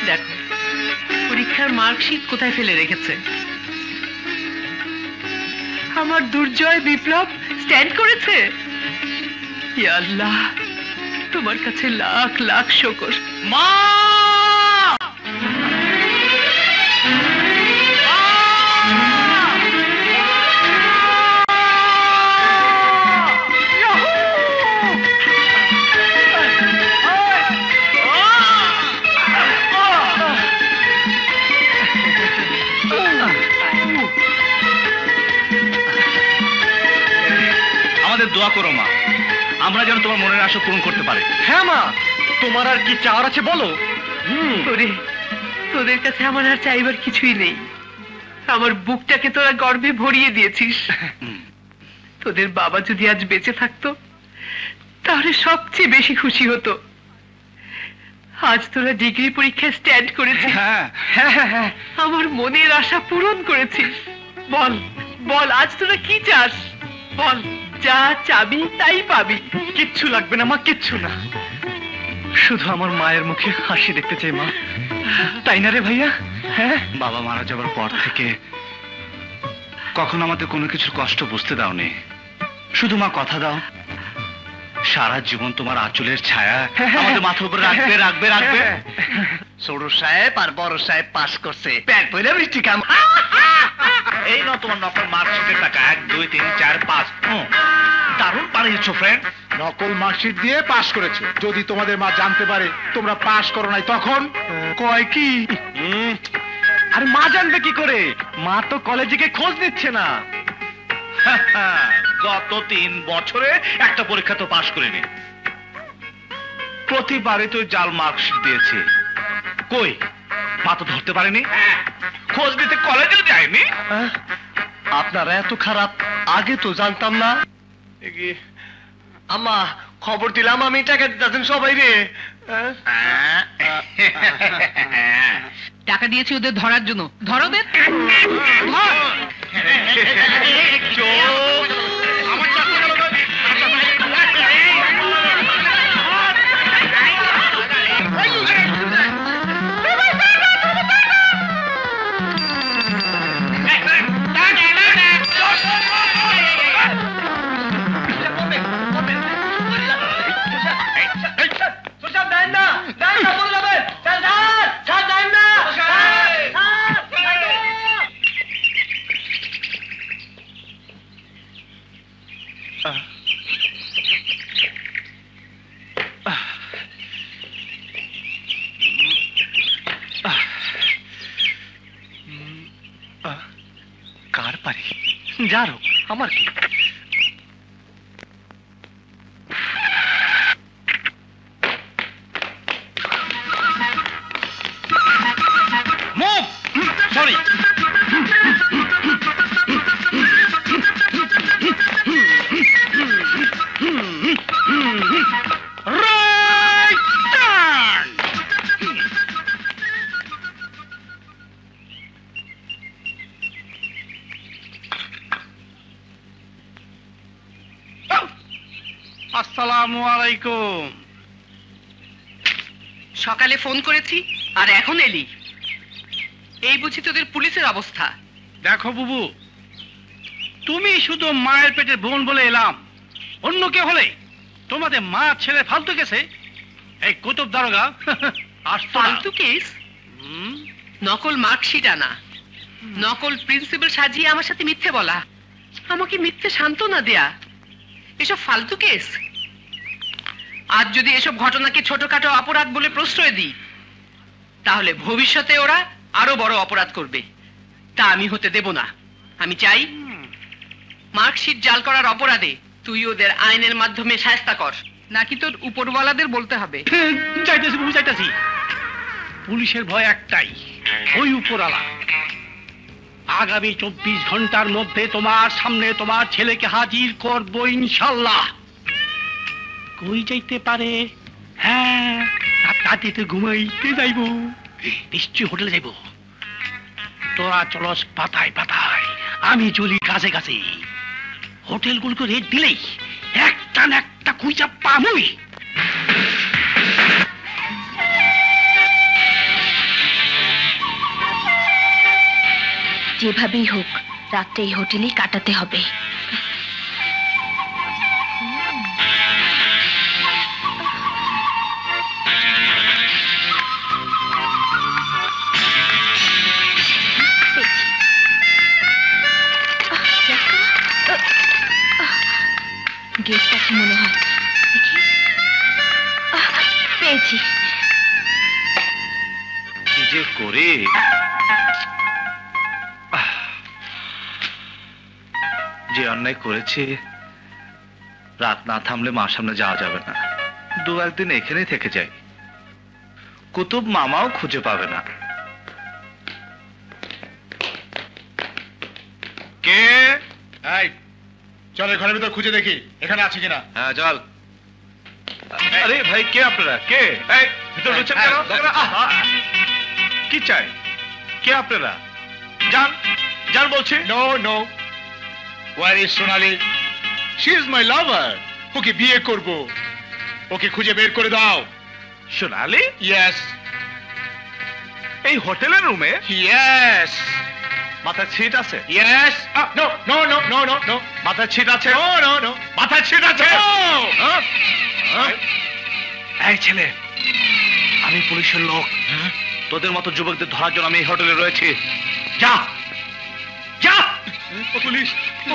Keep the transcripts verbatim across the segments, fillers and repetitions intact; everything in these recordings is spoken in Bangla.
দেখো পরীক্ষার মার্কশিট কোথায় ফেলে রেখেছে। আমার দুর্জয় বিপ্লব স্ট্যান্ড করেছে। ইয়া আল্লাহ, তোমার কাছে লাখ লাখ শুকর। মা দোয়া করো মা, আমরা যেন তোমার মনের আশা পূরণ করতে পারি। হ্যাঁ মা, তোমার আর কি চাওয়ার আছে বলো। ওরে, তোদের কাছে আমার আর চাইবার কিছুই নেই। আমার বুকটাকে তোরা গর্বে ভরিয়ে দিয়েছিস। তোদের বাবা যদি আজ বেঁচে থাকতো তাহলে সবচেয়ে বেশি খুশি হতো। আজ তোরা ডিগ্রি পরীক্ষায় স্ট্যান্ড করেছিস, আমার মনের আশা পূরণ করেছিস। বল বল, আজ তোরা কি চাস বল। যা চাবি তাই পাবি। কিচ্ছু লাগবে না মা, কিচ্ছু না, শুধু আমার মায়ের মুখে হাসি দেখতে চাই মা। তাই না রে ভাইয়া? হ্যাঁ, বাবা মারা যাবার পর থেকে কখনো আমাদের কোনো কিছুর কষ্ট বুঝতে দাওনি। শুধু মা কথা দাও, সারা জীবন তোমার আঁচলের ছায়া আমাদের মাথার উপর রাখবে রাখবে রাখবে। ছোট সাহেব আর বড় সাহেব পাস করছে, প্যাক পরে বৃষ্টি কাম। এই নাও তোমার নকল মার্কশিটের টাকা, এক দুই তিন চার পাঁচ। দারুণ পারিয়েছো ফ্রেন্ড। নকল মার্কশিট দিয়ে পাস করেছে। যদি তোমাদের মা জানতে পারে তোমরা পাস করো নাই, তখন কয় কি? আর মা জানবে কি করে? মা তো কলেজে গিয়ে খোঁজ নিচ্ছে না। গত তিন বছরে একটা পরীক্ষা তো পাশ করিনি, প্রতিবারই তো জাল মার্কশিট দিয়েছে। কই, মা তো ধরতে পারেনি, খোঁজ নিতে কলেজেও যায়নি। আপনারা এত খারাপ, আগে তো জানতাম না। আম্মা খবর দিলাম আমি, টাকা দিতেছেন সবাই রে। টাকা দিয়েছি ওদের ধরার জন্য। ধরো ওদের। কার পারি যারো, আমার কি? Move, sorry. আসসালামু আলাইকুম। সকালে ফোন করেছি আর এখন এলি? এই বুঝি তোদের পুলিশের অবস্থা। দেখো বুবু, তুমি শুধু মায়ের পেটে বোন বলে এলাম, অন্য কে হলে তোমাদের মা ছেলে ফালতু গেছে। এই কুতুব দারোগা ফালতু কেস, নকল মার্কশিট আনা, নকল প্রিন্সিপাল সাজিয়ে আমার সাথে মিথ্যে বলা, আমাকে মিথ্যে সান্ত্বনা দেয়া, এসব ফালতু কেস। আজ যদি এসব ঘটনাকে ছোটখাটো অপরাধ বলে প্রশ্রয় দিই তাহলে ভবিষ্যতে ওরা আরো বড় অপরাধ করবে, তা আমি হতে দেব না। আমি চাই মার্কশিট জাল করার অপরাধে তুই ওদের আইনের মাধ্যমে শায়েস্তা কর, নাকি তোর উপরওয়ালাদের বলতে হবে? চাইতেছি বুবু, চাইতেছি। পুলিশের ভয় একটাই, ওই উপরওয়ালা। আগামী চব্বিশ ঘন্টার মধ্যে তোমার সামনে তোমার ছেলেকে হাজির করবো ইনশাল্লাহ। কই যাইতে পারে? হ্যাঁ, রাতে ঘুমাইতে যাইব, নিশ্চয়ই হোটেলে যাইব। তোরা চলস পাতায় পাতায়, আমি চলি কাছে কাছে। হোটেলগুলোকে রেট দিলেই একটা না একটা খুঁজা পামুই। যেভাবেই হোক রাতটা এই হোটেলেই কাটাতে হবে। গেস্ট আছে মনে হয়, দেখি। পেয়েছি। কি যে করে, যে অন্যায় করেছে, রাত না থামলে মার সামনে যাওয়া যাবে না। দু একদিন এখানেই থেকে যাই, কুতুব মামাও খুঁজে পাবে না। কে? এই চল ঘরের ভিতর খুঁজে দেখি এখানে আছে কিনা। হ্যাঁ চল। আরে ভাই, কে আপনারা? কে? এই ভিতর ঢুকছেন কেন? আহা! কি চাই? কে আপনারা? যান যান বলছি। No no, where is Sonali? She is my lover. ওকে বিয়ে করব, ওকে খুঁজে বের করে দাও। সোনালি? ইয়েস। এই হোটেলের রুমে? ইয়েস। মাথায় ছিট আছে? Yes. No no no no no no. মাথায় ছিট আছে? No no no. মাথায় ছিট আছে? হ্যাঁ? হ্যাঁ? এই ছেলে, আমি পুলিশের লোক। তোদের মতো যুবকদের ধরার জন্য আমি এই হোটেলে রয়েছি। যা যা। পুলিশ।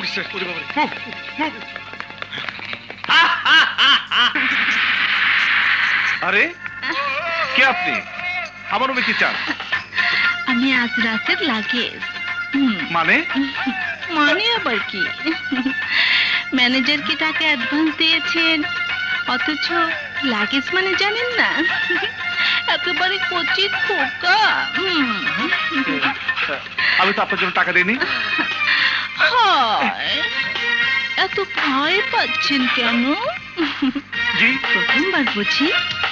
আরে কে আপনি? আমার রুমে কি চান? আমি আজ রাতের লাগেজ। মানে? মানে আবার কি, ম্যানেজারকে টাকা অ্যাডভান্স দিয়েছেন অথচ লাগেজ মানে জানেন না? একেবারে কচি খোকা। আমি তো আপনার জন্য টাকা দিইনি। হায়, এত ভয় পাচ্ছেন কেন? জি প্রথমবার বুঝি?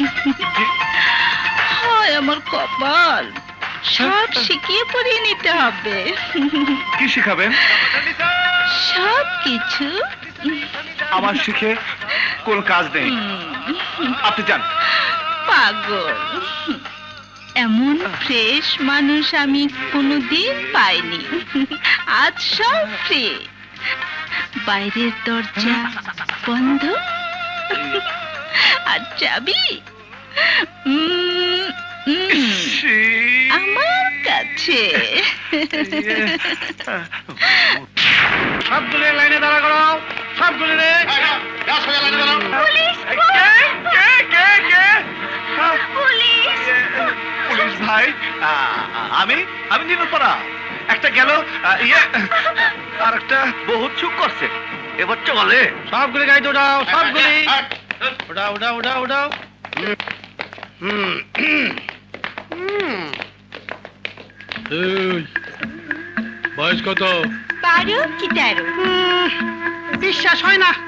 হায় আমার কপাল, সব শিখিয়ে পড়িয়ে নিতে হবে। কি শিখাবেন? সব কিছু। আমার শিখে কোন কাজ নেই, আপনি যান। পাগল, এমন ফ্রেশ মানুষ আমি কোনোদিন পাইনি। আজ সব ফ্রি, বাইরের দরজা বন্ধ আর চাবি উম, উম, আমার কাছে। সবগুলি লাইনে দাঁড়া করো, সবগুলি রে। পুলিশ ভাই, আমি আমি নীলুপরা। একটা গেল, ইয়ে আর একটা বহুত চুপ করছে। এবার চলে। সবগুলি গাড়িতে উঠাও, সবগুলি উঠাও উঠাও উঠাও উঠাও। বয়স কত? বারো কি তেরো? বিশ্বাস হয় না।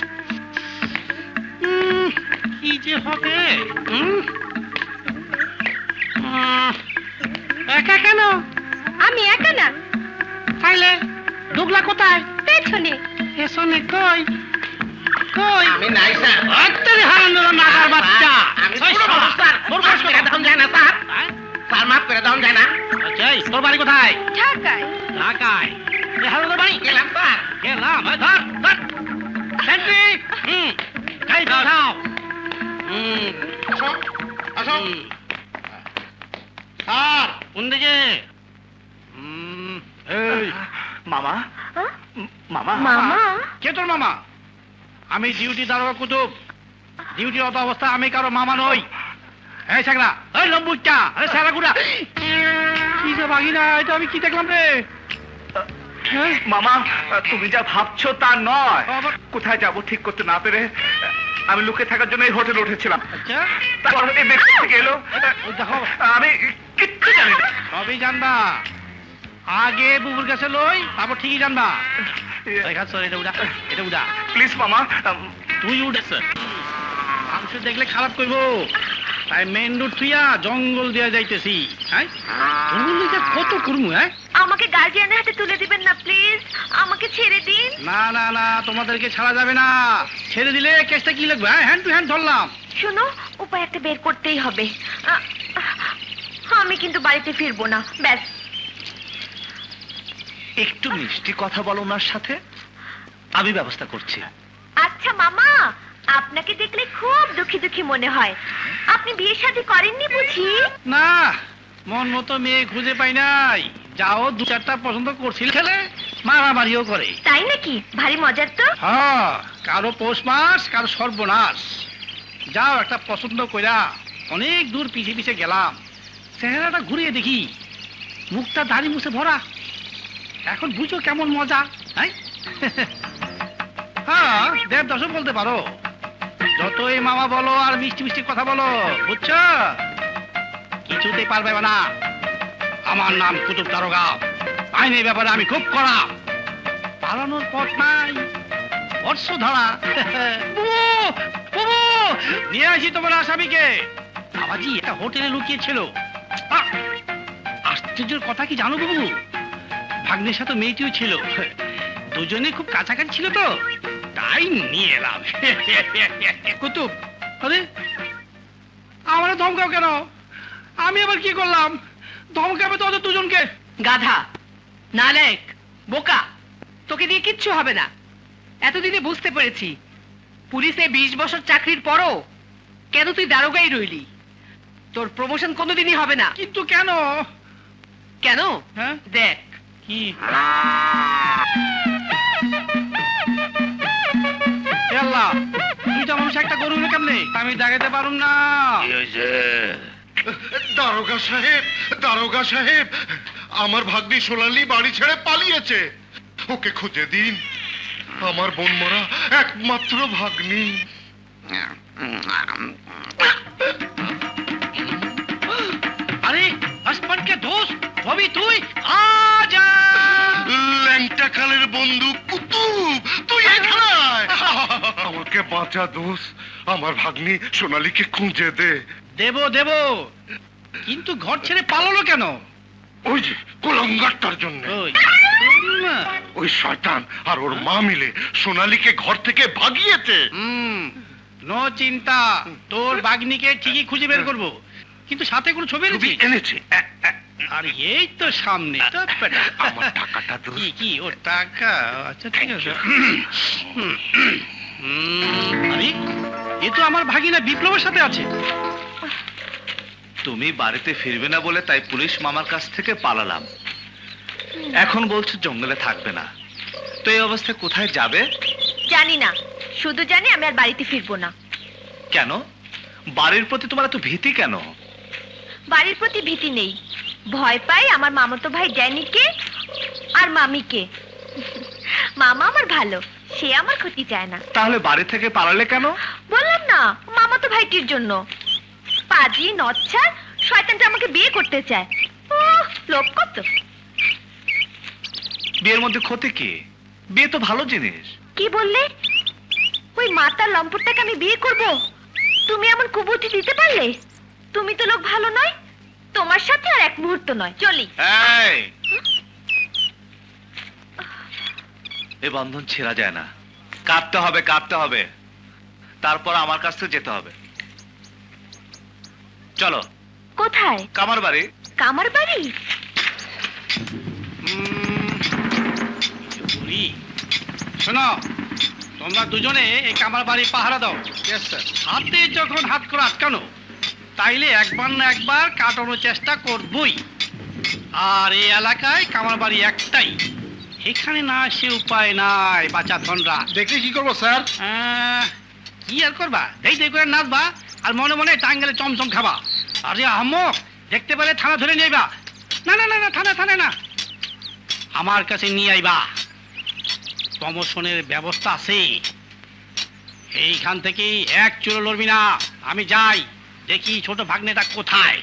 কি যে হবে? একা কেন? আমি একা না। তাইলে দুগলা কোথায়? পেছনে। পেছনে কই? কই? আমি নাই স্যার। আত্তারে হারানোর নাগার বাচ্চা। আমি ছোট মানুষ স্যার। তোর মাফ করে দাও যায় না স্যার। স্যার মাফ করে দাও যায় না। আচ্ছা, তোর বাড়ি কোথায়? ঢাকায়। ঢাকায়। এ হারানো তোর বাড়ি? গেলাম স্যার। গেলাম। এই ধর ধর। সেন্ট্রি। হুম। গাড়ি দাও। হুম। আসো আসো। স্যার কোন দিকে? হুম। এই মামা, মামা, মামা? কে তোর মামা? আমি ডিউটি দারোগা কুতুব। ডিউটির অত অবস্থা আমি কারো মামা নই। এই ছাগরা, এই লম্বুচা, আরে সারাগুড়া। কি যে বাগি না, এটা আমি কি দেখলাম রে? মামা, তুমি যা ভাবছো তা নয়। আবার? কোথায় যাব ঠিক করতে না পেরে আমি লুকিয়ে থাকার জন্য এই হোটেলে উঠেছিলাম। আচ্ছা, তারপর এই ব্যক্তি থেকে এলো। ওই দেখো, আমি কিচ্ছু জানি না। সবই জানবা। আগে বুবুর কাছে লই, তারপর ঠিকই জানবা। এই হাত সর, এটা উড়া, এটা উড়া। প্লিজ মামা, তুই উঠেছ। মানুষ দেখলে খারাপ করবো, তাই মেন রোড থুইয়া জঙ্গল দিয়া যাইতেছি। হ্যাঁ, জঙ্গল দিকে কত করমু? হ্যাঁ, আমাকে গার্জিয়ানের হাতে তুলে দিবেন না প্লিজ, আমাকে ছেড়ে দিন। না না না, তোমাদেরকে ছাড়া যাবে না। ছেড়ে দিলে কেসটা কি লাগবে? হ্যাঁ, হ্যান্ড টু হ্যান্ড ধরলাম। শোনো, উপায় একটা বের করতেই হবে। আ- আমি কিন্তু বাড়িতে ফিরবো না, ব্যাস। একটু মিষ্টি কথা বলো ওনার সাথে, আমি ব্যবস্থা করছি। আচ্ছা মামা, আপনাকে দেখলে খুব দুঃখী দুঃখী মনে হয়। আপনি বিয়ে শাদী করেননি বুঝি? না, মন মতো মেয়ে খুঁজে পাই নাই। যাও দু চারটা পছন্দ করছিল, খেলে মারামারিও করে। তাই নাকি? ভারী মজার তো। হ্যাঁ, কারো পৌষ মাস, কারো সর্বনাশ। যাও একটা পছন্দ কইরা অনেক দূর পিছে পিছে গেলাম, চেহারাটা ঘুরিয়ে দেখি মুখটা দাড়ি মুছে ভরা। এখন বুঝো কেমন মজা। হ্যাঁ হ্যাঁ, দেব দশও বলতে পারো, যতই মামা বলো আর মিষ্টি মিষ্টি কথা বলো, বুঝছো কিছুতেই পারবে না। আমার নাম কুতুব দারোগা, আইনের ব্যাপারে আমি খুব কড়া, পালানোর পথ নাই, বর্ষ ধরা। নিয়ে আসি তোমার আসামিকে। বাবাজি একটা হোটেলে লুকিয়েছিল। আহ, আশ্চর্যের কথা কি জানো বাবু, ভাগ্নের সাথে মেয়েটিও ছিল, দুজনে খুব কাছাকাছি ছিল তো, তাই নিয়ে এলাম। কুতুব, আরে আমার ধমকাও কেন? আমি আবার কি করলাম? ধমকাবে তো ওদের দুজনকে। গাধা, নালায়েক, বোকা, তোকে দিয়ে কিচ্ছু হবে না। এতদিনে বুঝতে পেরেছি পুলিশে বিশ বছর চাকরির পরও কেন তুই দারোগাই রইলি। তোর প্রমোশন কোনোদিনই হবে না। কিন্তু কেন? কেন? হ্যাঁ দেখ কি আল্লাহ, দুইটা মানুষ একটা গরু হলো কেমনে? আমি দেখাতে পারুম না। দারোগা সাহেব, দারোগা সাহেব, আমার ভাগ্নি সোনালি বাড়ি ছেড়ে পালিয়েছে। ওকে খুঁজে দিন, আমার বোন মরা একমাত্র ভাগ্নি। আরে আসমানকে দোষ হবি তুই? আজা ল্যাংটা কালের বন্ধু কুতুব, তুই এখানে আয়। আমাকে বাঁচা দোষ, আমার ভাগ্নি সোনালীকে খুঁজে দে। দেব দেব, কিন্তু ঘর ছেড়ে পালালো কেন? ওই যে কুলঙ্গারটার জন্য। ওই ওই শয়তান আর ওর মা মিলে সোনালীকে ঘর থেকে ভাগিয়েছে। হুম, নো চিন্তা, তোর বাগনিকে ঠিকই খুঁজে বের করবো। কিন্তু সাথে কোনো ছবি ছবি এনেছি? এনেছে। আর এই তো সামনে। আমার টাকাটা দোষ। কি কি ওর টাকা? আচ্ছা ঠিক আছে। হুম, আরে এ তো আমার ভাগিনা বিপ্লবের সাথে আছে। তুমি বাড়িতে ফিরবে না বলে তাই পুলিশ মামার কাছ থেকে পালালাম। এখন বলছো জঙ্গলে থাকবে না, তো এই অবস্থায় কোথায় যাবে? জানি না, শুধু জানি আমি আর বাড়িতে ফিরবো না। কেন? বাড়ির প্রতি তোমার এত ভীতি কেন? বাড়ির প্রতি ভীতি নেই, ভয় পাই আমার মামাতো ভাই ড্যানিকে আর মামিকে। মামা আমার ভালো, সে আমার ক্ষতি চায় না। তাহলে বাড়ি থেকে পালালে কেন? বললাম না, মামাতো ভাইটির জন্য। পাজি নচ্ছা শয়তানটা আমাকে বিয়ে করতে চায়। ওহ, লোভ কত! বিয়ের মধ্যে ক্ষতি কি? বিয়ে তো ভালো জিনিস। কি বললে? ওই মাতার লম্পটটাকে আমি বিয়ে করব? তুমি এমন কুবুদ্ধি দিতে পারলে? তুমি তো লোক ভালো নয়, তোমার সাথে আর এক মুহূর্ত নয়। চলি। এই, এ বন্ধন ছেড়া যায় না, কাটতে হবে কাটতে হবে, তারপর আমার কাছ থেকে যেতে হবে। চলো। কোথায়? কামার বাড়ি। কামার বাড়ি? শোনো, তোমরা দুজনে এই কামার বাড়ি পাহারা দাও। হাতে যখন হাত করে আটকানো, তাইলে একবার না একবার কাটানোর চেষ্টা করবই। আর এই এলাকায় কামার বাড়ি একটাই, এখানে না সে উপায় নাই। বাচ্চা ধনরা দেখে কি করবো স্যার? কি আর করবা, দেই দেই করে নাচবা আর মনে মনে টাঙ্গেলে চমচম খাবা। আরে আহমক, দেখতে পেলে থানা ধরে নিয়ে আইবা। না না না না, থানা থানা না, আমার কাছে নিয়ে আইবা। প্রমোশনের ব্যবস্থা আছে, এইখান থেকে এক চুলো লড়বি না। আমি যাই, দেখি ছোট ভাগ্নেটা কোথায়।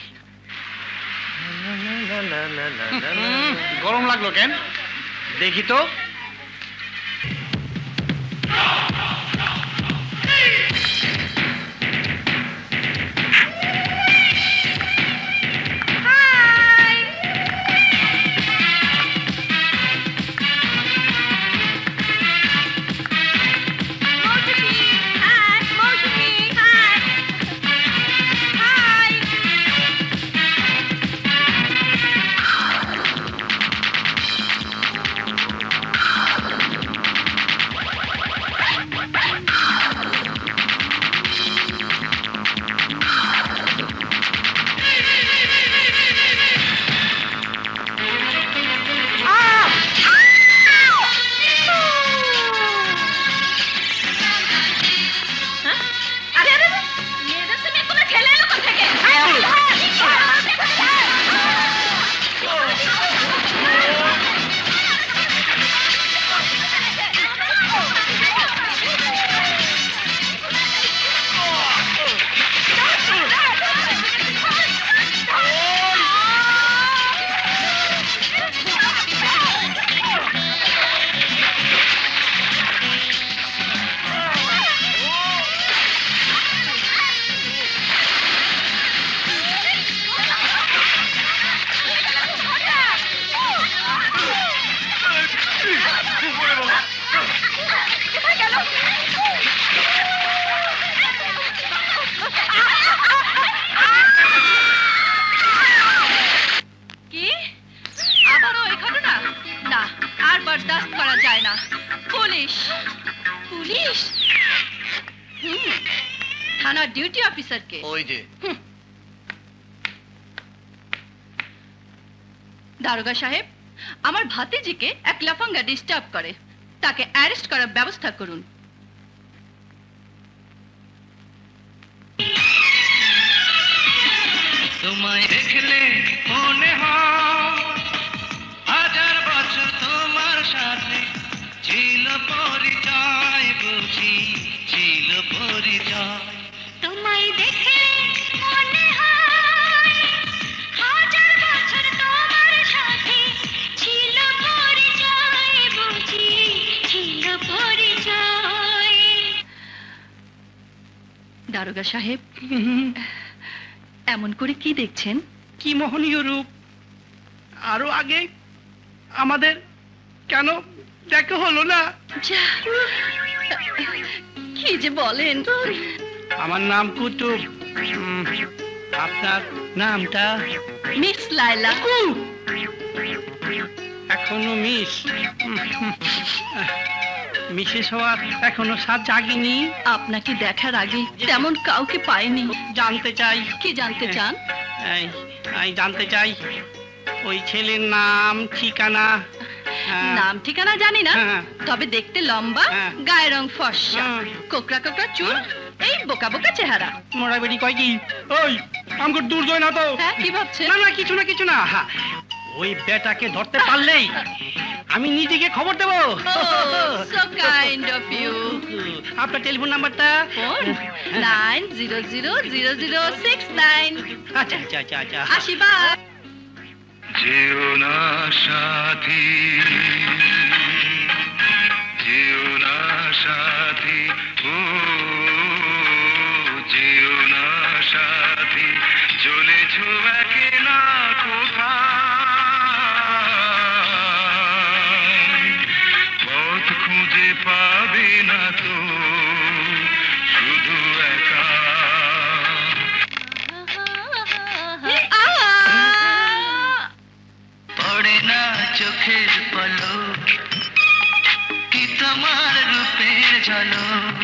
গরম লাগলো কেন? দেখি তো। ডিউটি অফিসারকে। ওই যে দারোগা সাহেব, আমার ভাতিজিকে এক লাফাঙ্গা ডিস্টার্ব করে, তাকে অ্যারেস্ট করার ব্যবস্থা করুন। তোমায় দেখলে মনে হয় হাজার বছর তোমার সাথে ছিল পরিচয়, বুঝি ছিল পরিচয়। তোমায় দেখে মনে হয় হাজার বছর তোমার সাথে ছিল পরিচয়, বুঝি ছিল পরিচয়। দারোগা সাহেব, এমন করে কি দেখছেন? কি মোহনীয় রূপ! আরো আগে আমাদের কেন দেখা হলো না? যা, কি যে বলেন! আমার নাম কুতুব। উম, আপনার নামটা? মিস লায়লা। এখনো মিস? মিসেস হওয়ার এখনো সাত জাগিনি। আপনাকে দেখার আগে তেমন কাউকে পাইনি। জানতে চাই। কি জানতে চান? এই, আমি জানতে চাই ওই ছেলের নাম, ঠিকানা। হ্যাঁ। নাম ঠিকানা জানি না, হ্যাঁ। তবে দেখতে লম্বা, হ্যাঁ। গায়ের রং ফর্সা, হ্যাঁ। কোকড়া কোকড়া চুল, এই বোকা বোকা চেহারা। মোড়া বেড়ি কয় কি? ওই আমাকে দূর যায় না তো? হ্যাঁ, কি ভাবছেন? না না, কিছু না কিছু না। হ্যাঁ, ওই বেটাকে ধরতে পারলেই আমি নিজেকে খবর দেবো। So kind of you. আপনার টেলিফোন নাম্বারটা? Nine zero zero zero zero six nine. আচ্ছা আচ্ছা আচ্ছা আচ্ছা। আসি, বাই। যেও না সাথী, যেও না সাথী, ও যেও না সাথী, চলেছ একলা কোথায়, পথ খুঁজে পাবে না তো শুধু একা। পড়ে না চোখের পলক কি তোমার রূপের ঝলক,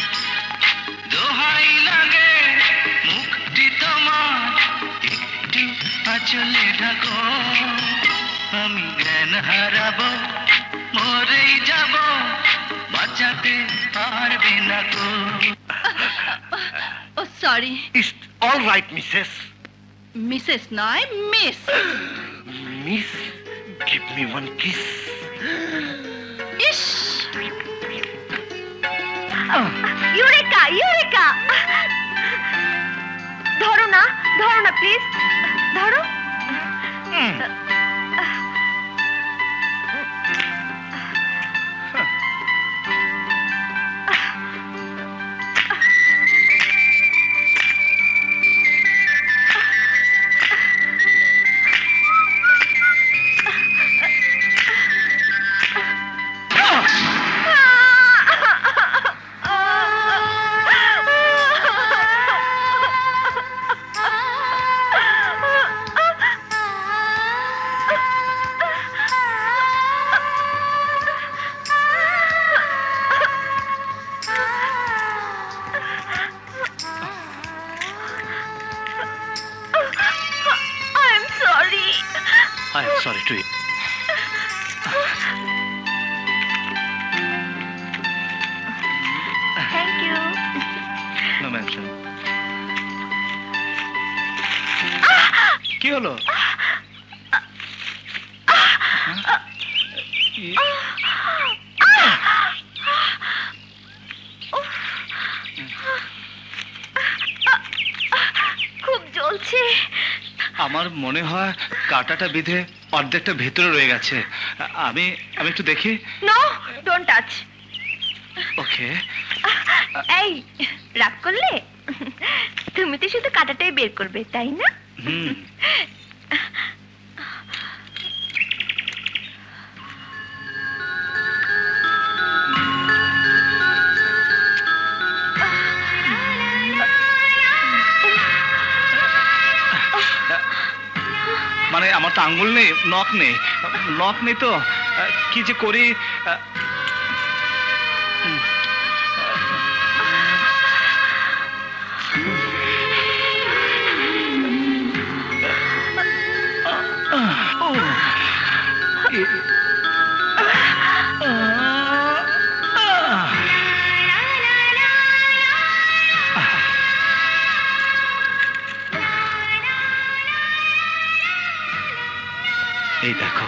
দোহাই লাগে মুক্তি তোমার একটু আঁচলে ঢাকো, আমি জ্ঞান হারাবো, মরেই যাব, বাঁচাতে পারবে না গো। ও sorry, it's all right mrs. Mrs নয়, miss. Miss, give me one kiss. ইস, ইউরেকা, ইউরেকা! ধরো না, ধরো না প্লিজ, ধরো। I am sorry to you. Thank you. No mention. কি হলো? খুব জ্বলছে। আমার মনে হয় কাঁটাটা বিঁধে অর্ধেকটা ভেতরে রয়ে গেছে। আমি আমি একটু দেখি। No, don't touch. ওকে। এই, রাগ করলে? তুমি তো শুধু কাঁটাটাই বের করবে, তাই না? হুম। মানে আমার তো আঙ্গুল নেই, নখ নেই, নখ নেই তো কি যে করি। হুম। এই দেখো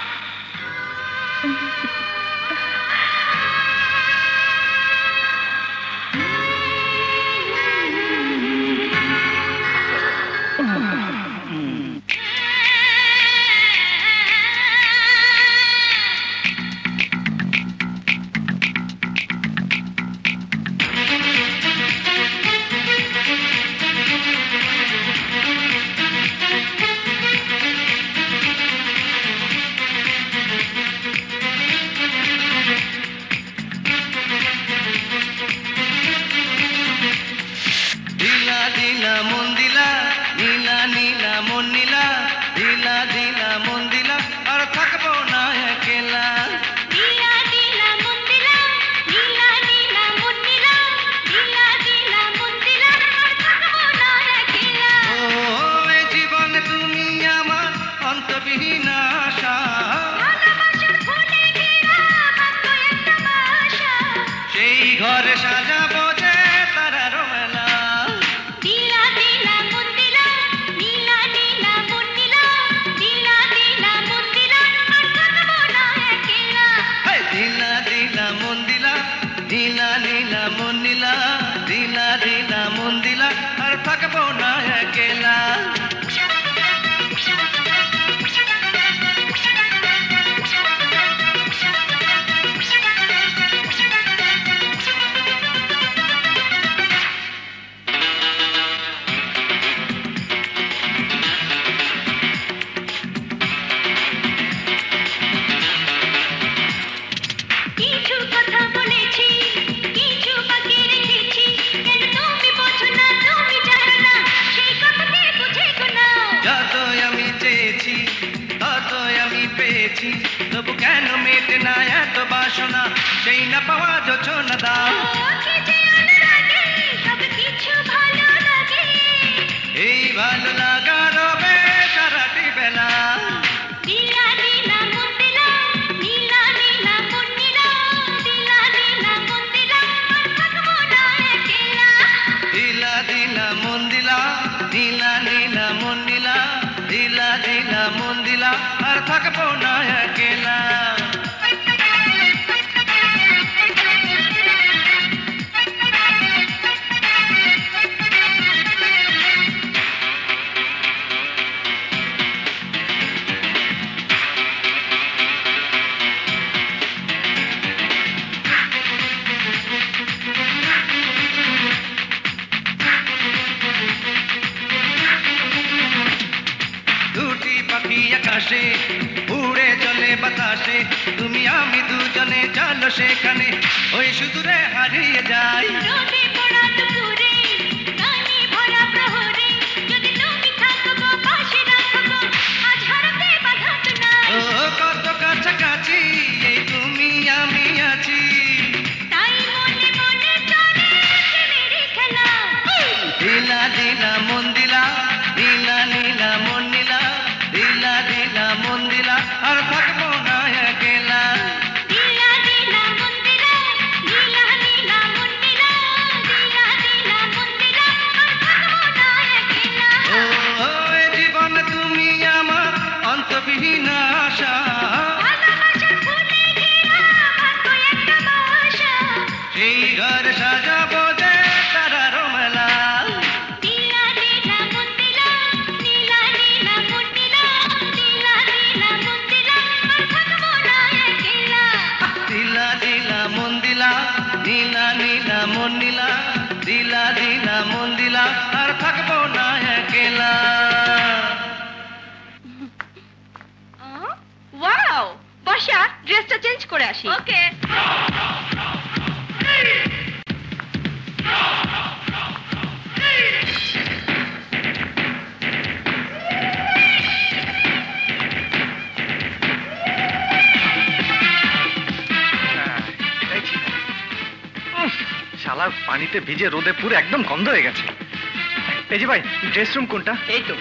পানিতে ভিজে রোদে পুরো একদম গন্ধ হয়ে গেছে। এই যে ভাই, ড্রেস রুম কোনটা? এই তো।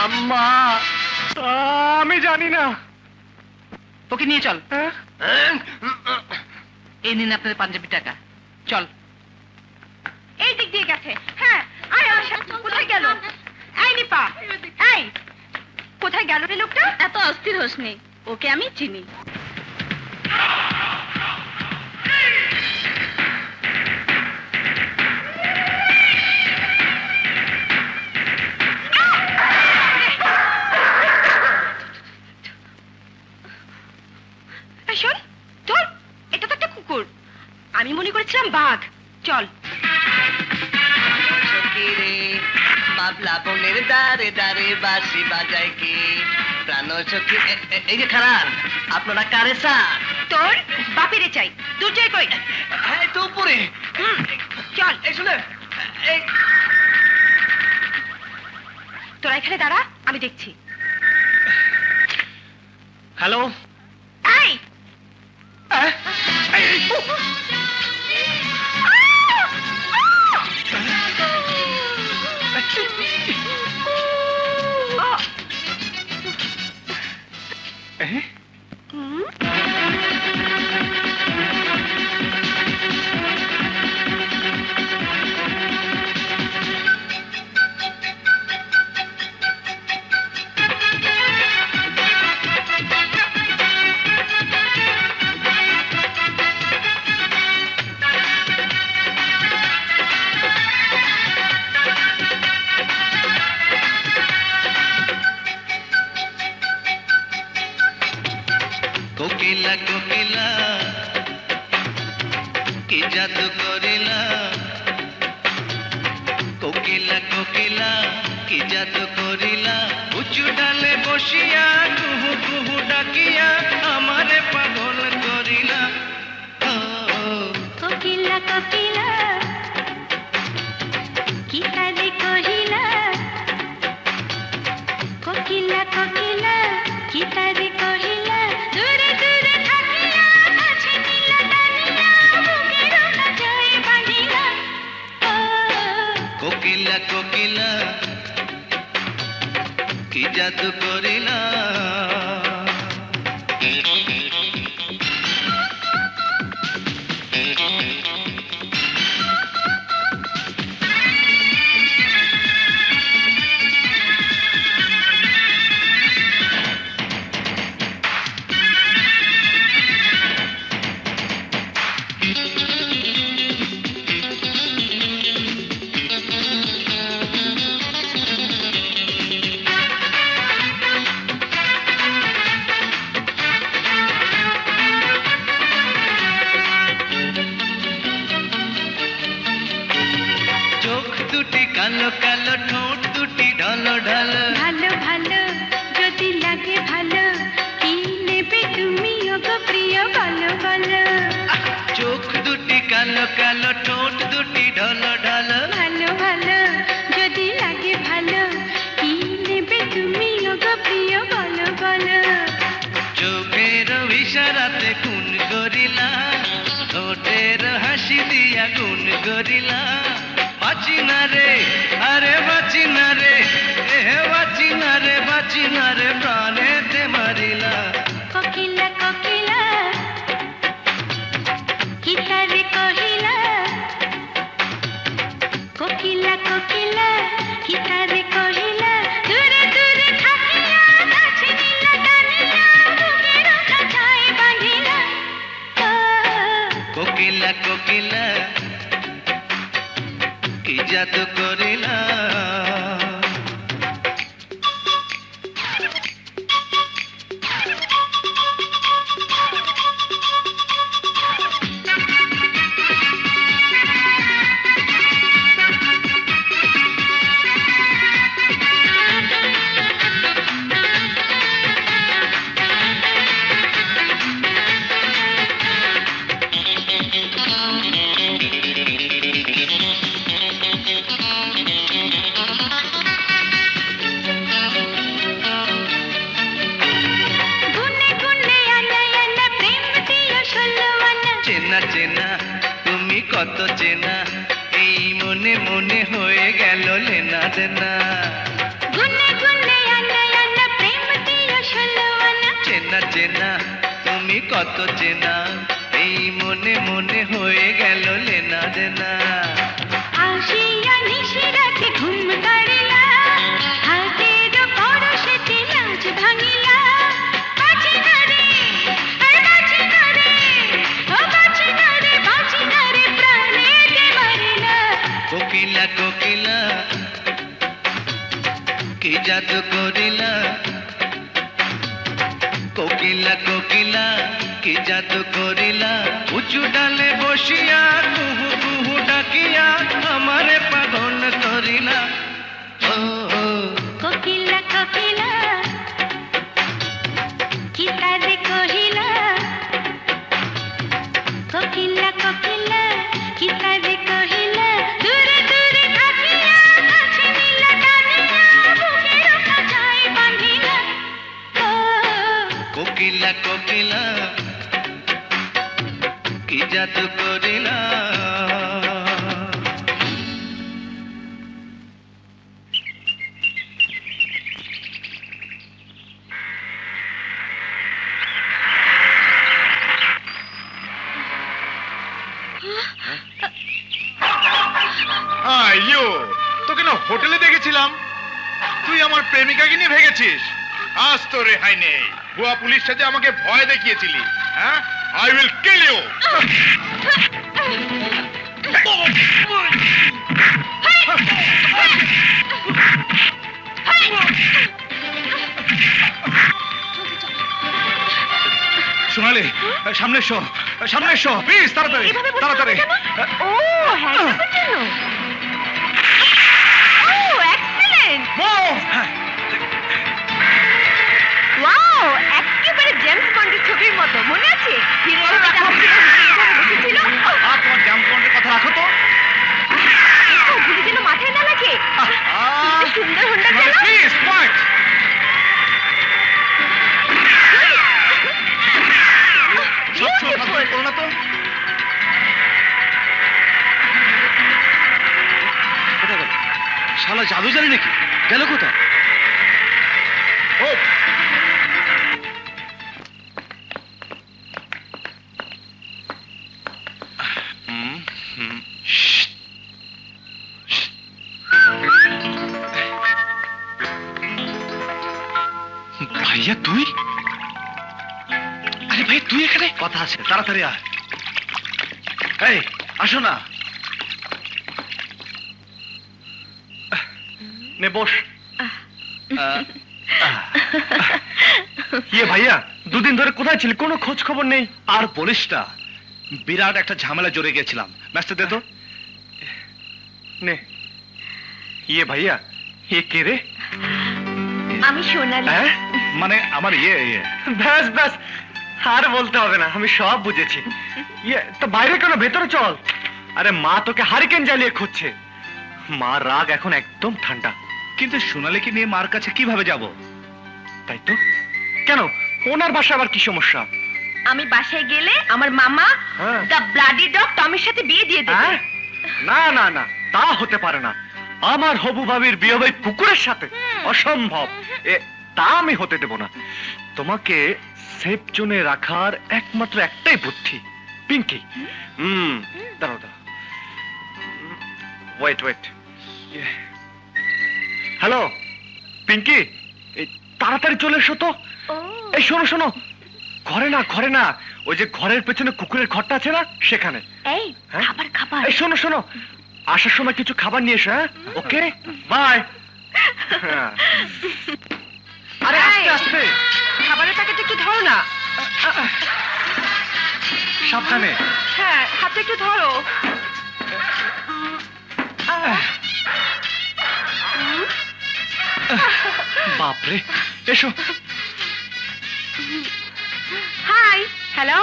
মা আমি জানি না। ওকে নিয়ে চল। এই নিন আপনাদের পাঞ্জাবি টাকা, চল। এই দিক দিয়ে গেছে। হ্যাঁ, আয় আমার সাথে। কোথায় গেল? এই নিপা, এই কোথায় গেল রে লোকটা? এত অস্থির হোস নেই, ওকে আমি চিনি। শোন, চল, এটা তো একটা কুকুর। আমি মনে করেছিলাম বাঘ। চল। বাবলা বোনের দারে দারে বাঁশি বাজায় কি প্রাণ চোখে। এই যে খারাপ, আপনারা কারে চান? তোর বাপিরে চাই। দূর যাই কই? হ্যাঁ, তো উপরে। হুম, চল। এই শুনে, এই তোরা এখানে দাঁড়া, আমি দেখছি। হ্যালো। এই কোকিলা কোকিলা কি জাদু করিলা, কোকিলা কোকিলা কি জাদু করিলা, উঁচু ডালে বসিয়া কুহু কুহু ডাকিয়া আমারে পাগল করিলা। কোকিলা কোকিলা কি কাজে কহিলা, কোকিলা কোকিলা কি কাজে কহিলা, দূরে দূরে থাকিয়া কাছে নিলা টানিয়া বুকের কাছে বাঁধিলা। কোকিলা কোকিলা কি জাদু করিলা। কালো কালো ঠোঁট দুটি ঢলো ঢলো, ভালো ভালো যদি লাগে ভালো, কি নেবে তুমি ওগো প্রিয় বলো বলো। চোখ দুটি কালো কালো ঠোঁট দুটি ঢলো ঢলো, ভালো ভালো যদি লাগে ভালো, কি নেবে তুমি ওগো প্রিয় বলো বলো। চোখের ইশারাতে খুন করিলা, ঠোঁটের হাসি দিয়া খুন করিলা। বাঁচি না রে, আরে বাঁচি না রে, এ বাঁচি না রে, বাঁচি না রে, প্রাণেতে মারিলা। কোকিলা কোকিলা কি তারে কহিলা, কোকিলা কোকিলা কি তারে কহিলা, দূরে দূরে থাকিয়া কাছে নিলা টানিয়া বুকের কাছে বাঁধিলা। কোকিলা কোকিলা কি জাদু করিলা। চেনা চেনা তুমি কত চেনা, এই মনে মনে হয়ে গেল লেনা দেনা। গুনে গুনে চেনা চেনা তুমি কত চেনা এই মনে মনে হয়ে গেল লেনা দেনা আসিয়া নিশি রাতে ঘুম কাড়িলা হাতের পরশেতে লাজ ভাঙিলা বাঁচি না রে আর বাঁচি না রে ও বাঁচি না রে বাঁচি না রে প্রাণেতে মারিলা কোকিলা কোকিলা কি জাদু করিলা কোকিলা কোকিলা কি জাদু করিলা উঁচু ডালে বসিয়া কুহু কুহু ডাকিয়া আমারে পাগল করিলা ও ও কোকিলা কোকিলা কি কাজে কহিলা কোকিলা কোকিলা কি কাজে কহিলা দূরে দূরে থাকিয়া কাছে নিলা টানিয়া বুকের কাছায় বাঁধিলা ও কোকিলা কোকিলা কি জাদু করিলা আইয়ো তোকে না হোটেলে দেখেছিলাম, তুই আমার প্রেমিকাকে নিয়ে ভেগেছিস। আজ তো রেহাই নেই। ভুয়া পুলিশ সাথে আমাকে ভয় দেখিয়েছিলি। হ্যাঁ, I will kill you. Sonali, সামনে এসো, সামনে এসো প্লিজ, তাড়াতাড়ি তাড়াতাড়ি। ও হ্যাঁ কেন? ও এক্সেলেন্ট, ওয়াও একেবারে জেমস বন্ডের ছবির মতো। মনে আছে হিরোইন একটা হসপিটালে বসেছিল? আর তোমার জ্যাম পয়েন্টের কথা রাখো তো। ও গুলি যেন মাথায় না লাগে। কি সুন্দর হোন্ডা চালাও। Please point. Beautiful. করো না তো। কোথায় গেল? শালা জাদু জানি নাকি? গেল কোথায়? ও ভাইয়া তুই? আরে ভাই তুই এখানে? কথা আছে, তাড়াতাড়ি আয়। এই আসো না। নে বস। ইয়ে ভাইয়া, দুদিন ধরে কোথায় ছিলি? কোনো খোঁজ খবর নেই। আর বলিস না, বিরাট একটা ঝামেলা জড়ে গেছিলাম। ম্যাচটা দে তো। নে। ইয়ে ভাইয়া, এ কে রে? আমি সোনালি। হ্যাঁ মানে আমার ইয়ে ইয়ে ব্যাস ব্যাস, আর বলতে হবে না, আমি সব বুঝেছি। ইয়ে তো বাইরে কেন, ভেতরে চল। আরে মা তোকে হারিকেন জ্বালিয়ে খুঁজছে। মা রাগ এখন একদম ঠান্ডা। কিন্তু সোনালীকে নিয়ে মার কাছে কিভাবে যাব? তাই তো। কেন, ওনার বাসা আবার কি সমস্যা? আমি বাসায় গেলে আমার মামা হ্যাঁ। দ্য ব্লাডি ডগ টমির সাথে বিয়ে দিয়ে দেবে। হ্যাঁ? না না না, তা হতে পারে না। আমার হবু ভাবির বিয়ে ওই কুকুরের সাথে? অসম্ভব। এ তা আমি হতে দেব না। তোমাকে সেফ জোনে রাখার একমাত্র একটাই বুদ্ধি, পিঙ্কি। হুম, দাঁড়াও দাঁড়াও। Wait wait. হ্যালো পিঙ্কি, এই তাড়াতাড়ি চলে এসো তো। এই শোনো শোনো, ঘরে না ঘরে না, ওই যে ঘরের পেছনে কুকুরের ঘরটা আছে না, সেখানে। এই হ্যাঁ? খাবার খাবার। এই শোনো শোনো, আসার সময় কিছু খাবার নিয়ে এসো। হ্যাঁ, ওকে বাই। আরে আস্তে আস্তে, খাবারের প্যাকেট একটু ধরো না। সাবধানে। হ্যাঁ হাতে একটু ধরো। বাপরে, এসো। Hi hello.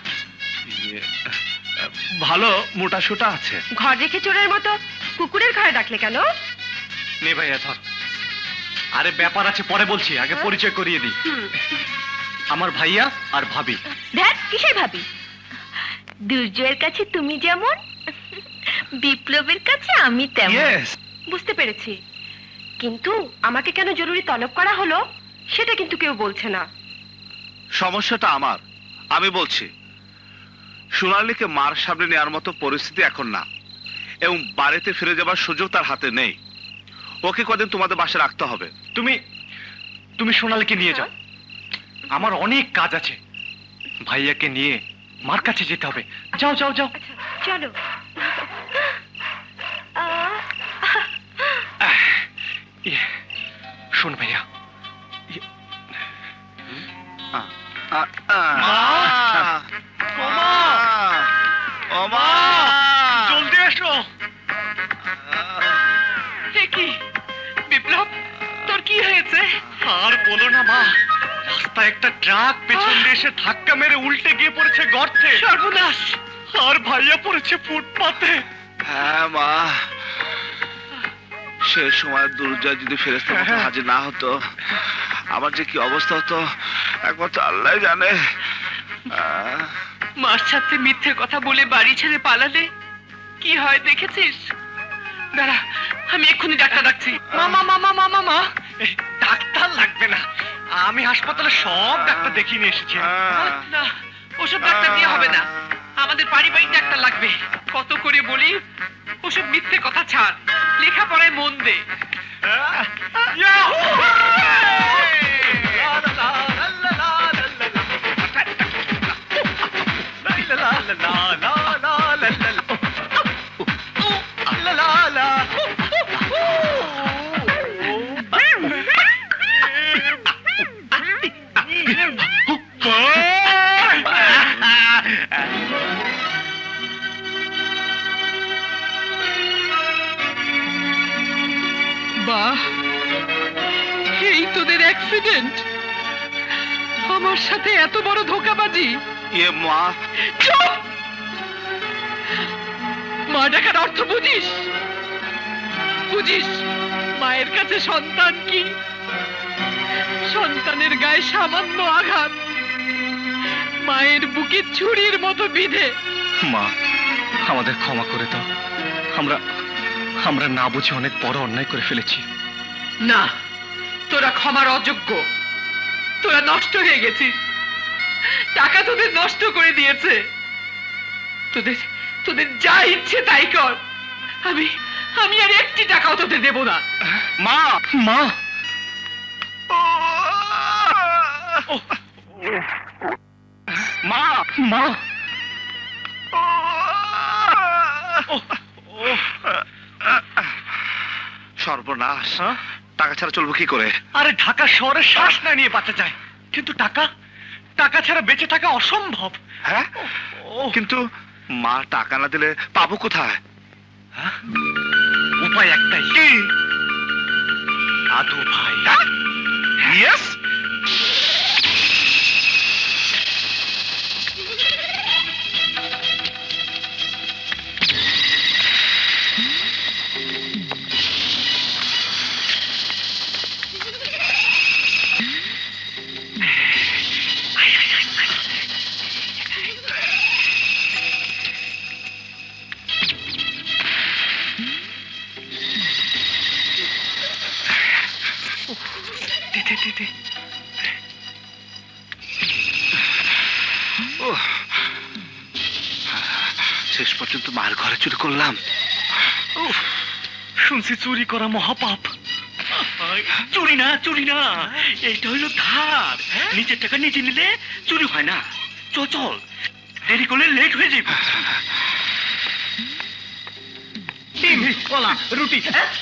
ভালো মোটা সোটা আছে। ঘর রেখে চোরের মতো কুকুরের ঘরে ডাকলে কেন? নে ভাইয়া ধর। আরে ব্যাপার আছে, পরে বলছি, আগে পরিচয় করিয়ে দিই। আমার ভাইয়া আর ভাবি। ধ্যাত কিসের ভাবি? দুর্জয়ের কাছে তুমি যেমন, বিপ্লবের কাছে আমি তেমন। ইয়েস। বুঝতে পেরেছি, কিন্তু আমাকে কেন জরুরি তলব করা হলো সেটা কিন্তু কেউ বলছে না। সমস্যাটা আমার। আমি বলছি, সোনালীকে মার সামনে নেওয়ার মতো পরিস্থিতি এখন না, এবং বাড়িতে ফিরে যাবার সুযোগ তার হাতে নেই। ওকে কদিন তোমাদের বাসায় রাখতে হবে। তুমি তুমি সোনালীকে নিয়ে যাও, আমার অনেক কাজ আছে। ভাইয়াকে নিয়ে মার কাছে যেতে হবে। যাও যাও যাও। চলো। ইয়ে, শোন ভাইয়া, জলদি এসো। কি বিপ্লব, তোর কি হয়েছে? আর বলো না মা, রাস্তায় একটা ট্রাক পেছন দিয়ে এসে ধাক্কা মেরে উল্টে গিয়ে পড়েছে গর্তে। সর্বনাশ! আর ভাইয়া পড়েছে ফুটপাতে। হ্যাঁ মা, সে সময় দুর্জয় যদি ফেরেশতার মতো হাজির না হতো, আমার যে কি অবস্থা হতো একমাত্র আল্লাহ জানে। মার সাথে মিথ্যে কথা বলে বাড়ি ছেড়ে পালালে কি হয় দেখেছিস? দাঁড়া, আমি এক্ষুনি ডাক্তার ডাকছি। মামা মামা মামা মা। ডাক্তার লাগবে না, আমি হাসপাতালে সব ডাক্তার দেখিয়ে নিয়ে এসেছি। না, ওসব ডাক্তার দিয়ে হবে না, আমাদের পারিবারিক ডাক্তার লাগবে। কত করে বলি ওসব মিথ্যে কথা ছাড়, লেখাপড়ায় মন দে। বাহ, এই তোদের অ্যাক্সিডেন্ট! আমার সাথে এত বড় ধোঁকাবাজি! এ মা, চুপ! মা ডাকার অর্থ বুঝিস? বুঝিস মায়ের কাছে সন্তান কি? সন্তানের গায়ে সামান্য আঘাত মায়ের বুকে ছুরির মতো বিঁধে। মা, আমাদের ক্ষমা করে দাও, আমরা আমরা না বুঝে অনেক বড় অন্যায় করে ফেলেছি। না, তোরা ক্ষমার অযোগ্য। তোরা নষ্ট হয়ে গেছিস, টাকা তোদের নষ্ট করে দিয়েছে। তোদের তোদের যা ইচ্ছে তাই কর, আমি আমি আর একটি টাকাও তোদের দেব না। মা মা, মা মা, সর্বনাশ! টাকা ছাড়া চলবো কি করে? আরে ঢাকা শহরে শ্বাস না নিয়ে বাঁচা যায়, কিন্তু টাকা টাকা ছাড়া বেঁচে থাকা অসম্ভব। হ্যাঁ, কিন্তু মা টাকা না দিলে পাবো কোথায়? উপায় একটাই, কি? আদু ভাই। ইয়েস, শেষ পর্যন্ত মার ঘরে চুরি করলাম। শুনছি চুরি করা মহাপাপ। চুরি না, চুরি না, এইটা হইল ধার। নিজের টাকা নিজে নিলে চুরি হয় না। চল চল, দেরি করলে লেট হয়ে যাবে। কলা রুটি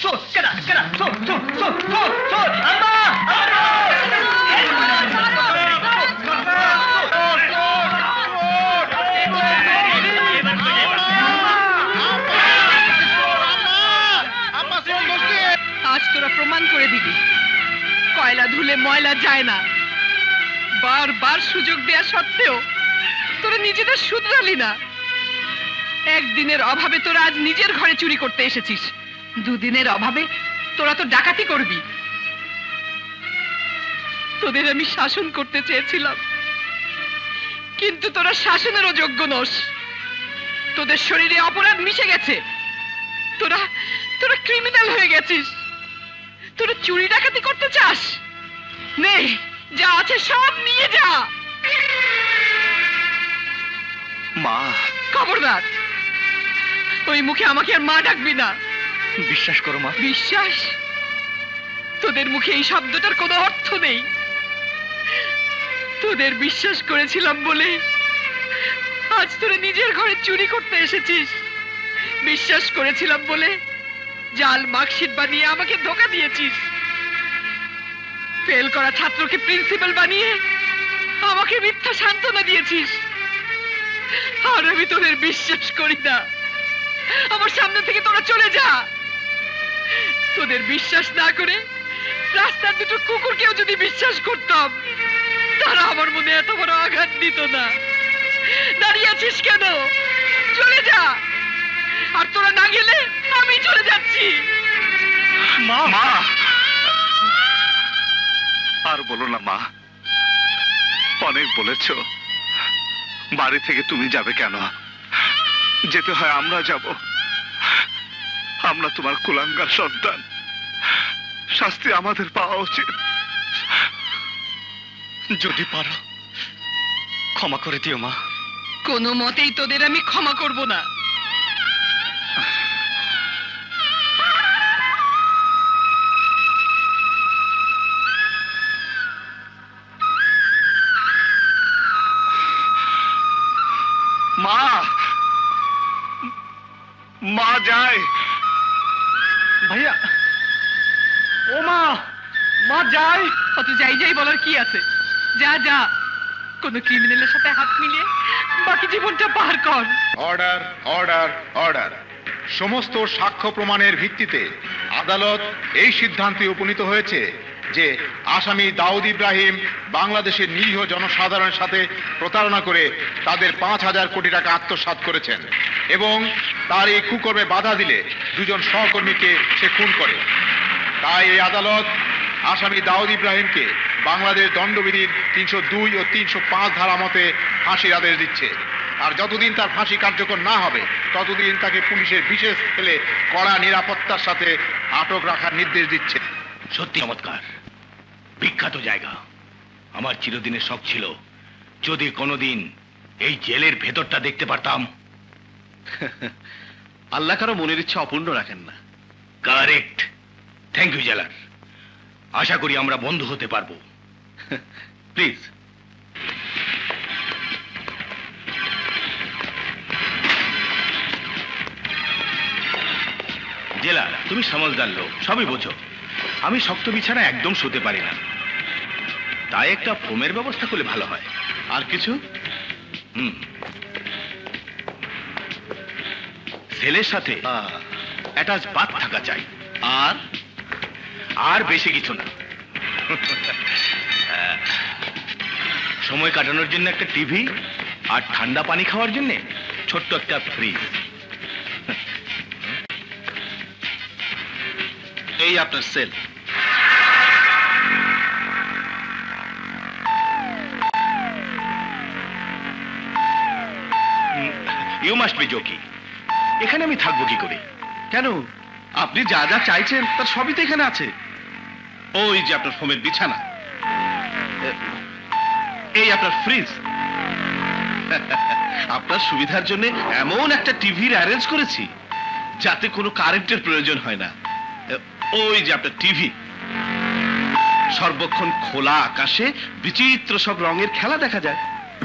আজ তোরা প্রমাণ করে দিবি কয়লা ধুলে ময়লা যায় না। বারবার সুযোগ দেয়া সত্ত্বেও তোরা নিজেদের শুধরালি না। একদিনের অভাবে তোরা আজ নিজের ঘরে চুরি করতে এসেছিস, দুদিনের অভাবে তোরা তো ডাকাতি করবি। তোদের আমি শাসন করতে চেয়েছিলাম, কিন্তু তোরা শাসনেরও যোগ্য নস। তোদের শরীরে অপরাধ মিশে গেছে, তোরা তোরা ক্রিমিনাল হয়ে গেছিস। তোরা চুরি ডাকাতি করতে চাস? নে, যা আছে সব নিয়ে যা। মা, খবরদার ওই মুখে আমাকে আর মা ডাকবি না। বিশ্বাস করো মা। বিশ্বাস? তোদের মুখে এই শব্দটার কোনো অর্থ নেই। তোদের বিশ্বাস করেছিলাম বলে আজ তোরা নিজের ঘরে চুরি করতে এসেছিস। বিশ্বাস করেছিলাম বলে জাল মার্কশিট বানিয়ে আমাকে ধোকা দিয়েছিস। ফেল করা ছাত্রকে প্রিন্সিপাল বানিয়ে আমাকে মিথ্যা সান্ত্বনা দিয়েছিস। আর আমি তোদের বিশ্বাস করি না। আমার সামনে থেকে তোরা চলে যা। তোদের বিশ্বাস না করে রাস্তার দুটো কুকুরকেও যদি বিশ্বাস করতাম, তারা আমার মনে এত বড় আঘাত দিত না। দাঁড়িয়ে আছিস কেন? চলে যা। আর তোরা না গেলে আমি চলে যাচ্ছি। মা, মা আর বলো না মা, অনেক বলেছ। বাড়ি থেকে তুমি যাবে কেন? যেতে হয় আমরা যাব। আমরা তোমার কুলাঙ্গার সন্তান, শাস্তি আমাদের পাওয়া উচিত। যদি পারো ক্ষমা করে দিও মা। কোনো মতেই তোদের আমি ক্ষমা করব না। মা, মা যায়। ভাইয়া, ও মা, মা যায়। অত যাই যাই বলার কি আছে? যা যা, কোন ক্রিমিনালের সাথে হাত মিলিয়ে বাকি জীবনটা পার কর। Order, order, order. সমস্ত সাক্ষ্য প্রমাণের ভিত্তিতে আদালত এই সিদ্ধান্তে উপনীত হয়েছে যে আসামি দাউদ ইব্রাহিম বাংলাদেশের নিরীহ জনসাধারণের সাথে প্রতারণা করে তাদের পাঁচ হাজার কোটি টাকা আত্মসাৎ করেছেন এবং তার এই কুকর্মে বাধা দিলে দুজন সহকর্মীকে সে খুন করে। তাই এই আদালত আসামি দাউদ ইব্রাহিমকে বাংলাদেশ দণ্ডবিধির তিনশো দুই ও তিনশো পাঁচ ধারা মতে ফাঁসির আদেশ দিচ্ছে। আর যতদিন তার ফাঁসি কার্যকর না হবে ততদিন তাকে পুলিশের বিশেষ সেলে কড়া নিরাপত্তার সাথে আটক রাখার নির্দেশ দিচ্ছে। সত্যি চমৎকার, বিখ্যাত জায়গা। আমার চিরদিনের শখ ছিল যদি কোনোদিন এই জেলের ভেতরটা দেখতে পারতাম। আল্লাহ কারো মনের ইচ্ছা অপূর্ণ রাখেন না। কারেক্ট। থ্যাংক ইউ জেলার। আশা করি আমরা বন্ধু হতে পারবো। প্লিজ। জেলার, তুমি সমজদার লোক, সবই বোঝো। আমি শক্ত বিছানা একদম শুতে পারি না, তাই একটা ফোমের ব্যবস্থা করলে ভালো হয়। আর কিছু? হুম, ছেলের সাথে অ্যাটাচ বাথ থাকা চাই। আর আর বেশি কিছু না। সময় কাটানোর জন্য একটা টিভি আর ঠান্ডা পানি খাওয়ার জন্য ছোট্ট একটা ফ্রিজ। এই আপনার cell. You must be joking. এখানে আমি থাকবো কি করে? কেন? আপনি যা যা চাইছেন তার সবই তো এখানে আছে। ওই যে আপনার ফোমের বিছানা, এই আপনার ফ্রিজ, আপনার সুবিধার জন্য এমন একটা টিভির অ্যারেঞ্জ করেছি যাতে কোনো কারেন্টের প্রয়োজন হয় না। ওই যে আপনার টিভি, সর্বক্ষণ খোলা আকাশে বিচিত্র সব রঙের খেলা দেখা যায়।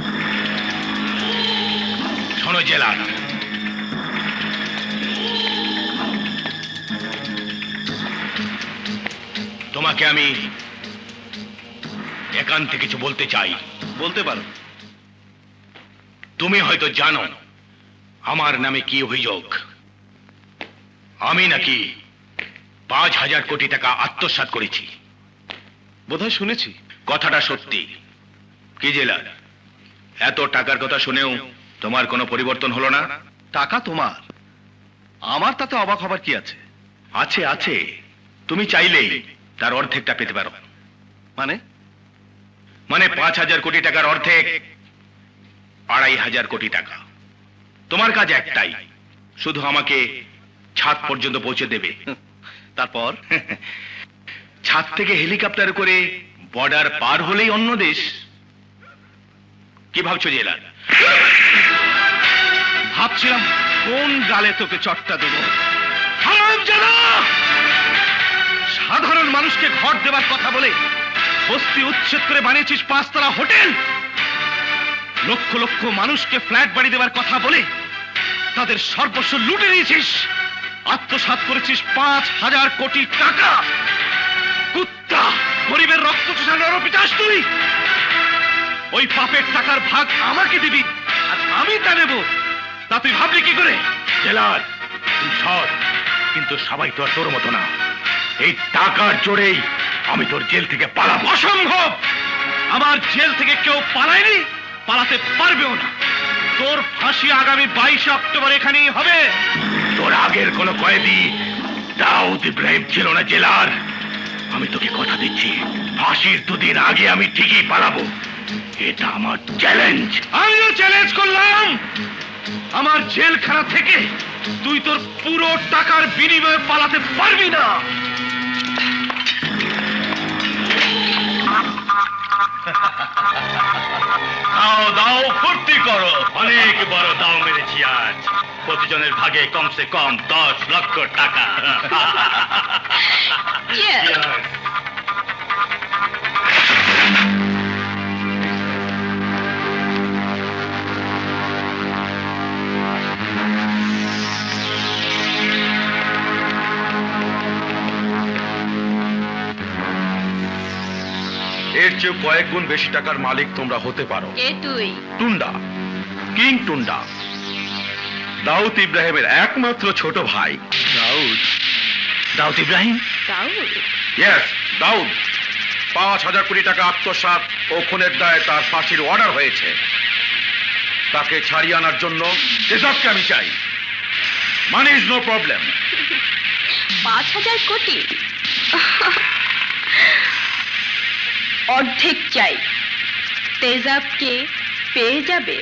শোনো জেলার, তোমাকে আমি একান্তে কিছু বলতে চাই। বলতে পারো। তুমি হয়তো জানো আমার নামে কি অভিযোগ। আমি নাকি পাঁচ হাজার কোটি টাকা আত্মসাৎ করেছি। বোধহয় শুনেছি। কথাটা সত্যি। কি জেলার, এত টাকার কথা শুনেও তোমার কোনো পরিবর্তন হলো না? টাকা তোমার, আমার তাতে অবাক হবার কি আছে? আছে আছে, তুমি চাইলেই তার অর্ধেকটা পেতে পারো। মানে? মানে পাঁচ হাজার কোটি টাকার অর্ধেক আড়াই হাজার কোটি টাকা। তোমার কাজ একটাই, শুধু আমাকে ছাদ পর্যন্ত পৌঁছে দেবে। তারপর ছাদ থেকে হেলিকপ্টার করে বর্ডার পার হলেই অন্য দেশ। কি ভাবছো জেলার? ভাবছিলাম কোন গালে তোকে চটটা দেব। হারামজাদা! সাধারণ মানুষকে ঘর দেবার কথা বলে বস্তি উচ্ছেদ করে বানিয়েছিস পাঁচতলা হোটেল। লক্ষ লক্ষ মানুষকে ফ্ল্যাট বাড়ি দেবার কথা বলে তাদের সর্বস্ব লুটে নিয়েছিস। আত্মসাৎ করেছিস পাঁচ হাজার কোটি টাকা। কুত্তা, গরিবের রক্ত চোষা নরপিচাস তুই। ওই পাপের টাকার ভাগ আমাকে দিবি আর আমি তা নেব, তা তুই ভাবলি কি করে? জেলার তুই সৎ, কিন্তু সবাই তো আর তোর মতো না। এই টাকার জোরেই আমি তোর জেল থেকে পালাবো। অসম্ভব! আমার জেল থেকে কেউ পালায়নি, পালাতে পারবেও না। তোর ফাঁসি আগামী বাইশে অক্টোবর এখানেই হবে। তোর আগের কোন কয়েদি দাউদ ইব্রাহিম ছিল না জেলার। আমি তোকে কথা দিচ্ছি, ফাঁসির দুদিন আগে আমি ঠিকই পালাবো। এটা আমার চ্যালেঞ্জ। আমিও চ্যালেঞ্জ করলাম, আমার জেলখানা থেকে তুই তোর পুরো টাকার বিনিময়ে পালাতে পারবি না। দাও দাও, ফুর্তি করো। অনেক বড় দাও মেরেছি আজ। প্রতিজনের ভাগে কমসে কম দশ লক্ষ টাকা। এর চেয়ে কয়েক গুণ বেশি টাকার মালিক তোমরা হতে পারো। কে তুই? টুন্ডা, কিং টুন্ডা, দাউদ ইব্রাহিমের একমাত্র ছোট ভাই। দাউদ? দাউদ ইব্রাহিম? দাউদ? ইয়েস, দাউদ। পাঁচ হাজার কোটি টাকা আত্মসাৎ ও খুনের দায়ে তার ফাঁসির অর্ডার হয়েছে। তাকে ছাড়িয়ে আনার জন্য রেজাককে আমি চাই। Money is no problem. পাঁচ হাজার কোটি? অর্ধেক চাই, তেজাবকে পেয়ে যাবে।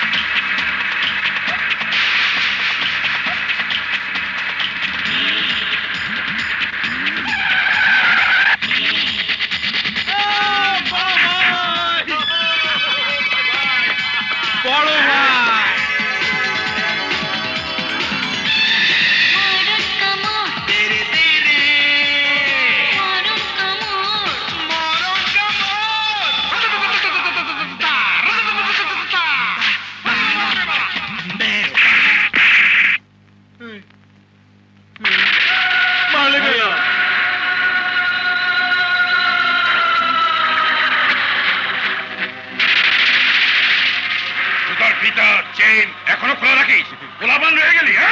বড় ভাই, এখনো খোলা রাখিস? গোলাবান রয়ে গেলি? হ্যাঁ,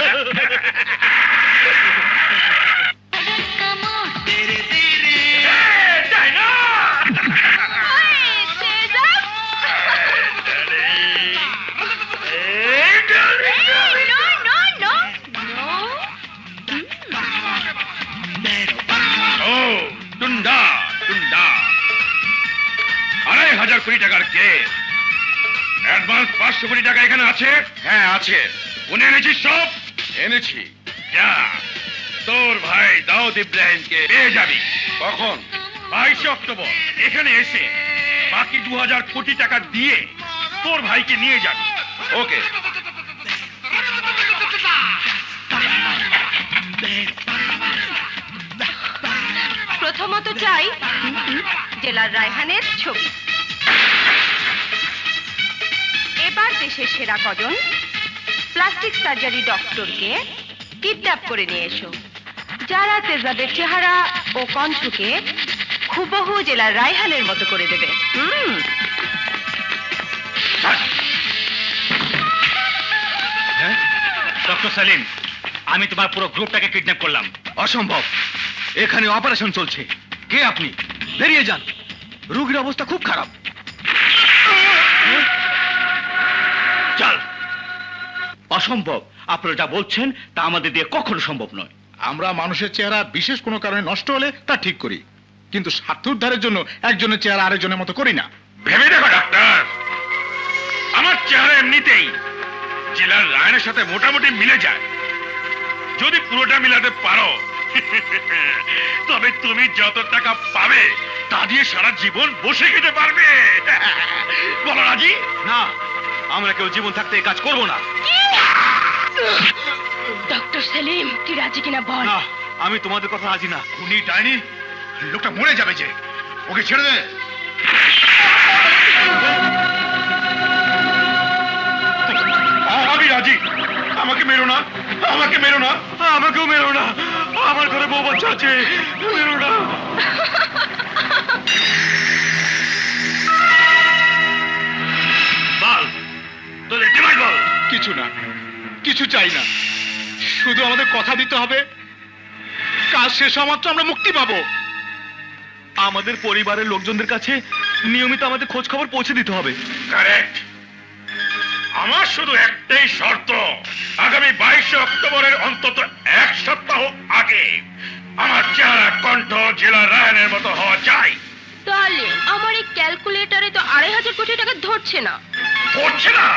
টুন্ডা টুন্ডা আড়াই হাজার কোটি টাকার কেস। অ্যাডভান্স পাঁচশো কোটি টাকা এখানে আছে? হ্যাঁ আছে। উনি এনেছিস সব? এনেছি। যা, তোর ভাই দাউদ ইব্রাহিমকে পেয়ে যাবি। কখন? বাইশে অক্টোবর। এখানে এসে বাকি দু হাজার কোটি টাকা দিয়ে তোর ভাইকে নিয়ে যাবি। ওকে। প্রথমত চাই জেলার রায়হানের ছবি। এবার দেশের সেরা কজন প্লাস্টিক সার্জারি ডক্টরকে কিডন্যাপ করে নিয়ে এসো, যারা তেজাবের চেহারা ও কণ্ঠকে হুবহু জেলার রায়হানের মতো করে দেবে। হুম ডক্টর সালিম, আমি তোমার পুরো গ্রুপটাকে কিডন্যাপ করলাম। অসম্ভব, এখানে অপারেশন চলছে। কে আপনি? বেরিয়ে যান, রোগীর অবস্থা খুব খারাপ। চল। অসম্ভব, আপনারা যা বলছেন তা আমাদের দিয়ে কখনো সম্ভব নয়। আমরা মানুষের চেহারা বিশেষ কোনো কারণে নষ্ট হলে তা ঠিক করি, কিন্তু স্বার্থ উদ্ধারের জন্য একজনের চেহারা আরেকজনের মতো করি না। ভেবে দেখো ডাক্তার, আমার চেহারা এমনিতেই জেলার রায়নের সাথে মোটামুটি মিলে যায়। যদি পুরোটা মিলাতে পারো তবে তুমি যত টাকা পাবে তা দিয়ে সারা জীবন বসে খেতে পারবে। বলো রাজি? না, আমরা কেউ জীবন থাকতে এই কাজ করবো না। কি? ডক্টর সেলিম, তুই রাজি কিনা বল। না, আমি তোমাদের কথা রাজি না। উনি ডাইনি, লোকটা মরে যাবে যে, ওকে ছেড়ে দে। আমি রাজি, আমাকে মেরো না, আমাকে মেরো না, আমাকেও মেরো না, আমার ঘরে বউ বাচ্চা আছে, মেরো না। বল, তোদের ডিমান্ড বল। কিছু না, কিছু চাই না, শুধু আমাদের কথা দিতে হবে, কাজ শেষ হওয়া মাত্র আমরা মুক্তি পাবো। আমাদের পরিবারের লোকজনদের কাছে নিয়মিত আমাদের খোঁজ খবর পৌঁছে দিতে হবে। কারেক্ট। আমার শুধু একটাই শর্ত, আগামী বাইশে অক্টোবরের অন্তত এক সপ্তাহ আগে আমার চেহারা কণ্ঠ জেলা রায়নের মতো হওয়া চাই। তাহলে আমার এই ক্যালকুলেটরে তো আড়াই হাজার কোটি টাকা ধরছে না। ধরছে না?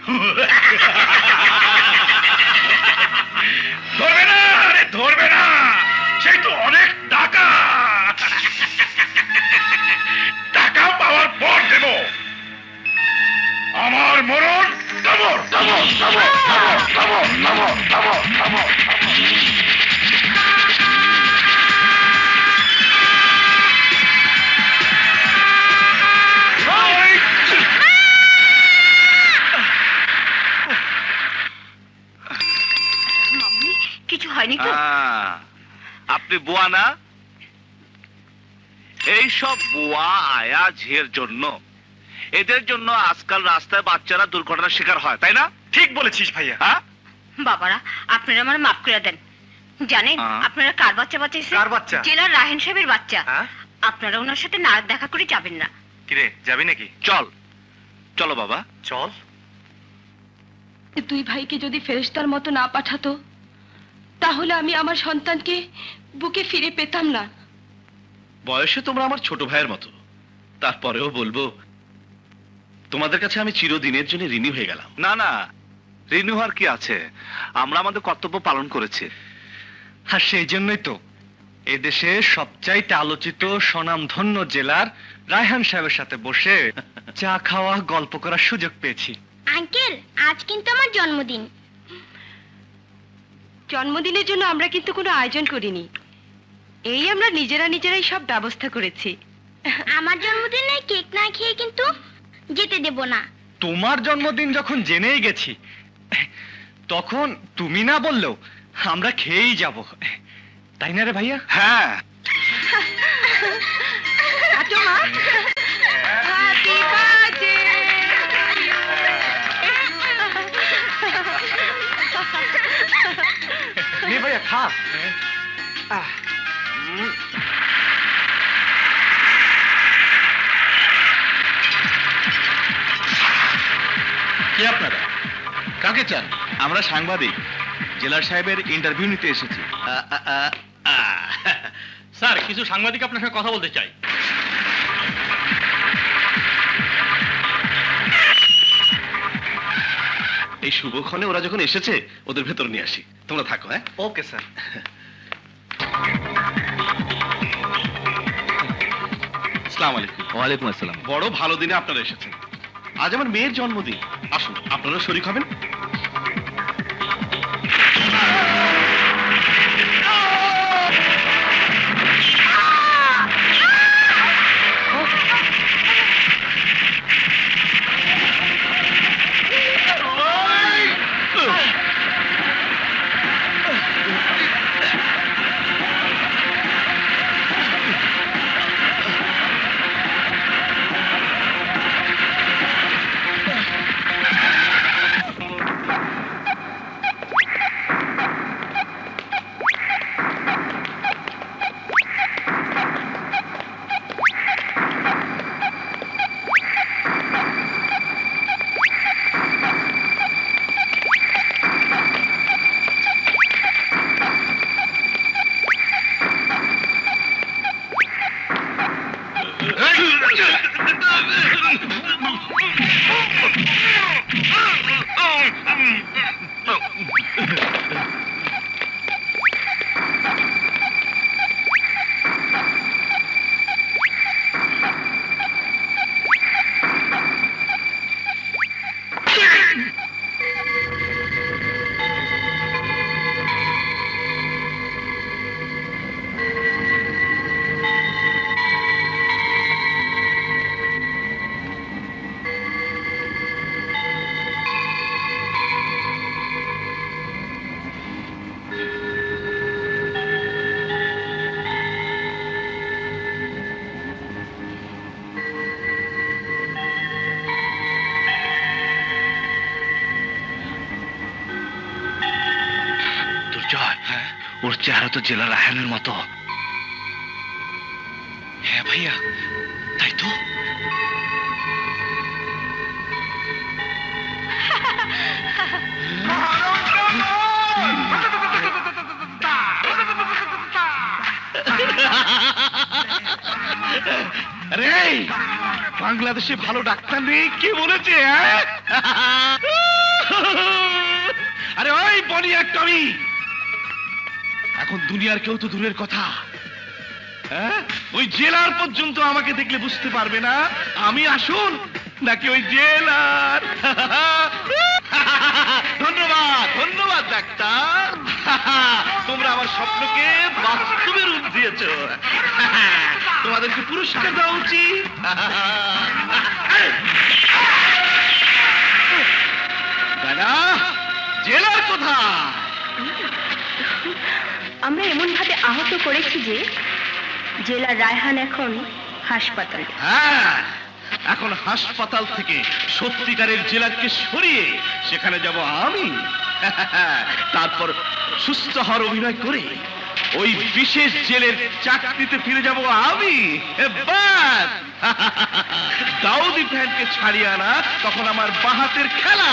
ধরবে না, আরে ধরবে না, সেই তো অনেক টাকা। টাকা পাওয়ার পর দেব। আমার মরণ তমর তমর তমর তমর তমর তমর তমর তমর। কিছু হয়নি তো? আপনি বুয়া না? এইসব বুয়া আয়া ঝের জন্য, এদের জন্য আজকাল রাস্তায় বাচ্চারা দুর্ঘটনার শিকার হয়, তাই না? ঠিক বলেছিস ভাইয়া। হ্যাঁ বাবারা, আপনারা আমার মাফ করে দেন। জানেন আপনারা কার বাচ্চা বাঁচাইছে? কার বাচ্চা? জেলার রাহেন সাহেবের বাচ্চা। হ্যাঁ? আপনারা ওনার সাথে না দেখা করে যাবেন না। কিরে, যাবি নাকি? চল চলো বাবা, চল। দুই ভাইকে যদি ফেরেশতার মতো না পাঠাতো, তাহলে আমি আমার সন্তানকে বুকে ফিরে পেতাম না। বয়সে তোমরা আমার ছোট ভাইয়ের মতো, তারপরেও বলবো তোমাদের কাছে আমি চিরদিনের জন্য ঋণী হয়ে গেলাম। না না, ঋণী হওয়ার কি আছে, আমরা আমাদের কর্তব্য পালন করেছি। আর সেই জন্যই তো এদেশে সবচাইতে আলোচিত স্বনামধন্য জেলার রায়হান সাহেবের সাথে বসে চা খাওয়া, গল্প করার সুযোগ পেয়েছি। আঙ্কেল, আজ কিন্তু আমার জন্মদিন। জন্মদিনের জন্য আমরা কিন্তু কোনো আয়োজন করিনি, এই আমরা নিজেরা নিজেরাই সব ব্যবস্থা করেছি। আমার জন্মদিনে কেক না খেয়ে কিন্তু যেতে দেব না। তোমার জন্মদিন যখন জেনেই গেছি, তখন তুমি না বললেও আমরা খেয়েই যাব, তাই না রে ভাইয়া? হ্যাঁ। আচ্ছা মা, হ্যাপি বার্থডে। নে ভাইয়া খা। কি আপনারা কাকে চান? আমরা সাংবাদিক, জেলার সাহেবের ইন্টারভিউ নিতে এসেছি। স্যার, কিছু সাংবাদিক আপনার সঙ্গে কথা বলতে চাই। এই শুভক্ষণে ওরা যখন এসেছে, ওদের ভেতর নিয়ে আসি। তোমরা থাকো। হ্যাঁ, ওকে স্যার। আসসালামু আলাইকুম। ওয়ালাইকুম আসসালাম। বড় ভালো দিনে আপনারা এসেছেন। আজ আমার মেয়ের জন্মদিন, আসুন আপনারা শরীক হবেন। ওর চেহারা তো জেলা রায়হানের মতো। হ্যাঁ ভাইয়া, তাই তো। আরে বাংলাদেশে ভালো ডাক্তার নেই কে বলেছে? আরে ওই বনিয়া টমি, এখন দুনিয়ার কেউ তো দূরের কথা, ওই জেলার পর্যন্ত আমাকে দেখলে বুঝতে পারবে না আমি আসুন নাকি ওই জেলার। ধন্যবাদ ধন্যবাদ ডাক্তার, তোমরা আমার স্বপ্নকে বাস্তবে রূপ দিয়েছ। তোমাদেরকে পুরস্কার দেওয়া উচিত। দাদা জেলার কথা আমরা এমন ভাবে আহত করেছি যে জেলার রায়হান এখন হাসপাতালে। হ্যাঁ, এখন হাসপাতাল থেকে সত্যিকারের জেলাকে সরিয়ে সেখানে যাব আমি। তারপর সুস্থ হওয়ার অভিনয় করে ওই বিশেষ জেলের চাকরিতে ফিরে যাব আমি। বাস দাউদি ফ্যানকে ছাড়িয়ে আনা তখন আমার বাহাতের খেলা।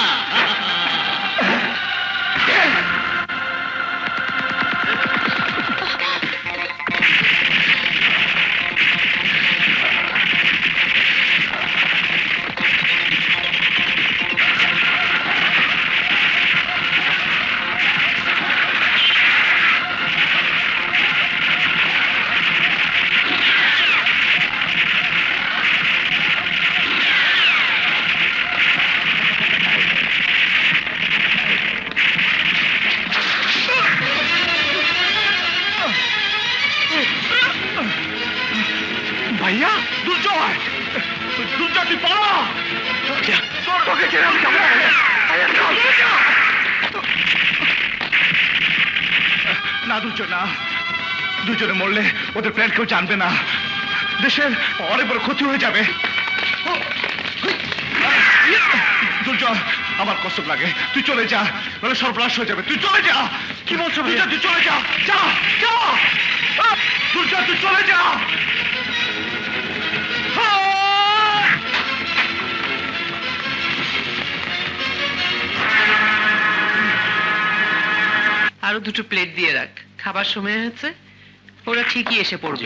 ভাইয়া দুর্জয়, দুর্জয় তুই পালা, তোকে ছেড়ে আমি যাবো। না দুর্জয় না, দুজনে মরলে ওদের প্ল্যান কেউ জানবে না, দেশের অনেক বড় ক্ষতি হয়ে যাবে। দুর্জয় আমার কষ্ট লাগে, তুই চলে যা, নাহলে সর্বনাশ হয়ে যাবে। তুই চলে যা। কি বলছো ভাইয়া? তুই চলে যা, যা যা দুর্জয়, তুই চলে যা। আরো দুটো প্লেট দিয়ে রাখ, খাবার সময় হয়েছে, ওরা ঠিকই এসে পড়বে।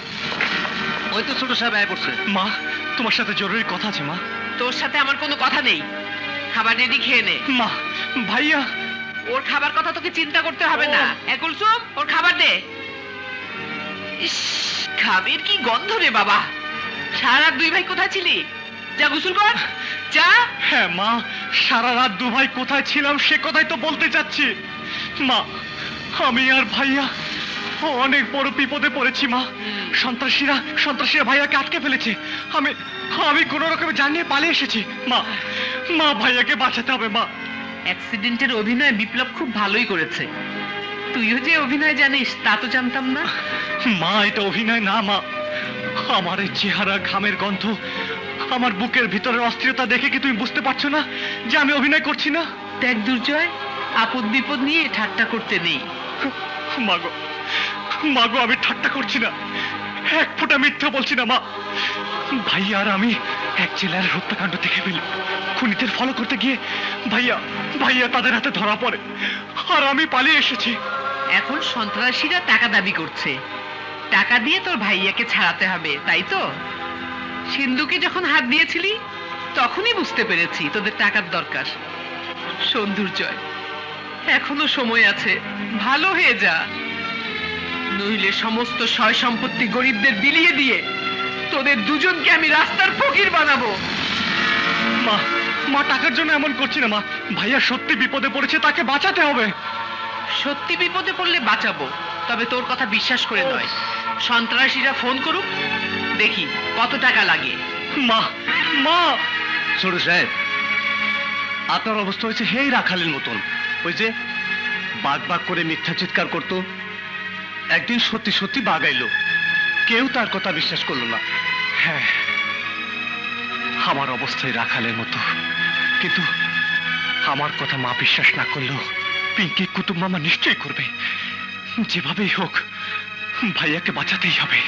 ওই তো ছোট সাহেব আয় পড়ছে। মা তোমার সাথে জরুরি কথা আছে। মা তোর সাথে আমার কোনো কথা নেই, খাবার রেডি খেয়ে নে। মা ভাইয়া, ওর খাবার কথা তোকে চিন্তা করতে হবে না। এ কুলসুম, ওর খাবার দে। ইস, খাবের কি গন্ধ রে বাবা। সারা রাত দুই ভাই কোথায় ছিলি? যা গোসল কর, যা। হ্যাঁ মা, সারা রাত দু ভাই কোথায় ছিলাম সে কথাই তো বলতে চাচ্ছি। মা আমি আর ভাইয়া অনেক বড় বিপদে পড়েছি মা। সন্ত্রাসীরা সন্ত্রাসীরা ভাইয়াকে আটকে ফেলেছে। আমি আমি কোন রকমে জানিয়ে পালিয়ে এসেছি। মা মা ভাইয়াকে বাঁচাতে হবে মা। অ্যাক্সিডেন্টের অভিনয় বিপ্লব খুব ভালোই করেছে। তুইও যে অভিনয় জানিস তা তো জানতাম না। মা এটা অভিনয় না মা, আমার এই চেহারা, ঘামের গন্ধ, আমার বুকের ভিতরের অস্থিরতা দেখে কি তুমি বুঝতে পারছো না যে আমি অভিনয় করছি না? দেখ দুর্জয়, আপদ বিপদ নিয়ে ঠাট্টা করতে নেই। মাগো মাগো, আমি ঠাট্টা করছি না, এক ফোঁটা মিথ্যা বলছি না মা। ভাইয়া আর আমি এক জেলার হত্যাকাণ্ড দেখে ফেলি, খুনিদের ফলো করতে গিয়ে ভাইয়া ভাইয়া তাদের হাতে ধরা পড়ে, আর আমি পালিয়ে এসেছি। এখন সন্ত্রাসীরা টাকা দাবি করছে, টাকা দিয়ে তোর ভাইয়াকে ছাড়াতে হবে, তাই তো? সিন্ধুকে যখন হাত দিয়েছিলি তখনই বুঝতে পেরেছি তোদের টাকার দরকার। শোন দুর্জয়, এখনো সময় আছে, ভালো হয়ে যা, নইলে সমস্ত সয় সম্পত্তি গরিবদের বিলিয়ে দিয়ে তোদের দুজনকে আমি রাস্তার ফকির বানাবো। মা মা টাকার জন্য এমন করছি না মা, ভাইয়া সত্যি বিপদে পড়েছে, তাকে বাঁচাতে হবে। সত্যি বিপদে পড়লে বাঁচাবো, তবে তোর কথা বিশ্বাস করে নয়। সন্ত্রাসীরা ফোন করুক, দেখি কত টাকা লাগে। মা মা ছোট সাহেব, আপনার অবস্থা হয়েছে হেই রাখালের মতন। ওই যে বাঘ বাঘ করে মিথ্যা চিৎকার করতো, একদিন সত্যি সত্যি বাঘ আইলো, কেউ তার কথা বিশ্বাস করলো না। হ্যাঁ, আমার অবস্থায় রাখালের মতো, কিন্তু আমার কথা মা বিশ্বাস না করলেও পিঙ্কি কুতুব মামা নিশ্চয়ই করবে। যেভাবেই হোক ভাইয়াকে বাঁচাতেই হবে।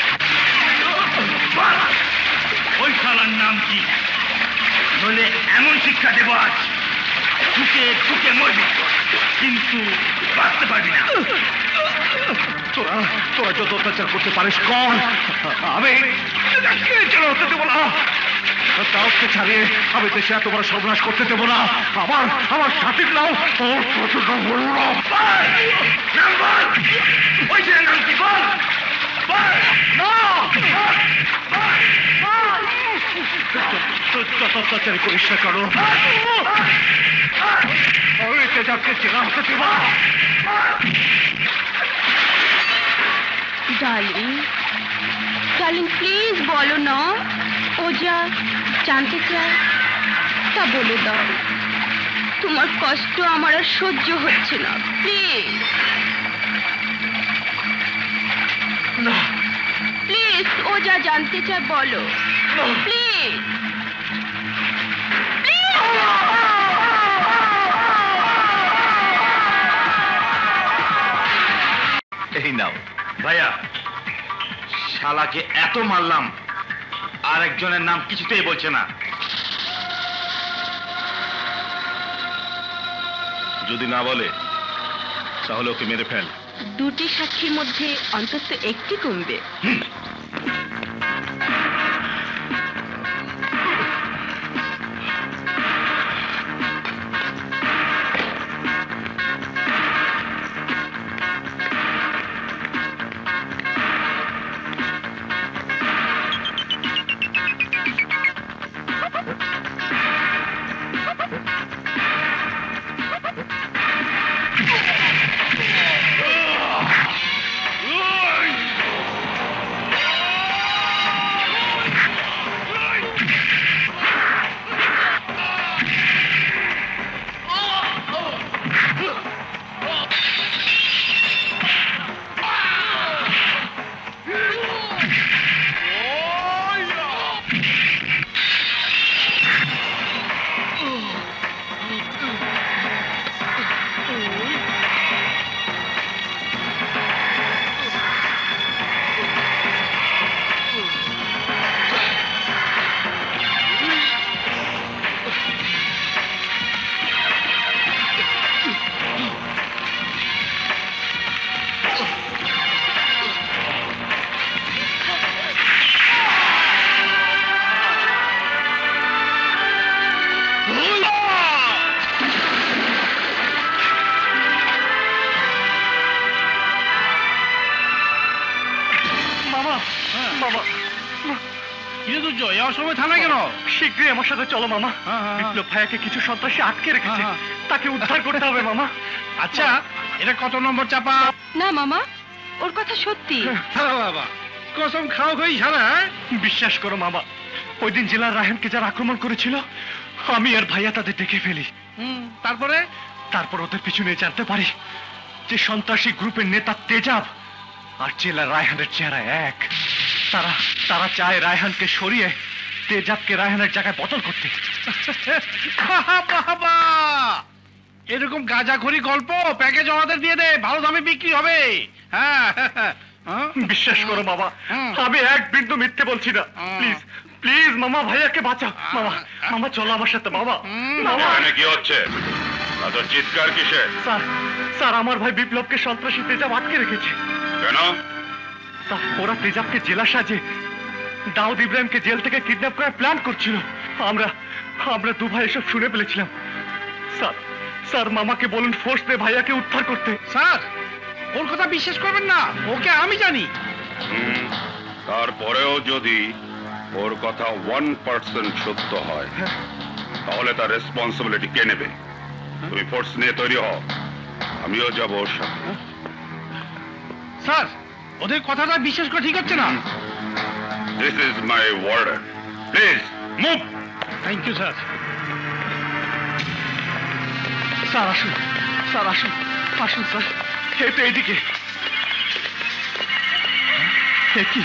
ওই শালার নাম কি? বলে এমন শিক্ষা দেব আজ ঢুকে ঢুকে মরবি, কিন্তু বাঁচতে পারবি না। তোরা তোরা যত অত্যাচার করতে পারিস কর, আমি চলো হতে দেবো না। কাউকে ছাড়িয়ে আমি দেশে এত বড় সর্বনাশ করতে দেবো না। আমার আমার সাথে নাও, কতটা বলো না। ওই ছেলের নাম কি বল? যত অত্যাচার করিস না করো, আমি তেজাবকে চেনা হতে দেবো। ডার্লিং ডার্লিং প্লিজ বলো না, ও যা জানতে চায় তা বলে দাও। তোমার কষ্ট আমার আর সহ্য হচ্ছে না, প্লিজ না প্লিজ, ও যা জানতে চায় বলো প্লিজ। এই নাও ভাইয়া, শালাকে এত মারলাম আর একজনের নাম কিছুতেই বলছে না। যদি না বলে তাহলে ওকে মেরে ফেল। দুটি সাক্ষীর মধ্যে অন্তত একটি কমবে। শীঘ্রই আমার সাথে চলো মামা। বিপ্লব ভাইয়াকে কিছু সন্ত্রাসী আটকে রেখেছে, তাকে উদ্ধার করতে হবে মামা। আচ্ছা, এটা কত নম্বর চাপা? না মামা, ওর কথা সত্যি। বাবা কসম খাও হই সারা। বিশ্বাস করো মামা, ওই দিন জেলার রায়হানকে যারা আক্রমণ করেছিল আমি আর ভাইয়া তাদের দেখে ফেলি। তারপরে তারপর ওদের পিছনে জানতে পারি যে সন্ত্রাসী গ্রুপের নেতা তেজাব আর জেলার রায়হানের চেহারা এক। তারা তারা চায় রায়হানকে সরিয়ে তেজাবকে রায়হানের জায়গায় বদল করতে। বাবা এরকম গাঁজাখড়ি গল্প প্যাকেজ আমাদের দিয়ে দে, ভালো দামে বিক্রি হবে। হ্যাঁ বিশ্বাস করো বাবা, আমি এক বিন্দু মিথ্যে বলছি না। প্লিজ প্লিজ মামা, ভাইয়াকে বাঁচাও। মামা মামা চলো আমার সাথে। বাবা কি হচ্ছে? চিৎকার কিসে? স্যার স্যার আমার ভাই বিপ্লবকে সন্ত্রাসী তেজাব আটকে রেখেছে। কেন? স্যার ওরা তেজাবকে জেলা সাজে দাউদ ইব্রাহিমকে জেল থেকে কিডন্যাপ করার প্ল্যান করছিল। আমরা আমরা দু ভাই এসব শুনে ফেলেছিলাম। স্যার স্যার মামাকে বলুন ফোর্স দে ভাইয়াকে উদ্ধার করতে। স্যার ওর কথা বিশ্বাস করবেন না, ওকে আমি জানি। তারপরেও যদি ওর কথা ওয়ান পার্সেন্ট সত্য হয় তাহলে তার রেসপন্সিবিলিটি কে নেবে? তুমি ফোর্স নিয়ে তৈরি হও, আমিও যাবো ওর সাথে। স্যার ওদের কথাটা বিশ্বাস করা ঠিক হচ্ছে না। This is my order. Please move. Thank you sir. Sir আসুন, স্যার আসুন, আসুন স্যার। এই তো এইদিকে। কি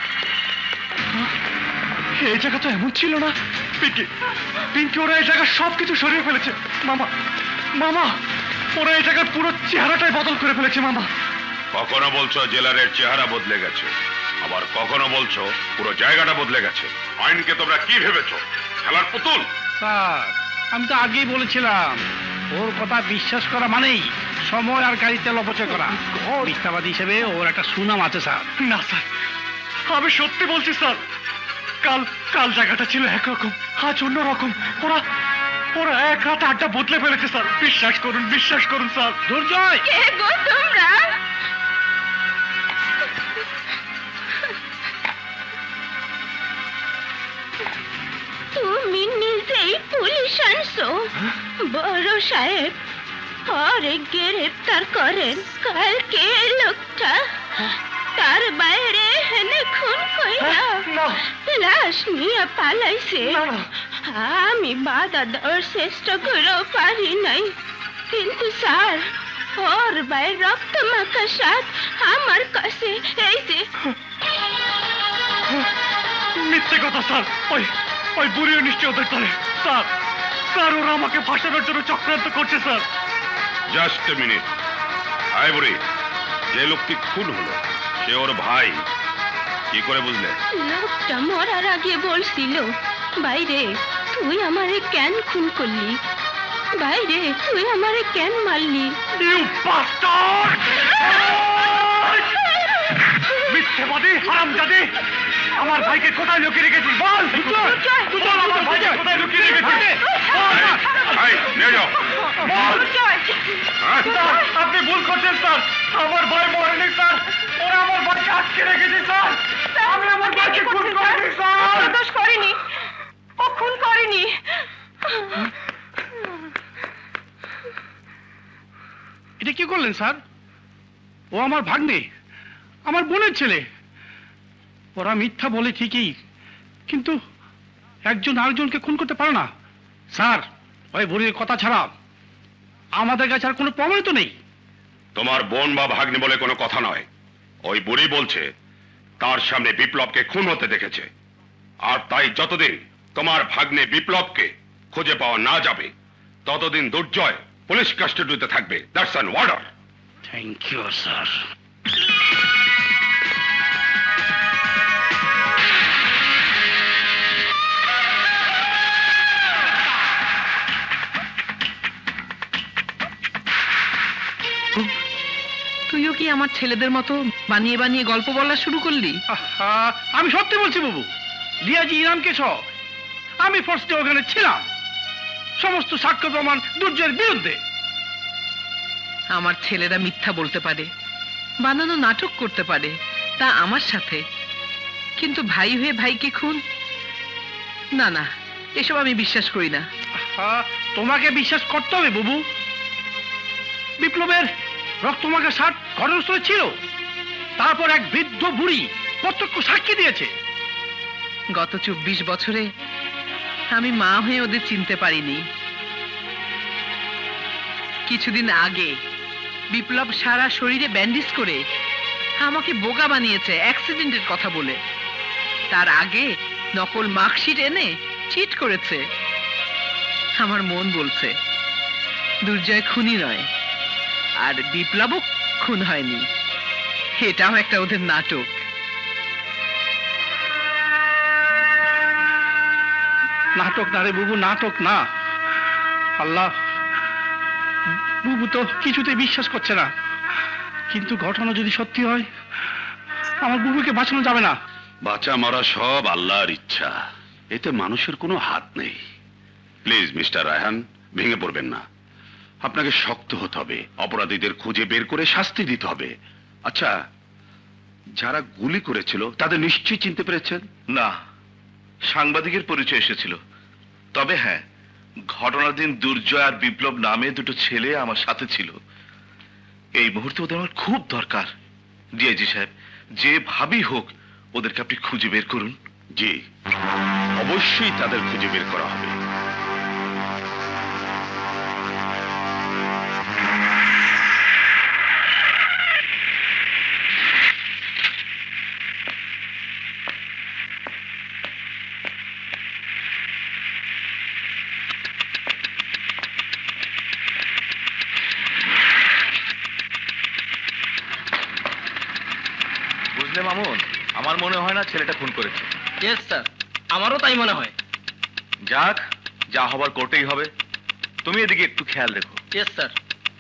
এই জায়গা তো এমন ছিল না। পিঙ্কি পিঙ্কি ওরা এই জায়গার সবকিছু সরিয়ে ফেলেছে। মামা মামা ওরা এই জায়গার পুরো চেহারাটাই বদল করে ফেলেছে। মামা কখনো বলছো জেলারের চেহারা বদলে গেছে, আবার কখনো বলছো পুরো জায়গাটা বদলে গেছে। আইনকে তোমরা কি ভেবেছো, খেলার পুতুল? স্যার, আমি তো আগেই বলেছিলাম ওর কথা বিশ্বাস করা মানেই সময় আর গাড়ি তেল অপচয় করা। মিথ্যাবাদী হিসেবে ওর একটা সুনাম আছে স্যার। না স্যার, আমি সত্যি বলছি স্যার। কাল কাল জায়গাটা ছিল একরকম, আজ অন্য রকম। ওরা ওরা এক রাতে আড্ডা বদলে ফেলেছে স্যার। বিশ্বাস করুন, বিশ্বাস করুন স্যার। দুর্জয়, কে গো তোমরা? তুমি নিজেই পুলিশ আনছো? বড় সাহেব পরে গ্রেপ্তার করেন কালকে লোকটা। তার বাইরে হেনে খুন কইরা লাশ নিয়ে পালাইছে। আমি বাধা দেওয়ার চেষ্টা করেও পারি নাই, কিন্তু স্যার ওর ভাই রক্ত মাখা সাথ আমার কাছে এই যে। মিথ্যে কথা স্যার, ওই ওই বুড়িও নিশ্চয় ওদের করে। স্যার স্যার ওরা আমাকে ফাঁসানোর জন্য চক্রান্ত করছে স্যার। Just a minute. আয় বুড়ি, যে লোকটি খুন হলো সে ওর ভাই, কি করে বুঝলে? লোকটা মরার আগে বলছিল, বাইরে তুই আমারে কেন খুন করলি, বাইরে তুই আমারে কেন মারলি। মিথ্যেবাদী, হারামজাদী, আমার ভাইকে কোথায় লুকিয়ে রেখেছিস বল। বল আমার ভাইকে কোথায় লুকিয়ে রেখেছিস। নিয়ে যাও। আপনি ভুল করছেন স্যার, আমার ভাই মরেনি স্যার, ওরা আমার ভাইকে আটকে রেখেছে স্যার। আমি আমার ভাইকে খুন করিনি স্যার। দোষ করিনি, ও খুন করেনি। এটা কি করলেন স্যার? ও আমার ভাগ্নে, আমার বোনের ছেলে। ওরা মিথ্যা বলে ঠিকই, কিন্তু একজন আরেকজনকে খুন করতে পারে না। স্যার, ওই বুড়ির কথা ছাড়া আমাদের কাছে আর কোনো প্রমাণ তো নেই। তোমার বোন বা ভাগ্নে বলে কোনো কথা নয়। ওই বুড়ি বলছে তার সামনে বিপ্লবকে খুন হতে দেখেছে, আর তাই যতদিন তোমার ভাগ্নে বিপ্লবকে খুঁজে পাওয়া না যাবে ততদিন দুর্জয় পুলিশ কাস্টডিতে থাকবে। That's an order. Thank you sir. তুইও কি আমার ছেলেদের মতো বানিয়ে বানিয়ে গল্প বলা শুরু করলি? আহা, আমি সত্যি বলছি বাবু, রিয়াজি ইরানকে সহ আমি ফার্স্টে ওখানে ছিলাম। সমস্ত সাক্ষ্য প্রমাণ দুর্জয়ের বিরুদ্ধে। আমার ছেলেরা মিথ্যা বলতে পারে, বানানো নাটক করতে পারে, তা আমার সাথে, কিন্তু ভাই হয়ে ভাইকে খুন? না না, এসব আমি বিশ্বাস করি না। আহা, তোমাকে বিশ্বাস করতে হবে বাবু। বিপ্লবের রক্তমাখা শার্ট ঘটনাস্থলে ছিল, তারপর এক বৃদ্ধ বুড়ি প্রত্যক্ষ সাক্ষী দিয়েছে। গত চব্বিশ বছরে আমি মা হয়ে ওদের চিনতে পারিনি। কিছুদিন আগে বিপ্লব সারা শরীরে ব্যান্ডেজ করে আমাকে বোকা বানিয়েছে অ্যাক্সিডেন্টের কথা বলে। তার আগে নকল মার্কশিট এনে চিট করেছে। আমার মন বলছে দুর্জয় খুনি নয়, আর বিপ্লবও খুন হয়নি। এটাও একটা ওদের নাটক। নাটক না রে বুবু, নাটক না। আল্লাহ, বুবু তো কিছুতে বিশ্বাস করছে না, কিন্তু ঘটনা যদি সত্যি হয় আমার বুবুকে বাঁচানো যাবে না। বাঁচা মারা সব আল্লাহর ইচ্ছা, এতে মানুষের কোনো হাত নেই। প্লিজ মিস্টার রায়হান, ভেঙে পড়বেন না। আপনাকে শক্ত হতে হবে, অপরাধীদের খুঁজে বের করে শাস্তি দিতে হবে। আচ্ছা, যারা গুলি করেছিল তাদের নিশ্চয়ই চিনতে পেরেছেন? না, সাংবাদিকের পরিচয় এসেছিল। তবে হ্যাঁ, ঘটনার দিন দুর্জয় আর বিপ্লব নামে দুটো ছেলে আমার সাথে ছিল। এই মুহূর্তে ওদের আমার খুব দরকার। ডিআইজি সাহেব, যে ভাবি হোক ওদেরকে আপনি খুঁজে বের করুন। জি, অবশ্যই তাদের খুঁজে বের করা হবে। আসলে মামুন, আমার মনে হয় না ছেলেটা খুন করেছে। ইয়েস স্যার, আমারও তাই মনে হয়। যাক, যা হবার কোর্টেই হবে। তুমি এদিকে একটু খেয়াল রেখো। Yes sir.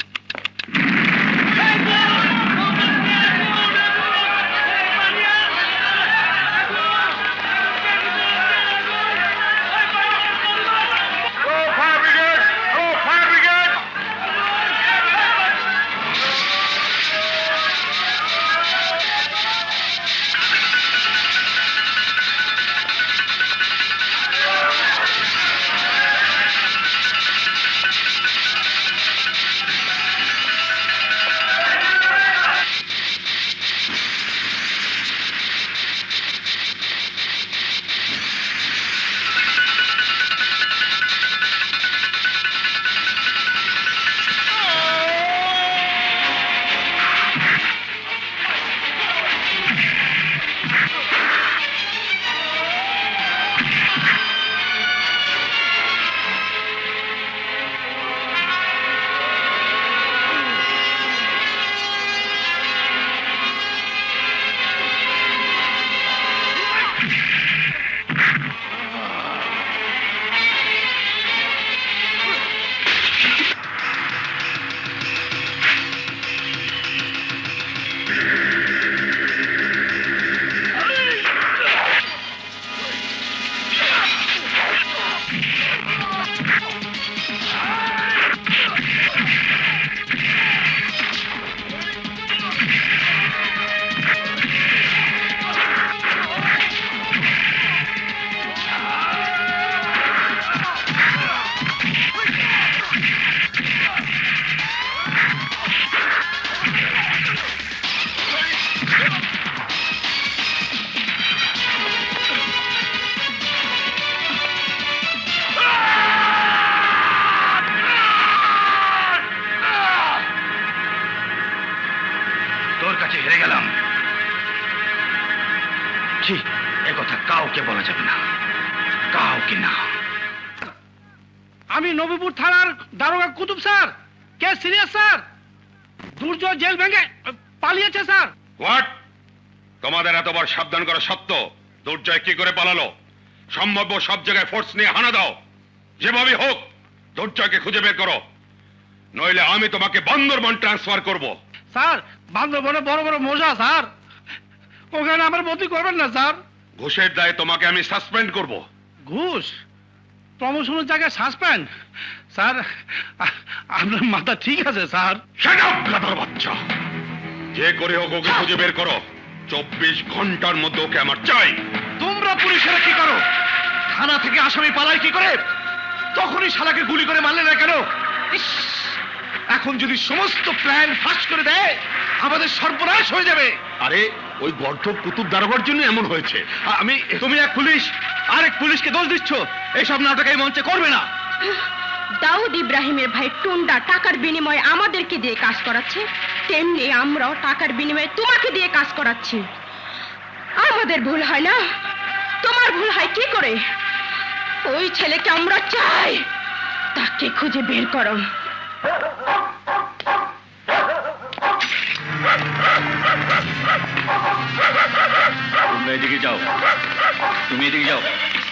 কাউকে বলা যাবে না, কাউকে না। আমি নবীপুর থানার দারোগা কুতুব স্যার। কে সিরিয়াস স্যার? দুর্জয় জেল ভেঙে পালিয়েছে স্যার। হোয়াট? তোমাদের এতবার সাবধান করা সত্ত্বেও দুর্জয় কি করে পালালো? সম্ভাব্য সব জায়গায় ফোর্স নিয়ে হানা দাও। যেভাবে হোক দুর্জয়কে খুঁজে বের করো, নইলে আমি তোমাকে বান্দরবান ট্রান্সফার করব। স্যার, বান্দরবানে বড় বড় মজা স্যার, ওখানে আমার বদলি করবেন না স্যার। ঘুষের দায়ে তোমাকে আমি সাসপেন্ড করব। ঘুষ? প্রমোশনের জায়গায় সাসপেন্ড? স্যার, আপনার মাথা ঠিক আছে স্যার? শাট আপ গাধার বাচ্চা! যে করে হোক ওকে খুঁজে বের করো। চব্বিশ ঘন্টার মধ্যে ওকে আমার চাই। তোমরা পুলিশেরা কি করো? থানা থেকে আসামি পালায় কি করে? তখনই শালাকে গুলি করে মারলে না কেন? এখন যদি সমস্ত প্ল্যান ফাঁস করে দেয় আমাদের সর্বনাশ হয়ে যাবে। আরে ওই গর্ধব কুতুব দারোগার জন্য এমন হয়েছে। আমি তুমি এক পুলিশ আরেক পুলিশকে দোষ দিচ্ছ। এইসব নাটক এই মঞ্চে করবে না। দাউদ ইব্রাহিমের ভাই টুন্ডা টাকার বিনিময়ে আমাদেরকে দিয়ে কাজ করাচ্ছে, তেমনি আমরাও টাকার বিনিময়ে তোমাকে দিয়ে কাজ করাচ্ছি। আমাদের ভুল হয় না, তোমার ভুল হয় কি করে? ওই ছেলেকে আমরা চাই, তাকে খুঁজে বের করো। তোমরা এদিকে যাও, তুমি এদিকে যাও।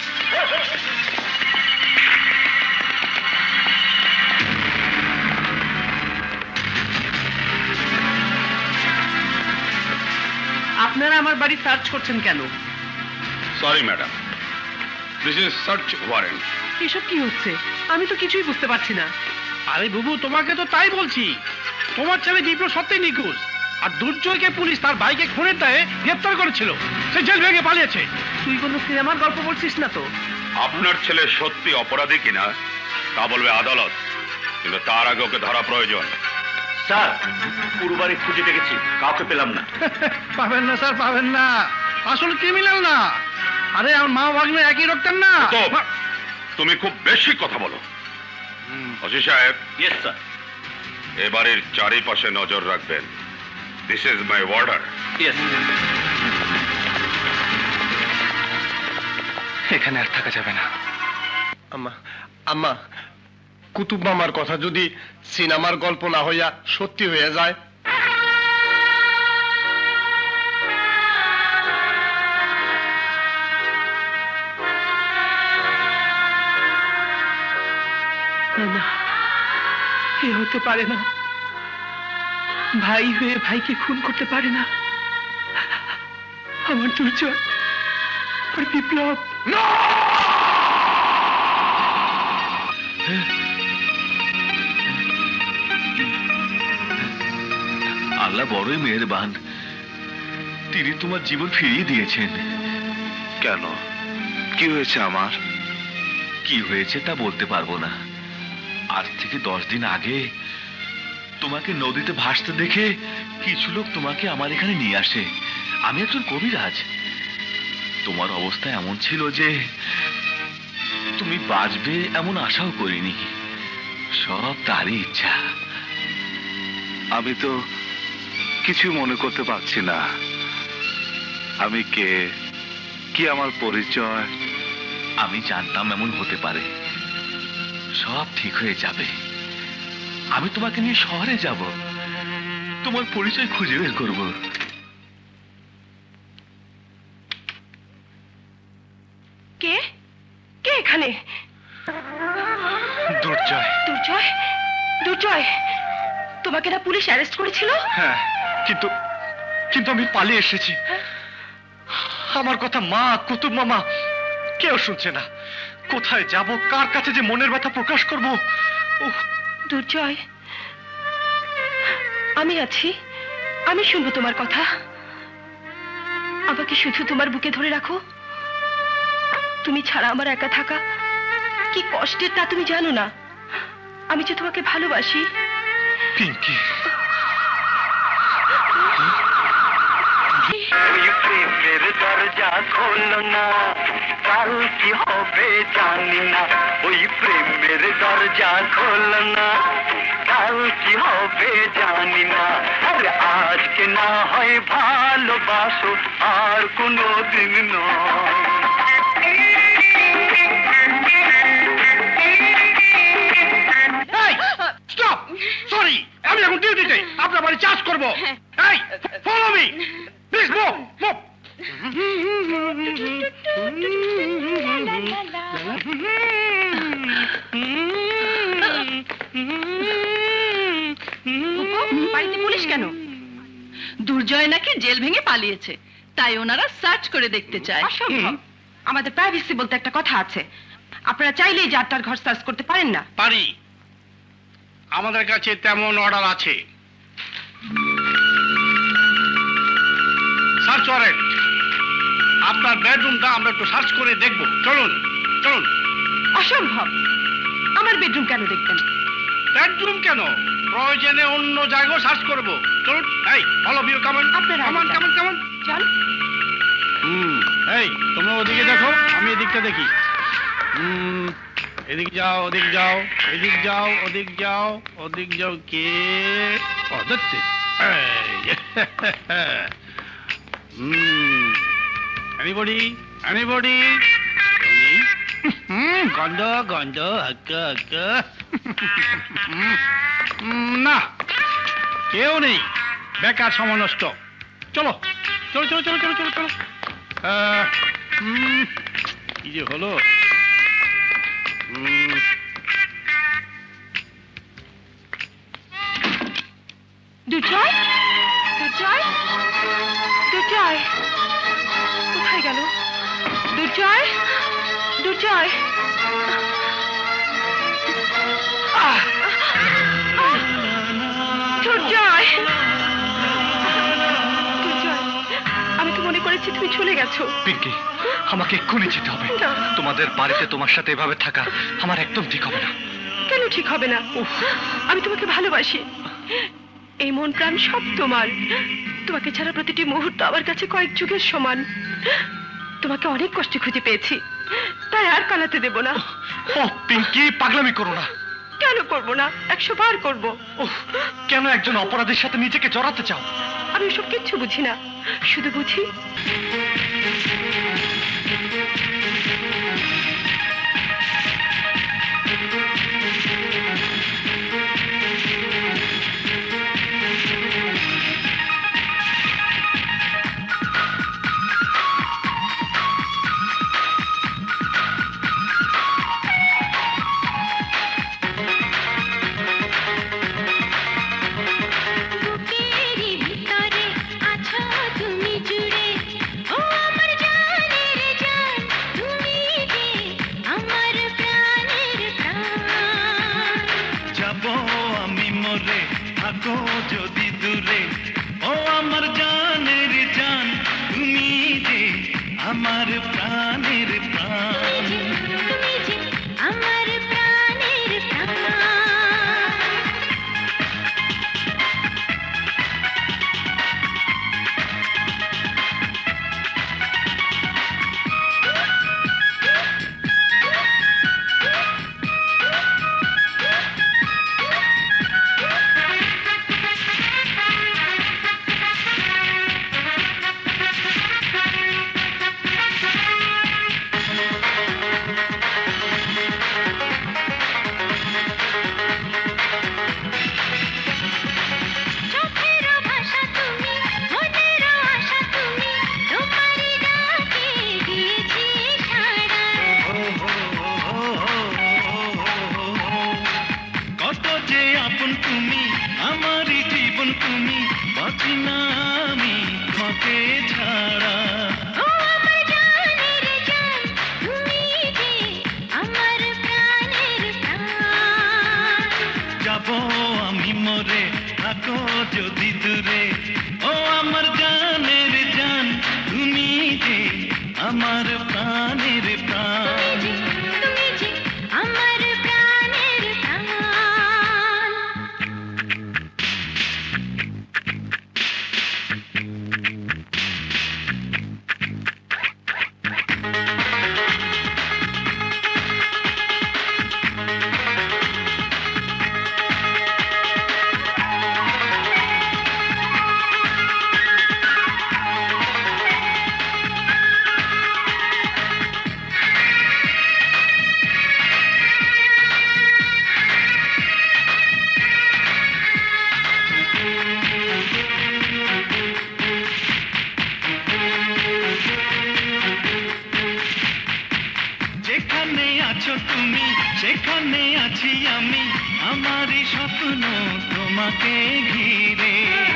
আপনারা আমার বাড়ি সার্চ করছেন কেন? Sorry madam, this is search warrant. এসব কি হচ্ছে? আমি তো কিছুই বুঝতে পারছি না। আরে বুবু, তোমাকে তো তাই বলছি। তোমার ছেলে বিপ্লব সত্যি নিখোঁজ, আর দুর্জয়কে পুলিশ তার বাইকে খুনের দায়ে গ্রেফতার করেছিল। সে জেল ভেঙে পালিয়েছে। তুই কোনো সিনেমার গল্প বলছিস না তো? আপনার ছেলে সত্যি অপরাধী কিনা তা বলবে আদালত, কিন্তু তার আগে ওকে ধরা প্রয়োজন। স্যার, পুরো বাড়ি খুঁজে দেখেছি, কাউকে পেলাম না। পাবেন না স্যার, পাবেন না। আসলে ক্রিমিনাল না। আরে আমার মা ভাগ্নে একই রক্তের না। তো, তুমি খুব বেশি কথা বলো। ওসি সাহেব। Yes sir. এবারের চারিপাশে নজর রাখবেন। This is my order. Yes. এখানে আর থাকা যাবে না। আম্মা, আম্মা, কুতুব মামার কথা যদি সিনেমার গল্প না হইয়া সত্যি হয়ে যায়, হতে পারে না, ভাই হয়ে ভাইকে খুন করতে পারে না। আমার দুর্জয় আর বিপ্লব। আল্লাহ বড়ই মেহেরবান, তিনি তোমার জীবন ফিরিয়ে দিয়েছেন। কেন, কি হয়েছে আমার? কি হয়েছে তা বলতে পারবো না। আজ থেকে দশ দিন আগে তোমাকে নদীতে ভাসতে দেখে কিছু লোক তোমাকে আমার এখানে নিয়ে আসে। আমি একজন কবিরাজ। তোমার অবস্থা এমন ছিল যে তুমি বাঁচবে এমন আশাও করিনি। সব তারই ইচ্ছা। আমি তো কিছু মনে করতে পারছি না। আমি কে, কি আমার পরিচয়? আমি জানতাম এমন হতে পারে। সব ঠিক হয়ে যাবে। আমি তোমাকে নিয়ে শহরে যাব, তোমার পরিচয় খুঁজে বের করব। কে কে এখানে? দুর্জয়। দুর্জয়? দুর্জয়, তোমাকে না পুলিশ অ্যারেস্ট করেছিল? হ্যাঁ, কিন্তু কিন্তু আমি পালিয়ে এসেছি। আমার কথা মা, কুতুব মামা কেউ শুনছে না। কোথায় যাব, কার কাছে যে মনের ব্যথা প্রকাশ করব? দুর্জয়, আমি আছি, আমি শুনবো তোমার কথা। আমাকে শুধু তোমার বুকে ধরে রাখো। তুমি ছাড়া আমার একা থাকা কি কষ্টের তা তুমি জানো না। আমি যে তোমাকে ভালোবাসি। পিঙ্কি, প্রেমের দরজা খোলো না, কাল কি হবে জানি না। ওই প্রেমের দরজা খোলো না, কাল কি হবে জানি না। আরে আজকে না হয় ভালোবাসো, আর কোনো দিন নয়। স্টপ, সরি, আমি এখন ডিউটিতে, আপনার বাড়ি চার্জ করবো। এই, follow me, please move, move. বাড়িতে পুলিশ কেন? দুর্জয় নাকি জেল ভেঙে পালিয়েছে, তাই ওনারা সার্চ করে দেখতে চায়। অসম্ভব। আমাদের প্রাইভেসি বলতে একটা কথা আছে। আপনারা চাইলেই যারটার ঘর সার্চ করতে পারেন না। পারি, আমাদের কাছে তেমন অর্ডার আছে। Search warrant. আপনার বেডরুমটা আমরা একটু সার্চ করে দেখব। চলুন চলুন। অসম্ভব। আমার বেডরুম কেন দেখবেন? বেডরুম কেন, প্রয়োজনে অন্য জায়গাও সার্চ করব। চলুন। এই, ফলো মি, কাম অন, আপনারা come on, come on, come on. চল। হুম, এই তোমরা ওদিকে দেখো, আমি এদিকটা দেখি। হুম, এদিক যাও, ওদিক যাও, এদিক যাও, ওদিক যাও, ওদিক যাও। কে? ও দত্তে। হুম, এনিবডি, এনিবডি? হুম, গন্ধ গন্ধ, হাক্কা হাক্কা। না, কেউ নেই। বেকার সময় নষ্ট। চলো চলো চলো চলো চলো চলো চলো। আহ, হুম, কি যে হলো। হুম, দুর্জয়, দুর্জয়, দুর্জয় কোথায় গেল? দুর্জয়, দুর্জয়। আহ! আহ! দুর্জয়, দুর্জয়, আমি তো মনে করেছি তুমি চলে গেছো। পিঙ্কি, আমাকে এক্ষুনি যেতে হবে। না। তোমাদের বাড়িতে তোমার সাথে এভাবে থাকা আমার একদম ঠিক হবে না। কেন ঠিক হবে না? আমি তোমাকে ভালোবাসি। এই মন প্রাণ সব তোমার। তোমাকে ছাড়া প্রতিটি মুহূর্ত আমার কাছে কয়েক যুগের সমান। তোমাকে অনেক কষ্টে খুঁজে পেয়েছি, তাই আর কালাতে দেব না। ও পিঙ্কি, পাগলামি করো না। কেন করবো না? একশো বার করবো। কেন একজন অপরাধীর সাথে নিজেকে জড়াতে চাও? আমি ওসব কিচ্ছু বুঝি না, শুধু বুঝি আমার প্রাণের প্রাণ তুমি যে আমার প্রাণের প্রাণ চোখেরও ভাষা তুমি মনেরও আশা তুমি তোমারই ডাকে দিয়েছি সাড়া কত যে আপন তুমি আমারই জীবন তুমি বাঁচি না আমি তোমাকে ছাড়া ও আমার জানের জান তুমি যে আমার প্রাণের প্রাণ যাব আমি মরে থাকো যদি দূরে ও আমার জানের জান তুমি যে আমার প্রাণের প্রাণ তুমি যে আমার প্রাণের প্রাণ যেখানে আছো তুমি সেখানে আছি আমি আমারই স্বপ্ন তোমাকে ঘিরে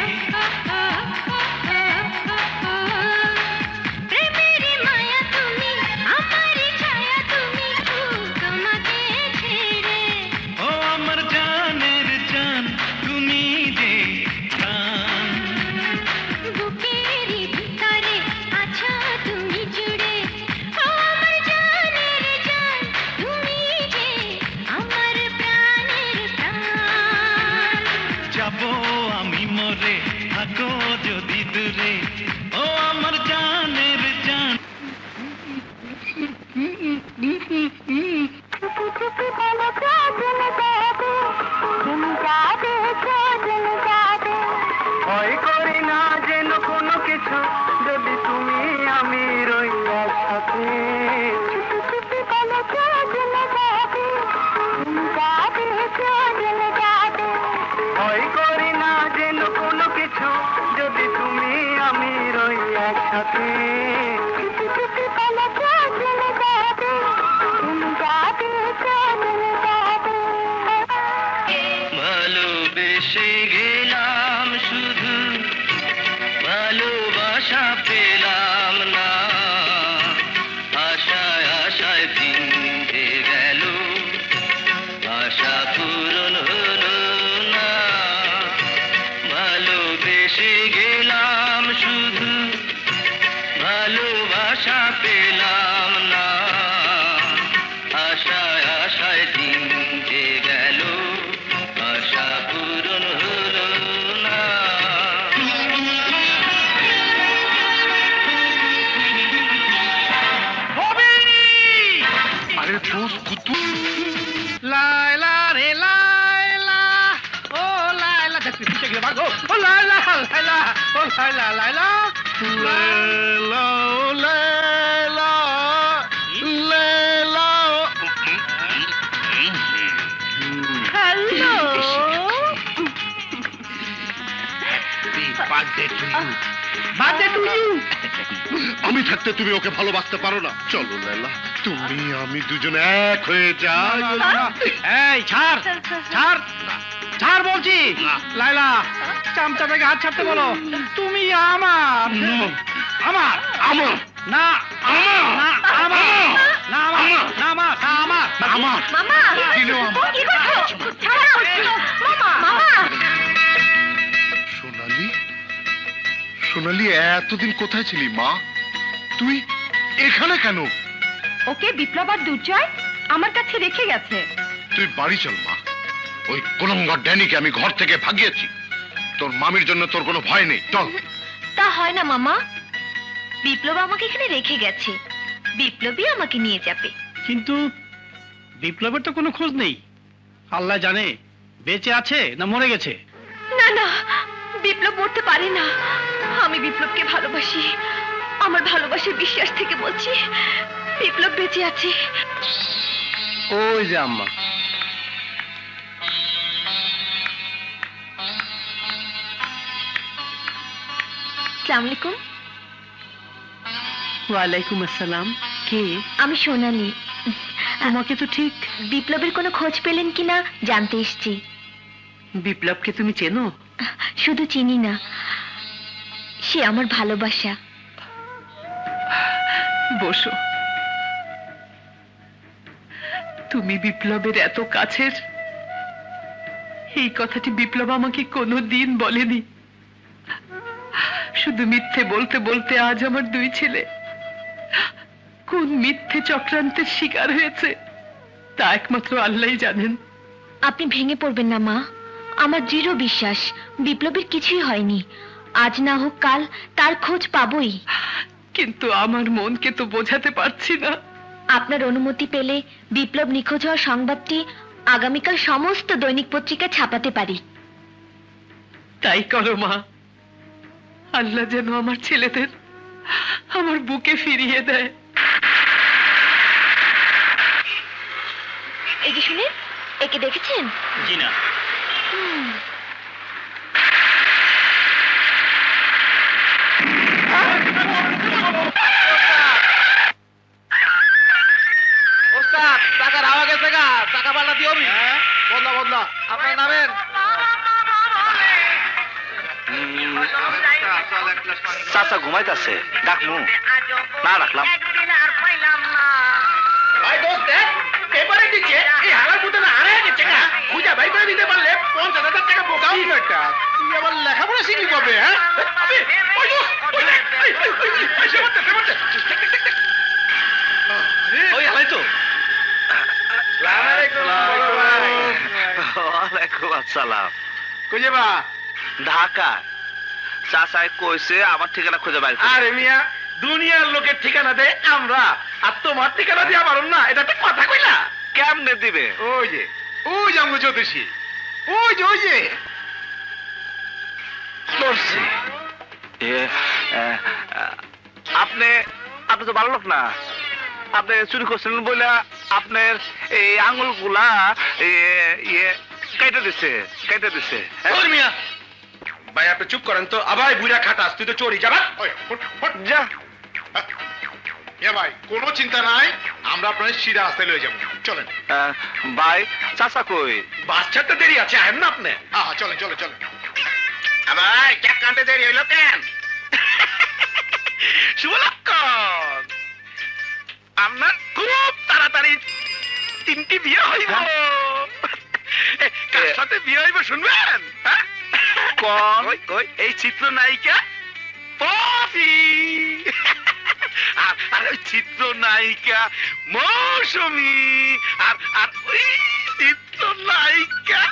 প্রেমের মায়া তুমি আমারই ছায়া তুমি তোমাকে ছেড়ে ও আমার জানের জান তুমি যে প্রাণ বুকেরই ভিতরে আছো তুমি জুড়ে ও আমার জানের জান তুমি যে আমার প্রাণের প্রাণ যাব আমি মরে থাকো যদি দূরে ও আমার জানের জান ভয় করি না যেন কোনো কিছু যদি তুমি আমি রই একসাথে ভয় করি না যেন কোনো কিছু যদি তুমি আমি রই একসাথে ভালোবেসে গেলাম শুধু ভালোবাসা পেলাম না আশায় আশায় দিন যে গেল আশা পূরণ হলো না ভালোবেসে গেলাম শুধু ভালোবাসা পেলাম না আশায় আশায় দিন যে গেল আশা পূরণ হলো না আরে দোষ কুতু লাইলা রে লাইলা ও লাইলা দেখি পিছে গিয়ে ভাগো ও লাইলা লাইলা ও লাইলা লাইলা লেলা ও লেলা লেলা hello birthday to you birthday to you আমি থাকতে তুমি ওকে ভালোবাসতে পারো না চলো লেলা তুমি আমি দুজন এক হয়ে যাই এই ছাড় ছাড় ছাড় বলছি লাইলা চামচা থেকে হাত ছাড়তে বলো তুমি আমার আমার আমার না আমার না আমার না আমার না আমার না আমার আমার মামা দিলেও আমার কি করছো ছাড়াও মামা মামা সোনালি সোনালি এতদিন কোথায় ছিলি মা তুই এখানে কেন? ওকে বিপ্লব আর দুর্জয় আমার কাছে রেখে গেছে। তুই বাড়ি চল মা। ওই কলঙ্গর ড্যানিকে আমি ঘর থেকে ভাগিয়েছি। তোর মামির জন্য তোর কোনো ভয় নেই, চল। তা হয় না মামা, বিপ্লব আমাকে এখানে রেখে গেছে, বিপ্লবী আমাকে নিয়ে যাবে। কিন্তু বিপ্লবের তো কোনো খোঁজ নেই। আল্লাহ জানে বেঁচে আছে না মরে গেছে। না না, বিপ্লব মরতে পারে না। আমি বিপ্লবকে ভালোবাসি, আমার ভালোবাসার বিশ্বাস থেকে বলছি বিপ্লব বেঁচে আছে। ওই যে আম্মা। আসসালামু আলাইকুম। ওয়ালাইকুম আসসালাম। কে? আমি সোনালি। তোমাকে তো ঠিক। বিপ্লবের কোনো খোঁজ পেলেন কিনা জানতে এসেছি। বিপ্লবকে তুমি চেনো? শুধু চিনি না, সে আমার ভালোবাসা। বসো। তুমি বিপ্লবের এত কাছের, এই কথাটি বিপ্লব আমাকে কোনোদিন বলেনি। শুধু মিথ্যে বলতে বলতে আজ আমার দুই ছেলে কোন মিথ্যে চক্রান্তের শিকার হয়েছে তা একমাত্র আল্লাহই জানেন। আপনি ভেঙে পড়বেন না মা, আমার দৃঢ় বিশ্বাস বিপ্লবের কিছুই হয়নি। আজ না হোক কাল তার খোঁজ পাবই। কিন্তু আমার মনকে তো বোঝাতে পারছি না। আপনার অনুমতি পেলে বিপ্লব নিখোঁজ হওয়ার সংবাদটি আগামীকাল সমস্ত দৈনিক পত্রিকায় ছাপাতে পারি। তাই করো মা। আল্লাহ যেন আমার ছেলেদের আমার বুকে ফিরিয়ে দেয়। এই যে শুনে, একে দেখেছেন? জি না। ওস্তাদ টাকা রাওয়া গেছে গা, টাকা পাল্টা দিও। বদলা বদলা আপনার নামের চাচা ঘুমাইতেছে, ডাকমু না রাখলাম। ভাই দোস্ত দেখ, পেপারে দিচ্ছে এই হালার মধ্যে না হারিয়ে গেছে গা। খুঁজে ভাই করে দিতে পারলে পঞ্চাশ হাজার টাকা বোকাও একটা। তুই আবার লেখাপড়া শিখলি কবে? হ্যাঁ ওই দোস্ত, ওই দেখ, এই, এই, এই, এই, সে মারতে, সে মারতে। ওই হালাই তো। ওয়ালাইকুম আসসালাম। কই যাবা? ঢাকা। চাচাই কইছে আমার ঠিকানা খুঁজে বাইর। আরে মিয়া, দুনিয়ার লোকের ঠিকানা দেয় আমরা, আর তোমার ঠিকানা দিয়ে পারো না, এটা তো কথা কইলা। কেমনে দিবে? ওই যে ওই যে আমগো জ্যোতিষী, ওই যে ওই যে ধরছি। এ, এ, আপনি আপনি তো ভালো লোক না। আপনি চুরি করছেন বলে আপনার এই আঙুল গুলা ইয়ে কেটে দিছে, কেটে দিছে। ওই মিয়া ভাই, আপনি চুপ করেন তো। আবার বুড়া খাটাস, তুই তো চোরি যাবা। যা ভাই কোনো চিন্তা নাই, আমরা আপনার সিরা আসতে লয়ে যাবো, চলেন। ভাই চাচা কই? বাচ্চাটা দেরি আছে, আহেন না আপনি। হ্যাঁ হ্যাঁ চলেন চলেন চলেন। ভাই ক্যাক কানতে দেরি হইলো কেন? শুভলক্ষণ, আপনার খুব তাড়াতাড়ি তিনটি বিয়ে হইব। কার সাথে বিয়ে হইব শুনবেন? কোন? ওই এই চিত্র নায়িকা পপি আর আর ওই চিত্র নায়িকা মৌসুমী আর আর ওই চিত্র নায়িকা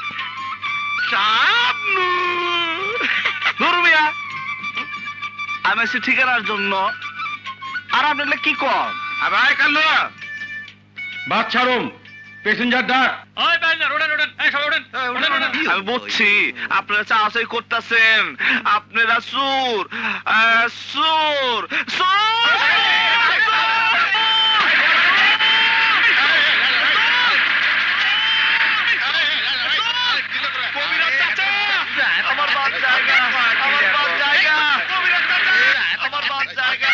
শাবনূর। নুরমিয়া, আমি এসে ঠিকানার জন্য, আর আপনার কি কম? আবার কালো বাচ্চা রুম, প্যাসেঞ্জার ডাক। আমি বুঝছি আপনারা চাষাই করতেছেন, আপনারা সুর সুর সুর। আমার বাপ জায়গা, আমার বাপ জায়গা, আমার বাপ জায়গা।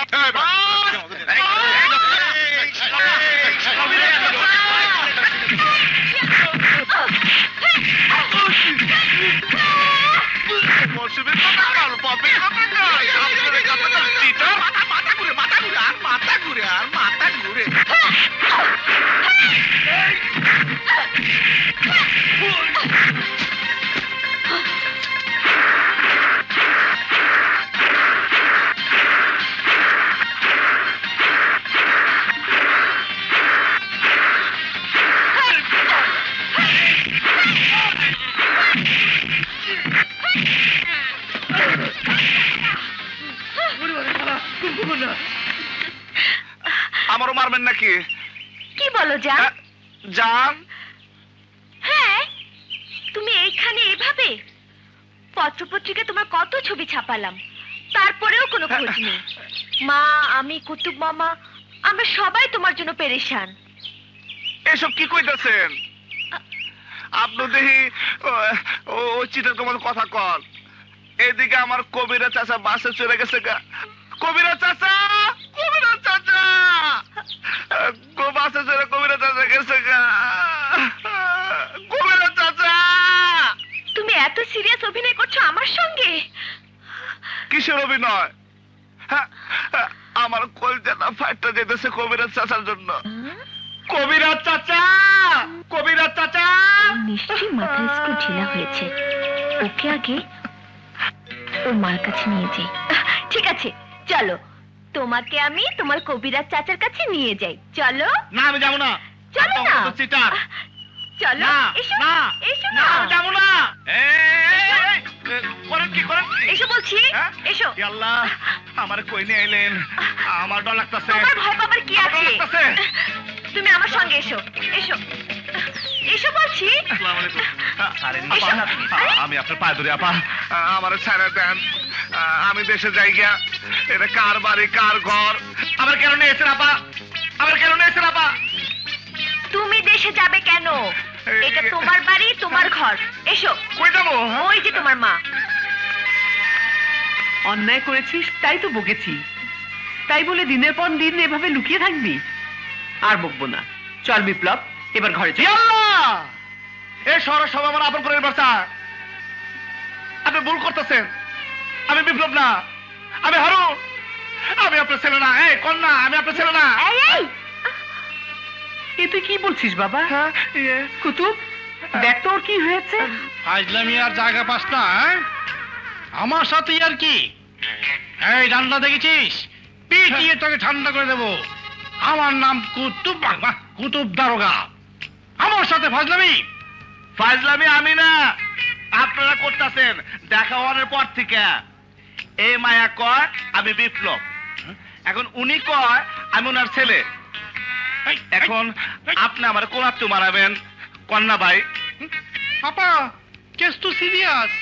মৌসুমীর কথা কাল পাবে, আপনাদের কথা তো পিটার মাথা মাথা ঘুরে মাথা ঘুরে আর মাথা ঘুরে আর মাথা ঘুরে। আমারও মারবেন নাকি? কি বলো জান? জান, হ্যাঁ, তুমি এইখানে এভাবে? পত্রপত্রিকা তোমার কত ছবি ছাপালাম, তারপরেও কোনো খোঁজ নেই। মা, আমি, কুতুব মামা, আমরা সবাই তোমার জন্য পেরেশান। এসব কি কইতাছেন? আপনি দেখি ওই চিটার কমার কথা কন। এদিকে আমার কবিরা চাচা বাসে চলে গেছে গা। কবিরা চাচা, কবিরা চাচা, বাসে চলে কবিরা চাচা গেছে গা। কবিরা চাচা, তুমি এত সিরিয়াস অভিনয় করছো আমার সঙ্গে? কিসের অভিনয়? আমার কলজাটা ফাইটটা যেতেছে কবিরাজ চাচার জন্য। কবিরাজ চাচা, কবিরাজ চাচা। নিশ্চয়ই মাথায় স্ক্রু ঢিলা হয়েছে। ওকে আগে ওর মার কাছে নিয়ে যাই। ঠিক আছে, চলো, তোমাকে আমি তোমার কবিরাজ চাচার কাছে নিয়ে যাই। চলো। না, আমি যাবো না। চলো না। চিটার। চলো। না, এসো না, এসো না, না। আমি যাবো না। করেন কি, করেন কি? এসো বলছি। এসো। আল্লাহ, আমার কই নিয়ে আইলেন? আমার ডর লাগতাছে। তোমার ভয় পাবার কি আছে? লাগতাছে। তুমি আমার সঙ্গে এসো। এসো, এসো বলছি। আমি আপনার পায়ে ধরে আপা, আমার ছাড়া দেন। আমি দেশে যাই গিয়া। এটা কার বাড়ি, কার ঘর? আমার কেন নিয়েছেন আপা? আমার কেন নিয়েছেন আপা? তুমি দেশে যাবে কেন? এটা তোমার বাড়ি, তোমার ঘর। এসো। কই যাবো? ওই যে তোমার মা। অন্যায় করেছিস তাই তো বকেছি, তাই বলে দিনের পর দিন এভাবে লুকিয়ে থাকবি? আর বকবো না, চল বিপ্লব, এবার ঘরে চল। এই শহর সব আমার আপন করে বাচ্চা। আপনি ভুল করতেছেন। আমি বিপ্লব না, আমি হারুন। আমি আপনার ছেলে না। এই কন্যা, আমি আপনার ছেলে না। এ তুই কি বলছিস বাবা? কুতুব, দেখ তো ওর কি হয়েছে। ফাজলামি আর জায়গা পাস না? আমার সাথে আর কি? এই ডান্ডা দেখেছিস? পিটিয়ে তোকে ঠান্ডা করে দেবো। আমার নাম কুতুব, কুতুব দারোগা। আমার সাথে ফাজলামি? ফাজলামি আমি না, আপনারা করতেছেন দেখা হওয়ার পর থেকে। এই মায়া কয় আমি বিপ্লব, এখন উনি কয় আমি ওনার ছেলে। এখন আপনি আমার কোন আত্মীয় মারাবেন? কন্যা ভাই। আপা, কেস তো সিরিয়াস।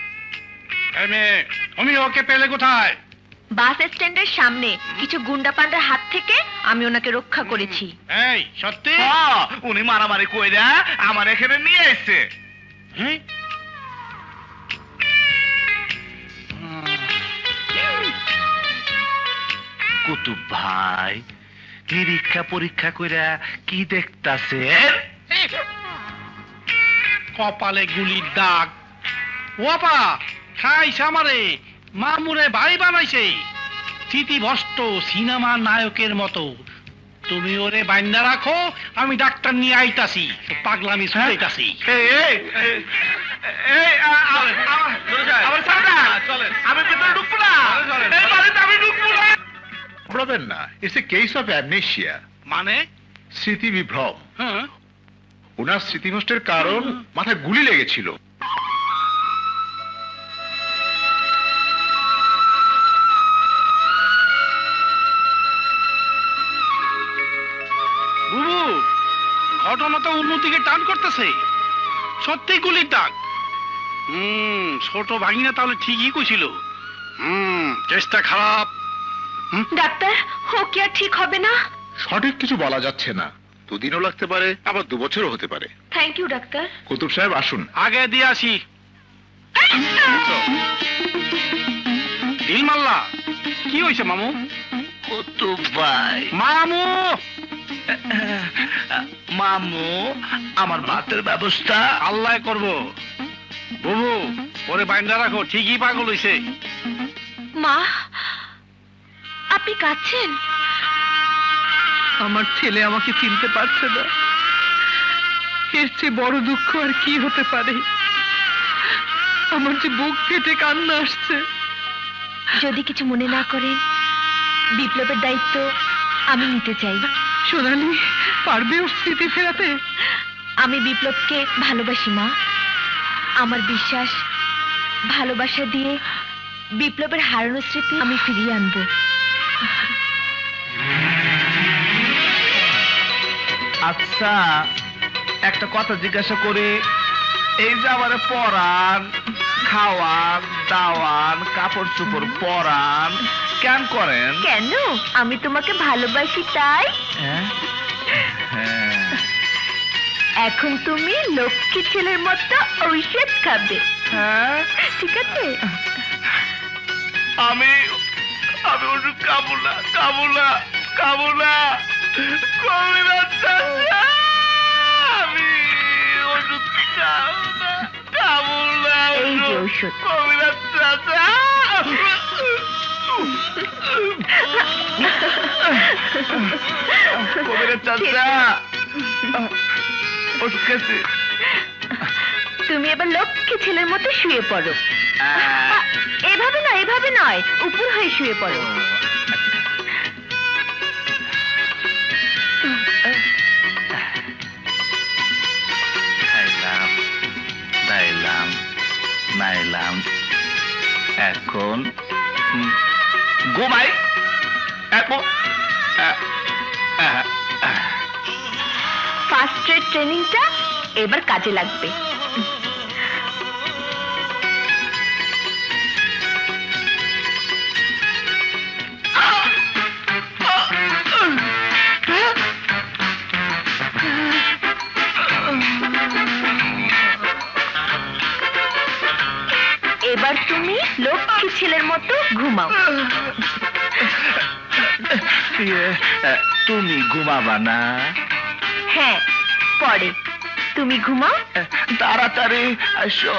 তুমি ওকে পেলে কোথায়? বাস স্ট্যান্ডের সামনে কিছু গুন্ডা পান্ডার হাত থেকে আমি ওনাকে রক্ষা করেছি। এই সত্যি? উনি মারামারি কইরা আমার এখানে নিয়ে এসছে। কুতুব ভাই, নিরীক্ষা পরীক্ষা কইরা কি দেখতাছে? কপালে গুলির দাগ। ওপা খাইছে আমারে, মামুরে ভাই বানাইছে। স্মৃতিভ্রষ্ট সিনেমা নায়কের মতো। তুমি ওরে বাইন্দা রাখো, আমি ডাক্তার নিয়ে আইতাছি। পাগলামি শুনাইতাছি। আমি ভেতরে ঢুকবো না, এই বাড়িতে আমি ঢুকবো না। ঘাবড়াবেন না, it's a case of amnesia. মানে? স্মৃতি বিভ্রম। হ্যাঁ, ওনার স্মৃতিভ্রষ্টের কারণ মাথায় গুলি লেগেছিল। বুবু, ঘটনা তো উন্নতিকে টান করতেছে। সত্যি গুলির দাগ। হুম, ছোট ভাগিনা তাহলে ঠিকই কইছিল। হুম, চেষ্টা খারাপ। ডাক্তার, ও কি আর ঠিক হবে না? সঠিক কিছু বলা যাচ্ছে না, দুদিনও লাগতে পারে, আবার দু বছরও হতে পারে। Thank you doctor. কুতুব সাহেব আসুন। আগে দিয়ে আসি। ঢিল মাল্লা, কি হয়েছে মামু? কুতুব ভাই। মামু, মামু, আমার ভাতের ব্যবস্থা আল্লাহ করব। বুবু, ওরে বাইন্দা রাখো, ঠিকই পাগল হইছে। মা, আপনি কাঁদছেন? আমার ছেলে আমাকে চিনতে পারছে না। এর চেয়ে বড় দুঃখ আর কি হতে পারে? আমার যে বুক ফেটে কান্না আসছে। যদি কিছু মনে না করেন, বিপ্লবের দায়িত্ব আমি নিতে চাই। সোনালি, পারবে ওর স্মৃতি ফেরাতে? আমি বিপ্লবকে ভালোবাসি মা। আমার বিশ্বাস, ভালোবাসা দিয়ে বিপ্লবের হারানো স্মৃতি আমি ফিরিয়ে আনবো। আচ্ছা একটা কথা জিজ্ঞাসা করি, এই যে আমার পরান খাওয়ান দাওয়ান কাপড় চোপড় পরান কেন করেন? কেন? আমি তোমাকে ভালোবাসি তাই। হ্যাঁ হ্যাঁ। এখন তুমি লক্ষ্মী ছেলের মতো ঔষধ খাবে। হ্যাঁ ঠিক আছে? আমি আমি ওষুধ খাবো না খাবো না খাবো না কবিরাজ চাচা, আমি ওষুধ খাবো না খাবো না। এই যে ঔষধ। কবিরাজ চাচা, কবিরাজ চাচা ওষুধ খেয়েছি। তুমি এবার লক্ষ্মী ছেলের মতো শুয়ে পড়ো। এভাবে না এভাবে নয়, উপর হয়ে শুয়ে পড়ো। খাইলাম দাইলাম নাইলাম, এখন ঘুমাই। ফার্স্ট এড ট্রেনিংটা এবার কাজে লাগবে। এবার তুমি লক্ষ্মী ছেলের মতো ঘুমাও। তুমি ঘুমাবা না? হ্যাঁ পরে। তুমি ঘুমাও। তাড়াতাড়ি আসো।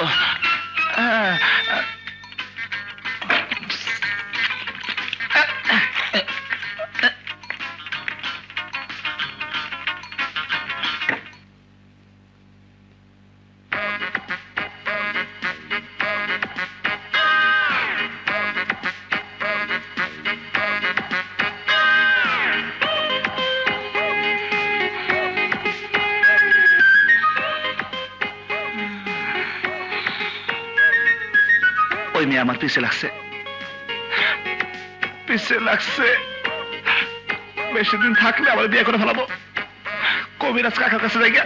ওই মেয়ে আমার পিছে লাগছে পিছে লাগছে। বেশি দিন থাকলে আবার বিয়ে করে ফেলাবো। কবিরাজ কাকার কাছে যাই গিয়া।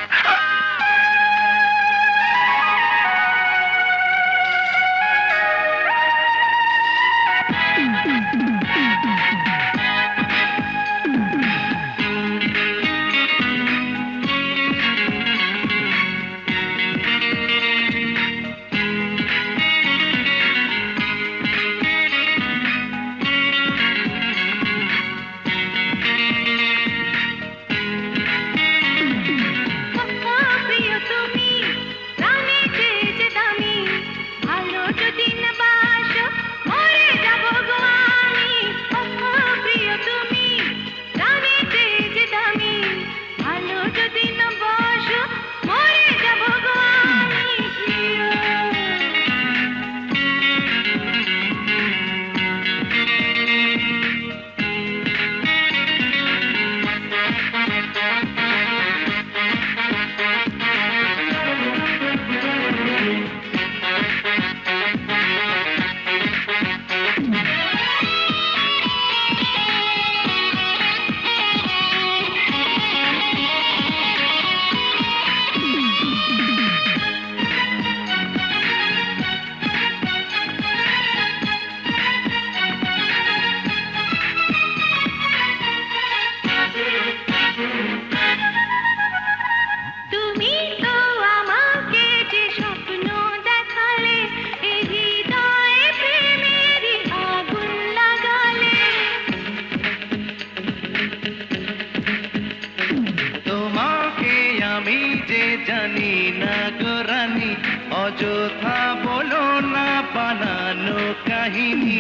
জানি না গো রানী, অযথা বলো না বানানো কাহিনী।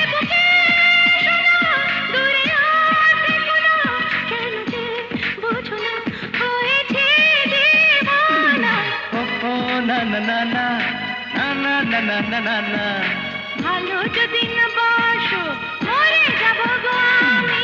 না না না না না না না না না না না ভালো যদি না বাসো মরে যাব গো আমি।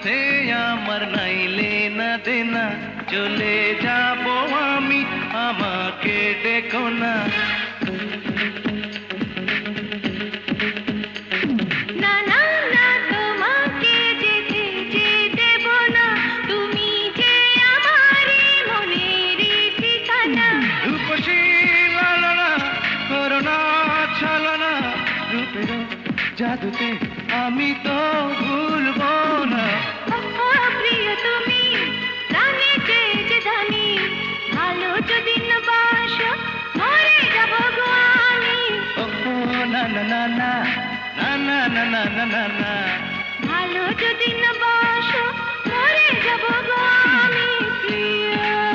পথে আমার নাইলে না দেনা চলে যাব আমি আমাকে দেখো না না না না তোমাকে যেতে যে দেব না তুমি যে আমারই মনেরই ঠিকানা রূপসী লালনা করোনা ছলনা রূপের জাদুতে আমি তো ভুলবো না ও প্রিয় তুমি রাঙে যে জানি ভালো যদি না বাসো মরে যাব গো আমি ও না না না না না না না না না না না ভালো যদি না বাসো মরে যাব গো আমি প্রিয়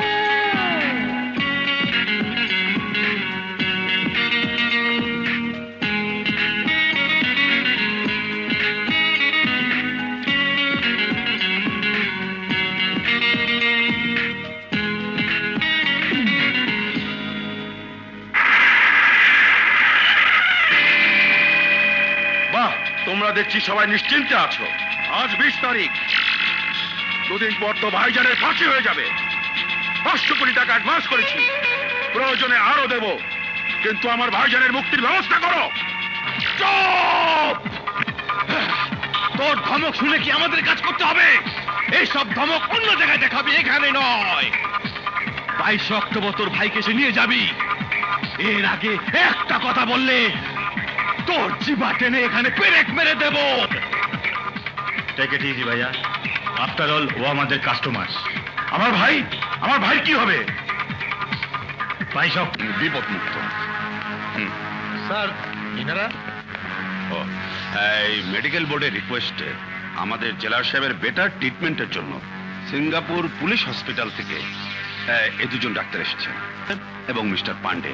বাহ, তোমরা দেখছি সবাই নিশ্চিন্তে আছো। আজ বিশ তারিখ, দুদিন পর তো ভাইজানের ফাঁসি হয়ে যাবে। পাঁচশো কোটি টাকা অ্যাডভান্স করেছি, প্রয়োজনে আরো দেব, কিন্তু আমার ভাইজানের মুক্তির ব্যবস্থা করো। চুপ! তোর ধমক শুনে কি আমাদের কাজ করতে হবে? এইসব ধমক অন্য জায়গায় দেখাবি, এখানে নয়। বাইশে অক্টোবর তোর ভাইকে এসে নিয়ে যাবি। এর আগে একটা কথা বললে তোর জিবা টেনে এখানে পেরেক মেরে দেব। টেক ইট ইজি ভাইয়া, আফটার অল ও আমাদের কাস্টমার। আমার ভাই, আমার ভাই কি হবে? ভাই সব বিপদ মুক্ত। স্যার ইনারা ও এই মেডিকেল বোর্ডের রিকোয়েস্টে আমাদের জেলা সাহেবের বেটার ট্রিটমেন্টের জন্য সিঙ্গাপুর পুলিশ হসপিটাল থেকে এই দুজন ডাক্তার এসেছেন এবং মিস্টার পান্ডে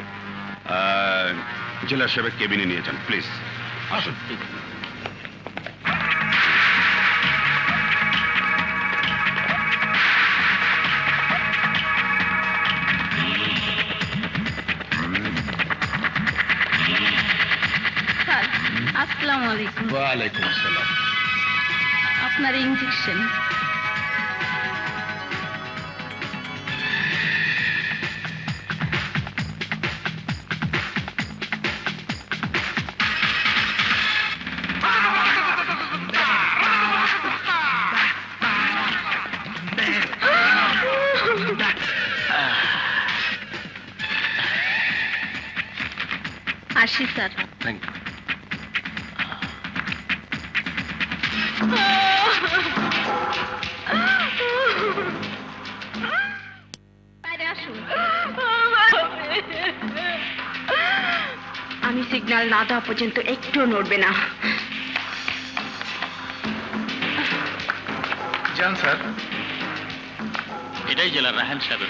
জেলা সাহেবের কেবিনে নিয়ে যান প্লিজ। আসুন। স্যার আসসালামু আলাইকুম। ওয়ালাইকুম আসসালাম। আপনার ইনজেকশন। আসি স্যার। Thank you. বাইরে আসুন। আমি সিগন্যাল না দেওয়া পর্যন্ত একটুও নড়বে না। যান স্যার। এটাই জেলার রাহান সাহেবের।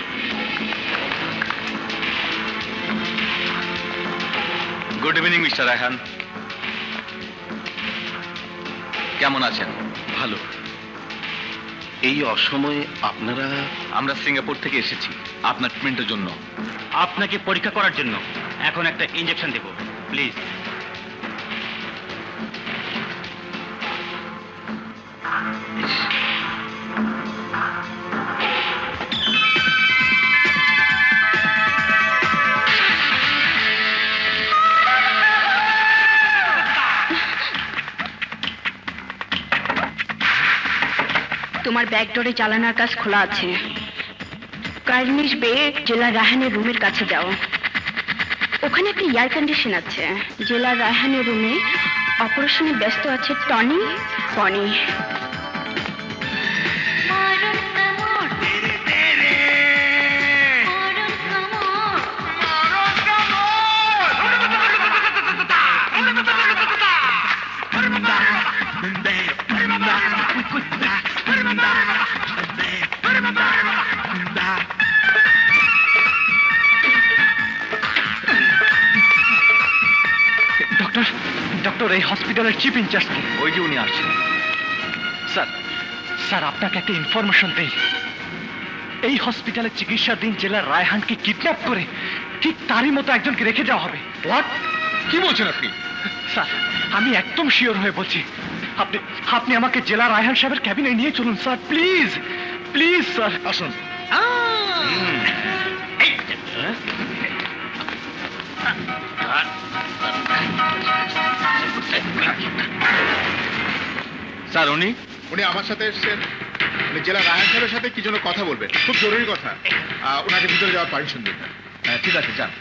Good evening mister Rahan. কেমন আছেন? ভালো। এই অসময়ে আপনারা? আমরা সিঙ্গাপুর থেকে এসেছি আপনার ট্রিটমেন্টের জন্য। আপনাকে পরীক্ষা করার জন্য এখন একটা ইনজেকশন দেব, প্লিজ। তোমার ব্যাক ডোরে চালানোর কাজ খোলা আছে। কার্নিশ বে জেলা রাহানের রুমের কাছে যাও। ওখানে একটা এয়ার কন্ডিশন আছে। জেলা রাহানের রুমে অপারেশনে ব্যস্ত আছে টনি পনি। ডক্টর ডক্টর এই হসপিটালের চিফ ইনচার্জ ওই যে উনি আসছেন। স্যার স্যার আপনাকে একটা ইনফরমেশন দেই। এই হসপিটালে চিকিৎসাধীন জেলার রায়হানকে কিডন্যাপ করে ঠিক তারই মতো একজনকে রেখে যাওয়া হবে। হোয়াট? কি বলছেন আপনি? স্যার আমি একদম শিওর হয়ে বলছি। আপনি আপনি আমাকে জেলা রায়হান সাহেবের ক্যাবিনে নিয়ে চলুন স্যার, প্লিজ প্লিজ স্যার। আসুন। স্যার উনি উনি আমার সাথে এসেছেন, উনি জেলা রায়হান সাহেবের সাথে কি জন্য কথা বলবেন, খুব জরুরি কথা। আহ, ওনাকে ভিতরে যাওয়ার পারমিশন দিন। হ্যাঁ ঠিক আছে, যান।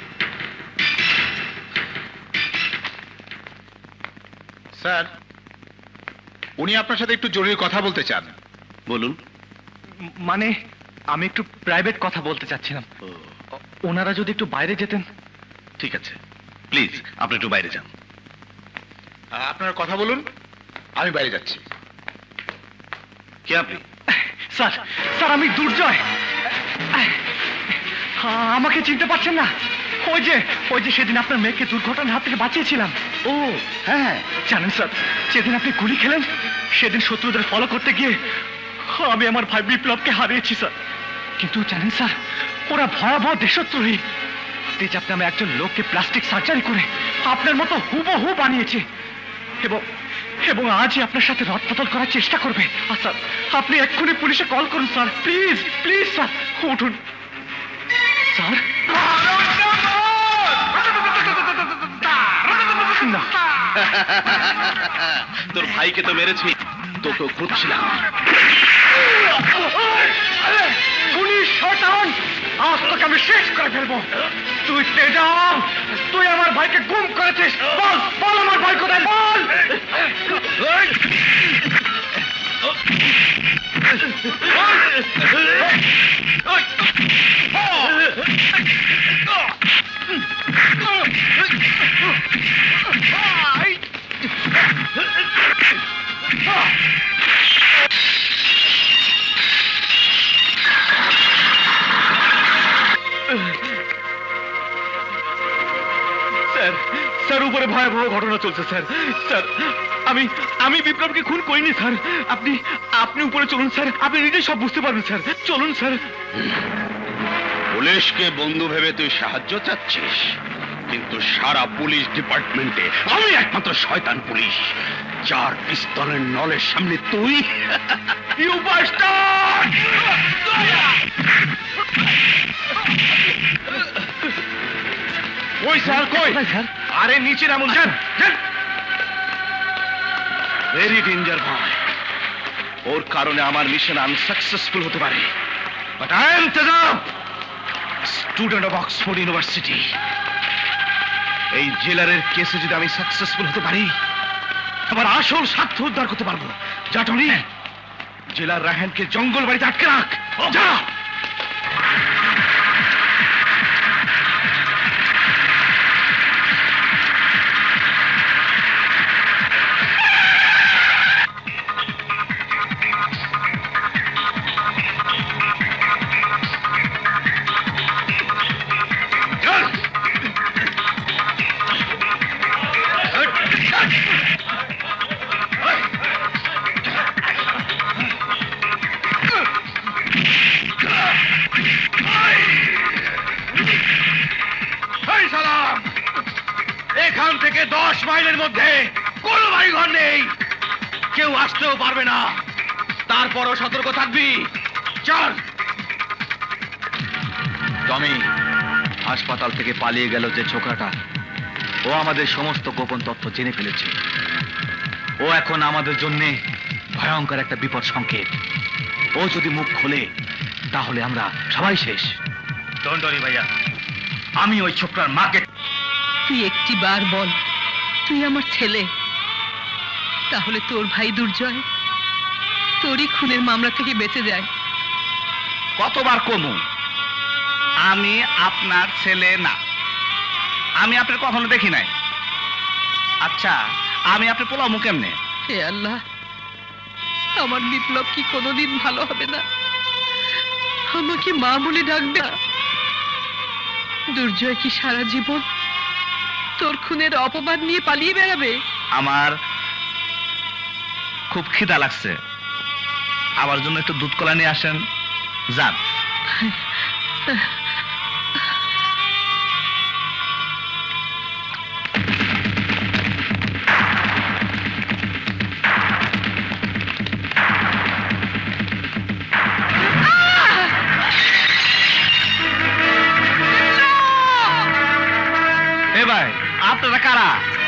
স্যার উনি আপনার সাথে একটু জরুরি কথা বলতে চান। বলুন। মানে আমি একটু প্রাইভেট কথা বলতে চাচ্ছিলাম, ওনারা যদি একটু বাইরে যেতেন। ঠিক আছে, প্লিজ আপনি একটু বাইরে যান। আহ, আপনারা কথা বলুন, আমি বাইরে যাচ্ছি। কে আপনি? স্যার স্যার আমি দুর্জয়। আমাকে চিনতে পারছেন না? ওই যে ওই যে সেদিন আপনার মেয়েকে দুর্ঘটনার হাত থেকে বাঁচিয়েছিলাম। ও হ্যাঁ, জানেন স্যার, যেদিন আপনি গুলি খেলেন সেদিন শত্রুদের ফলো করতে গিয়ে আমি আমার ভাই বিপ্লবকে হারিয়েছি স্যার। কিন্তু জানেন স্যার, ওরা ভয়াবহ দেশদ্রোহী। তেজাব নামে একজন লোককে প্লাস্টিক সার্জারি করে আপনার মতো হুবহু বানিয়েছে এবং এবং আজই আপনার সাথে রদবদল করার চেষ্টা করবে। আর স্যার আপনি এক্ষুনি পুলিশে কল করুন স্যার, প্লিজ প্লিজ স্যার, উঠুন স্যার। না, তোর ভাইকে তো মেরেছি, তোকেও খুঁজছিলাম। পুলিশ শয়তান, আজ তোকে আমি শেষ করে ফেলবো। তুই তেজাব, তুই আমার ভাইকে গুম করেছিস। বল বল আমার ভাই কোথায়, বল। স্যার স্যার উপরে ভয়াবহ ঘটনা চলছে স্যার। স্যার আমি আমি বিপ্লবকে খুন করিনি স্যার। আপনি আপনি উপরে চলুন স্যার, আপনি নিজেই সব বুঝতে পারবেন স্যার। চলুন স্যার। পুলিশকে বন্ধু ভেবে তুই সাহায্য চাচ্ছিস, কিন্তু সারা পুলিশ ডিপার্টমেন্টে আমি একমাত্র শয়তান পুলিশ, যার পিস্তলের নলের সামনে তুই। You bastard! ওই স্যার কই? স্যার আরে নিচে নামুন, যান যান। ভেরি ডেঞ্জার বয়, ওর কারণে আমার মিশন আনসাকসেসফুল হতে পারে। But I am Tezaab, student of Oxford University. এই জেলারের কেসে যদি আমি সাকসেসফুল হতে পারি, আমার আসল স্বার্থ উদ্ধার করতে পারবো। যা টনি, জেলার রায়হানকে জঙ্গল বাড়িতে আটকে রাখ। যা। এখান থেকে দশ মাইলের মধ্যে কোনো বাড়িঘর নেই, কেউ আসতেও পারবে না। তারপরও সতর্ক থাকবি। চল। টমি, হাসপাতাল থেকে পালিয়ে গেল যে ছোকরাটা, ও আমাদের সমস্ত গোপন তথ্য জেনে ফেলেছে। ও এখন আমাদের জন্য ভয়ঙ্কর একটা বিপদ সংকেত। ও যদি মুখ খোলে তাহলে আমরা সবাই শেষ। ডোন্ট ওয়ারি ভাইয়া, আমি ওই ছোকরার মাকে। তুই একটি বার বল তুই আমার ছেলে, তাহলে তোর ভাই দুর্জয় তোরই খুনের মামলা থেকে বেঁচে যায়। কতবার কমু আমি আপনার ছেলে না, আমি আপনার কখনো দেখি নাই। আচ্ছা আমি আপনার পোলামু কেমনে? হে আল্লাহ, আমার বিপ্লব কি কোনোদিন ভালো হবে না? আমাকে মা বলে ডাকবে না? দুর্জয় কি সারা জীবন তোর খুনের অপবাদ নিয়ে পালিয়ে বেড়াবে? আমার খুব খিদা লাগছে, আমার জন্য একটু দুধ কলা নিয়ে আসেন। যান। আপনারা কারা?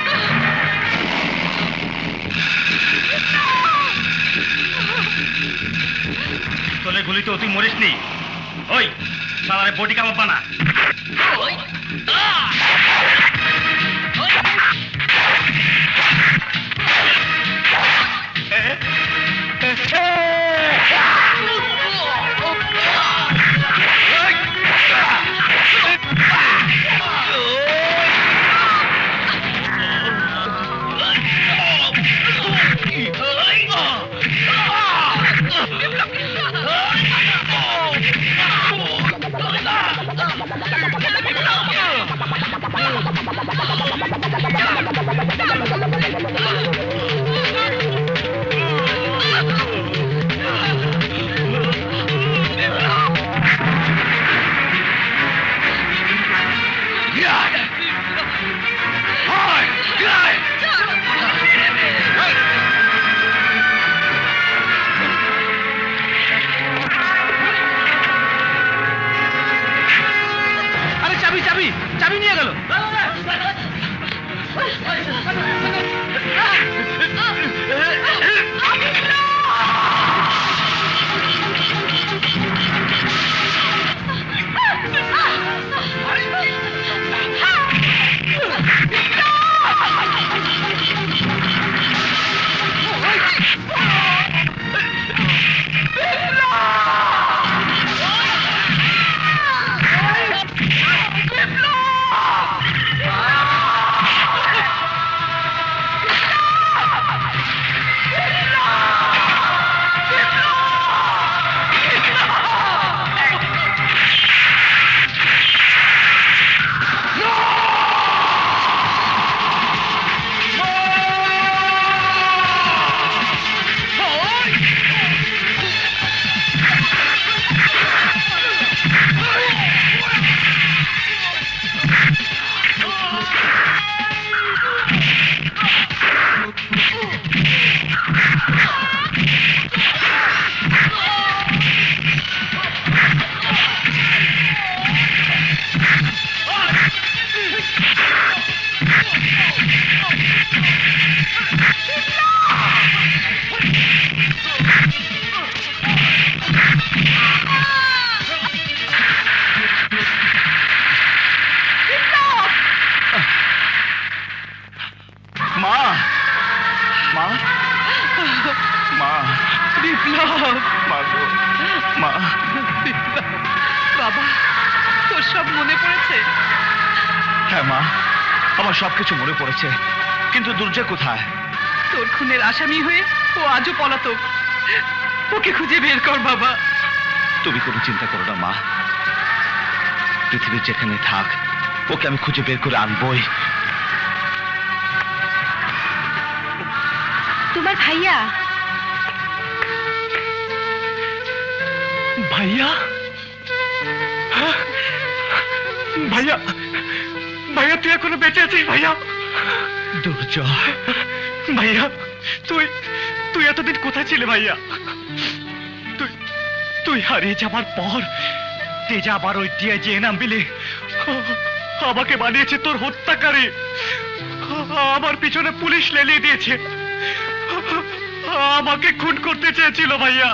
তোলে গুলিতে তুই মরিস নি। ওই সালারে বডি কাবাব বানা। সবকিছু মনে পড়েছে, কিন্তু দুর্জয় কোথায়? তোর খুনের আসামি হয়ে ও আজও পলাতক। ওকে খুঁজে বের কর বাবা। তুমি কোনো চিন্তা করো না মা, পৃথিবীর যেখানে থাক ওকে আমি খুঁজে বের করে আনবই। তোমার ভাইয়া ভাইয়া ভাইয়া ভাইয়া তুই এখনো বেঁচে আছিস ভাইয়া? দুর্জয় ভাইয়া তুই তুই এতদিন কোথায় ছিলে ভাইয়া? তুই তুই হারিয়ে যাবার পর তেজা আবার ওই টিআইজি এনাম বিলে আমাকে বানিয়েছে তোর হত্যাকারী। আমার পিছনে পুলিশ লেলিয়ে দিয়েছে, আমাকে খুন করতে চেয়েছিল ভাইয়া।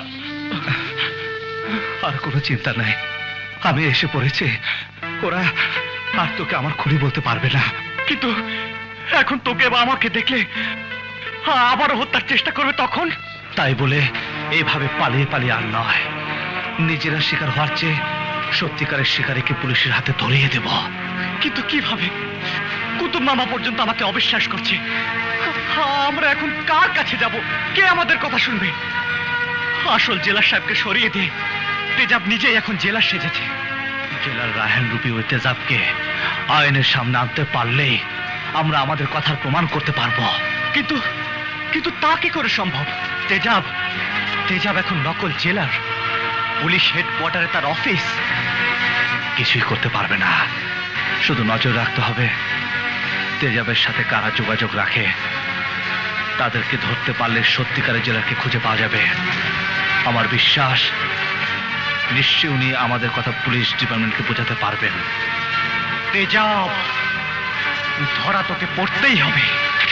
আর কোনো চিন্তা নাই, আমি এসে পড়েছি। ওরা আর তোকে আমার খুনি বলতে পারবে না। কিন্তু এখন তোকে বা আমাকে দেখলে আবার হত্যার চেষ্টা করবে তখন। তাই বলে এইভাবে পালিয়ে পালিয়ে আর নয়, নিজেরা শিকার হওয়ার চেয়ে সত্যিকারের শিকারীকে পুলিশের হাতে ধরিয়ে দেব। কিন্তু কিভাবে? কুতুব মামা পর্যন্ত আমাকে অবিশ্বাস করছে। আমরা এখন কার কাছে যাব? কে আমাদের কথা শুনবে? আসল জেলার সাহেবকে সরিয়ে দিয়ে তেজাব নিজেই এখন জেলার সেজেছে। জেলার রায়হান রূপী ওই তেজাবকে আইনের সামনে আনতে পারলেই আমরা আমাদের কথার প্রমাণ করতে পারবো। কিন্তু কিন্তু তা কি করে সম্ভব? তেজাব তেজাব এখন নকল জেলার, পুলিশ হেডকোয়ার্টারে তার অফিস। কিছুই করতে পারবে না, শুধু নজর রাখতে হবে তেজাবের সাথে কারা যোগাযোগ রাখে। তাদেরকে ধরতে পারলে সত্যিকারের জেলারকে খুঁজে পাওয়া যাবে। আমার বিশ্বাস নিশ্চয়ই উনি আমাদের কথা পুলিশ ডিপার্টমেন্টকে বোঝাতে পারবেন। তেজাব ধরা তোকে পড়তেই হবে।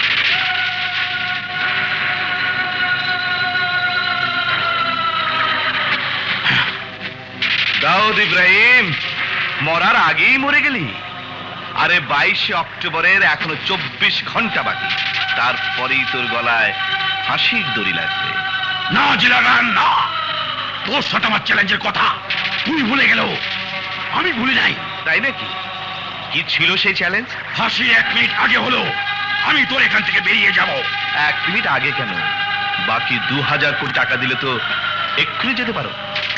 দাউদ ইব্রাহিম, মরার আগেই মরে গেলি? আরে বাইশে অক্টোবরের এখনো চব্বিশ ঘন্টা বাকি, তারপরেই তোর গলায় ফাঁসির দড়ি লাগবে। না জিলাগান না, তোর সাথে আমার চ্যালেঞ্জের কথা তুই ভুলে গেল, আমি ভুলে নাই। তাই নাকি? কি ছিল সেই চ্যালেঞ্জ? ফাঁসি এক মিনিট আগে হলো আমি তোর এখান থেকে বেরিয়ে যাব। এক মিনিট আগে কেন? বাকি দু হাজার কোটি টাকা দিলে তো এক্ষুনি যেতে পারো।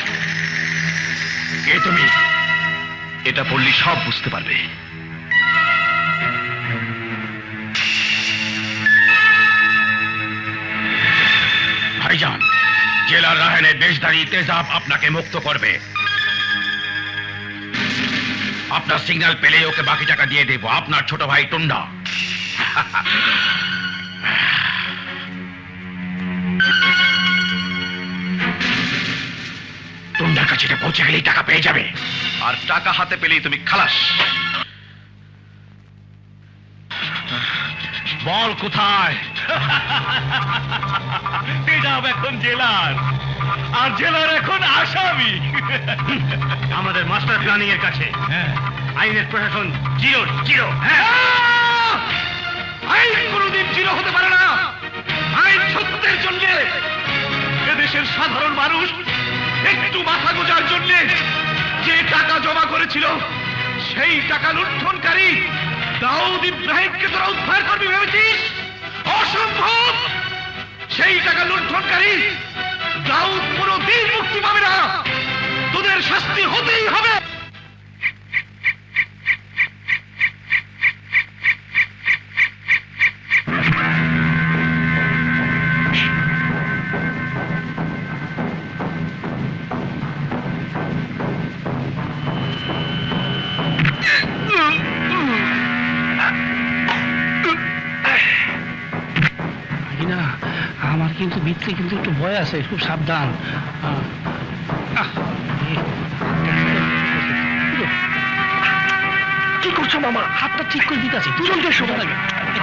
কে তুমি? এটা পড়লি সব বুঝতে পারবে। ভাইজান, জেলার রাহানের দেশধারী তেজাব আপনাকে মুক্ত করবে। আপনার সিগন্যাল পেলে ওকে বাকি টাকা দিয়ে দেব। আপনার ছোট ভাই টুন্ডা। টুন্ডার কাছে এটা পৌঁছে গেলেই টাকা পেয়ে যাবে। আর টাকা হাতে পেলেই তুমি খালাস। বল কোথায়? তেজাব এখন জেলার, আর জেলার এখন আসামি। আমাদের মাস্টার প্ল্যানিং এর কাছে আইনের প্রশাসন জিরো জিরো। আইন কোনদিন জিরো হতে পারে না। আইন সত্যের জন্য, এদেশের সাধারণ মানুষ একটু মাথা গোজার জন্য যে টাকা জমা করেছিল, সেই টাকা লুণ্ঠনকারী দাউদ ইব্রাহিমকে তোরা উদ্ধার করবি ভেবেছিস? অসম্ভব। সেই টাকা লুণ্ঠনকারী দাউদ কোনদিন মুক্তি পাবে না। তোদের শাস্তি হতেই হবে। আমার কিন্তু ভিতরে কিন্তু একটু ভয় আছে, খুব সাবধান। কি করছো মামা? হাতটা ঠিক করে দিতে আছে, দুজনকে শোভা লাগে।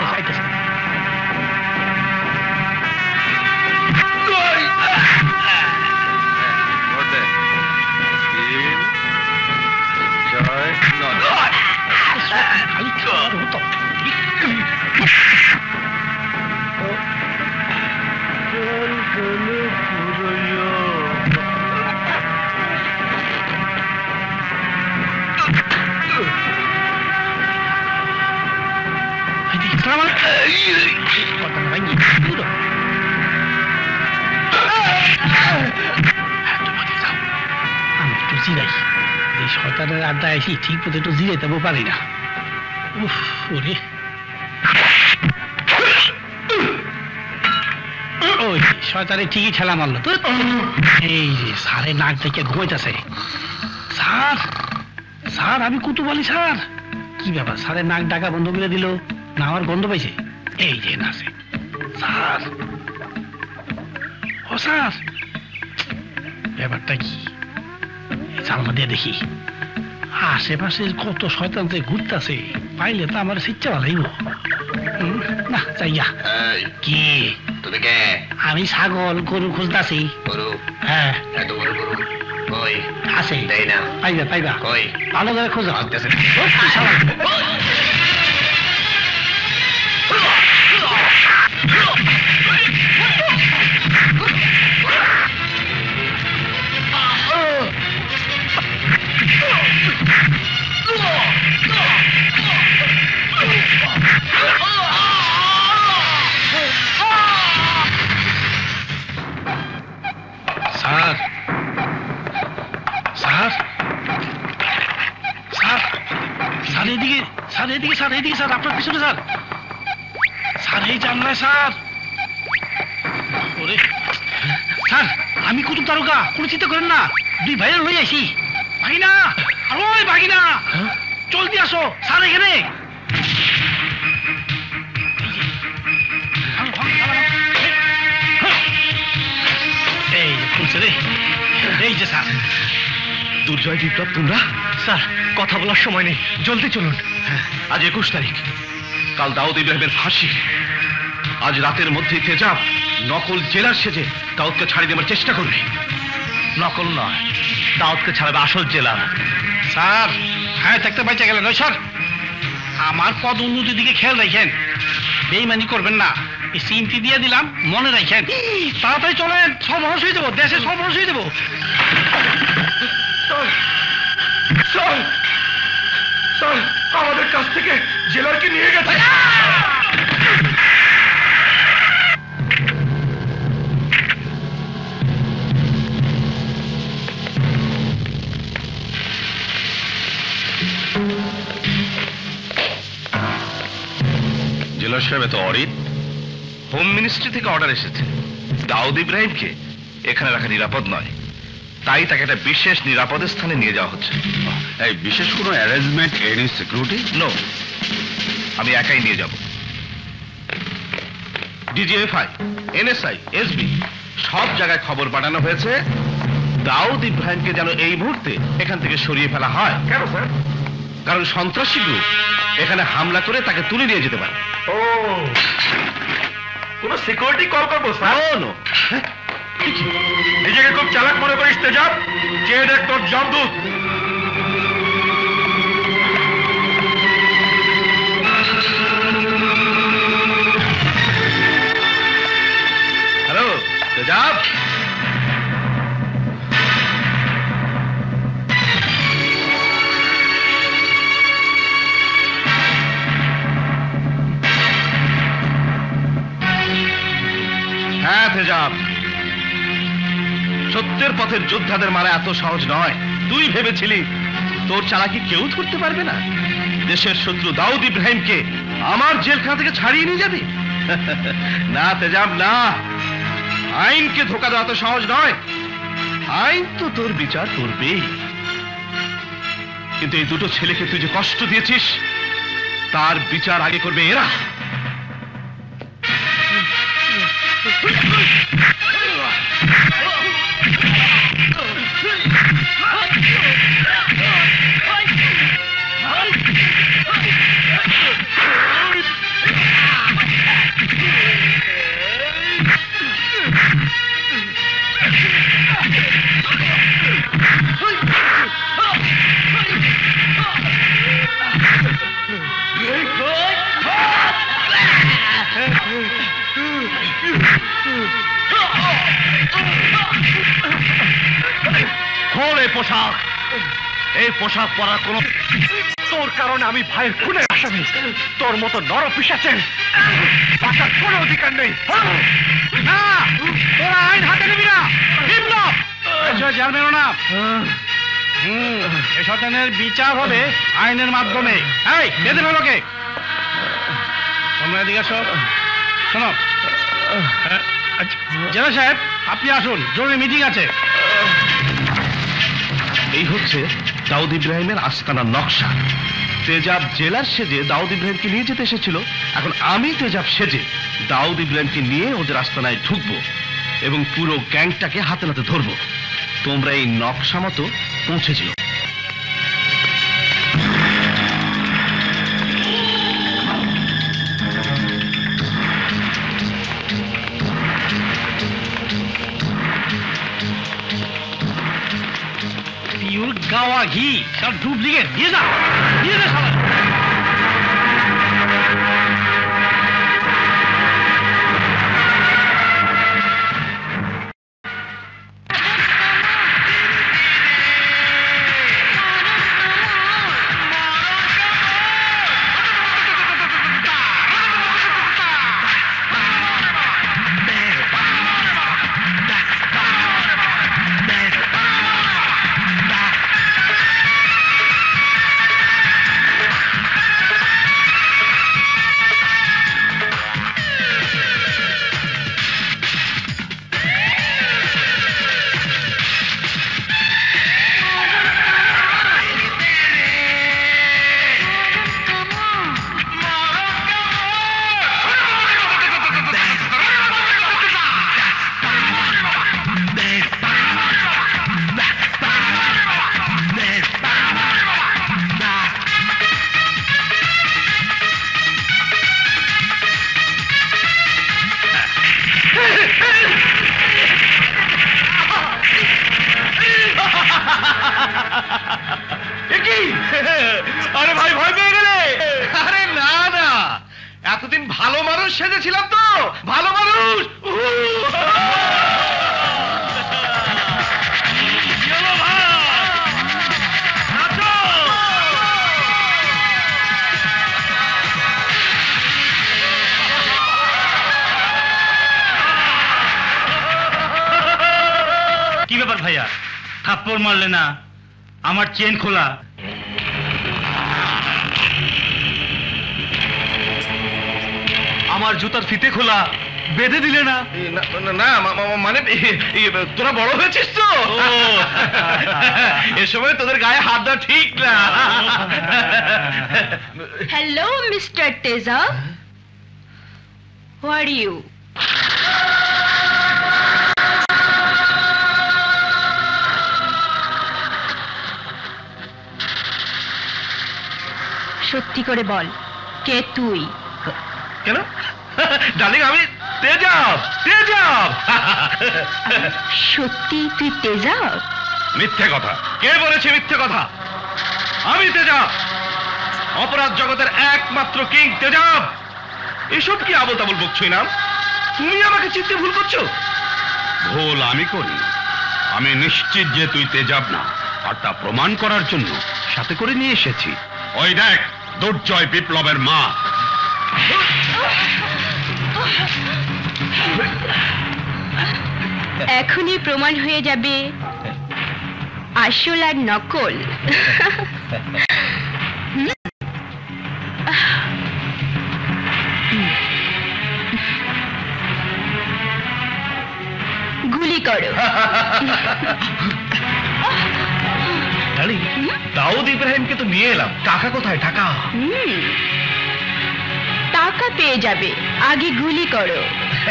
আমি একটু জিরাই, এই শয়তানের আড্ডা এসি ঠিক মতো একটু জিরাইতে পারি না। উফ, ওরে ওই শয়তানে ঠিকই ঠেলা মারলো। এই যে স্যারের নাক থেকে ঘুমাইতেছে। স্যার স্যার আমি কুতুবালি স্যার। কি ব্যাপার, স্যারের নাক ডাকা বন্ধ করে দিল না? আমার গন্ধ পাইছে। এই যে নাচে স্যার। ও স্যার, ব্যাপারটা কি? জানলা দিয়ে দেখি আশেপাশে কত শয়তান যে ঘুরতেছে, পাইলে তো আমার শিক্ষা ভালোইব না। যাইয়া কি তুমি কে? আমি ছাগল গরু খুঁজতাছি। গরু? হ্যাঁ। এত বড় গরু কই আছে? দেই না। পাইবা পাইবা। কই? ভালো করে খোঁজো। স্যার স্যার স্যার স্যার এদিকে স্যার এদিকে স্যার এদিকে স্যার আপনার পিছনে স্যার। স্যার এই জানলায় স্যার। ওরে স্যার, আমি কুতুব তারকা, কোনো চিন্তা করেন না। দুই ভাইয়ের লই আসি। ভাগিনা, ওই ভাগিনা, জলদি আসো, স্যার এখানে। এই খুলছে রে। এই যে স্যার। দুর্জয় বিপ্লব, তোমরা? স্যার কথা বলার সময় নেই, জলদি চলুন। আজ একুশ তারিখ, কাল দাউদ ইব্রাহিমের ফাঁসি। আজ রাতের মধ্যেই তেজাব নকল জেলার সেজে দাউদকে ছাড়িয়ে দেওয়ার চেষ্টা করবে। নকল নয়, দাউদকে ছাড়াবে আসল জেলার। স্যার হ্যাঁ থাকতে বাইচা গেলেন ওই স্যার, আমার পদ উন্নতির দিকে খেয়াল রাখেন, বেইমানি করবেন না। এই সিমটি দিয়ে দিলাম, মনে রাখেন। তাড়াতাড়ি চলেন, সর্বনাশ হয়ে যাবো, দেশে সর্বনাশ হয়ে যাবো। স্যার স্যার আমাদের কাছ থেকে জেলারকে নিয়ে গেছে। জেলার সাহেব এত অরিত, হোম মিনিস্ট্রি থেকে অর্ডার এসেছে দাউদ ইব্রাহিমকে এখানে রাখা নিরাপদ নয়, তাই তাকে একটা বিশেষ নিরাপদ স্থানে নিয়ে যাওয়া হচ্ছে। এই বিশেষ কোনো অ্যারেঞ্জমেন্ট, এনি সিকিউরিটি? নো, আমি একাই নিয়ে যাব। ডিজিএফআই, এনএসআই, এসবি সব জায়গায় খবর পাঠানো হয়েছে দাউদ ইব্রাহিমকে যেন এই মুহূর্তে এখান থেকে সরিয়ে ফেলা হয়। কেন স্যার? কারণ সন্ত্রাসী গ্রুপ এখানে হামলা করে তাকে তুলে নিয়ে যেতে পারে। ও, কোন সিকিউরিটি কল করবো স্যার? নো, নিজেকে খুব চালাক মনে করিস তেজাব, চেয়ে দেখ তোর জমদূত। হ্যালো তেজাব, হ্যাঁ তেজাব, সত্যের পথের যোদ্ধাদের মারা এত সহজ নয়। তুই ভেবেছিলি তোর চালাকি কেউ ধরতে পারবে না? দেশের শত্রু দাউদ ইব্রাহিমকে আমার জেলখানা থেকে ছাড়িয়ে নিয়ে যাবি? না তেজাব না, আইনকে ধোকা দেওয়া এত সহজ নয়। আইন তো তোর বিচার করবেই, কিন্তু এই দুটো ছেলেকে তুই যে কষ্ট দিয়েছিস তার বিচার আগে করবে এরা। খোল এই পোশাক, এই পোশাক পরার কোন তোর কারণে আমি ভাইয়ের খুনের আসামি, তোর মতো নর পিশাচের বাঁচার কোনো অধিকার নেই। না, তোরা আইন হাতে নিবি না। বিপ্লব জেল মেরো না। হম এই শয়তানের বিচার হবে আইনের মাধ্যমে। এই বেঁধে ফেলো কে? তোমরা এদিকে আসো। শোনো জেলা সাহেব, আপনি আসুন, জরুরি মিটিং আছে। এই হচ্ছে দাউদ ইব্রাহিমের আস্তানার নকশা। তেজাব জেলার সেজে দাউদ ইব্রাহিমকে নিয়ে যেতে এসেছিল, এখন আমি তেজাব সেজে দাউদ ইব্রাহিমকে নিয়ে ওদের আস্তানায় ঢুকবো এবং পুরো গ্যাংটাকে হাতে নাতে ধরবো। তোমরা এই নকশা মতো পৌঁছেছিল। পিওর গাওয়া ঘি, সব ডুপ্লিকেট। দিয়ে যা, দিয়ে যা সবাই। আরে ভাই ভয় পেয়ে গেলে? আরে না না, এতদিন ভালো মানুষ সেজেছিলাম তো, ভালো মানুষ। কি ব্যাপার ভাইয়া, থাপ্পড় মারলে না? আমার চেন খোলা। আমার জুতার ফিতে খোলা, বেঁধে দিলে না? না মানে তোরা বড় হয়েছিস তো, এ সময় তোদের গায়ে হাত দেওয়া ঠিক না। Hello mister Teja, who are you? সত্যি করে বল, কে তুই? কেন ডার্লিং, আমি তেজাব। তেজাব সত্যি তুই তেজাব? মিথ্যে কথা। কে বলেছে মিথ্যে কথা? আমি তেজাব, অপরাধ জগতের একমাত্র কিং তেজাব। এসব কি আবল তাবল বকছই না? তুমি আমাকে চিনতে ভুল করছো। ভুল আমি করি। আমি নিশ্চিত যে তুই তেজাব না, আর তা প্রমাণ করার জন্য সাথে করে নিয়ে এসেছি। ওই দেখ, দুর্জয় বিপ্লবের মা। এখনই প্রমাণ হয়ে যাবে আসল আর নকল। গুলি করো। দাউদ ইব্রাহিমকে তো নিয়ে এলাম, টাকা কোথায়? টাকা টাকা পেয়ে যাবে, আগে গুলি করো।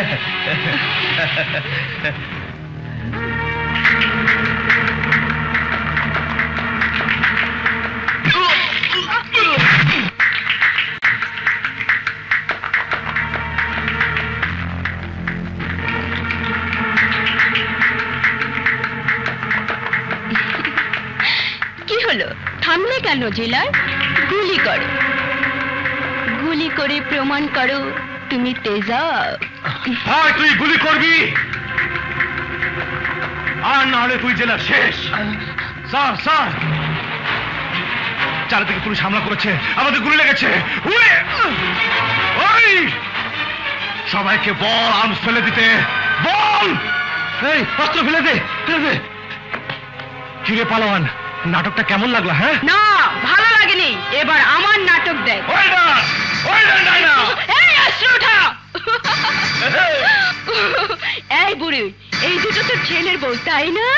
কি হলো, থামলে কেন জেলার? গুলি করো, গুলি করে প্রমাণ করো তুমি তেজাব। হয় তুই গুলি করবি, আর না হলে তুই জেলার শেষ। স্যার স্যার, চারিদিকে পুলিশ হামলা করেছে, আমাদের গুলি লেগেছে। ওই সবাইকে বল আর্মস ফেলে দিতে, বল। এই অস্ত্র ফেলে দে, ফেলে দে। কিরে পালোয়ান, নাটকটা কেমন লাগলো? হ্যাঁ না, ভালো লাগেনি। এবার আমার নাটক দেখ। এই অস্ত্র ওঠা। এই বুড়ি, এই দুটো তো ছেলের বউ, তাই না?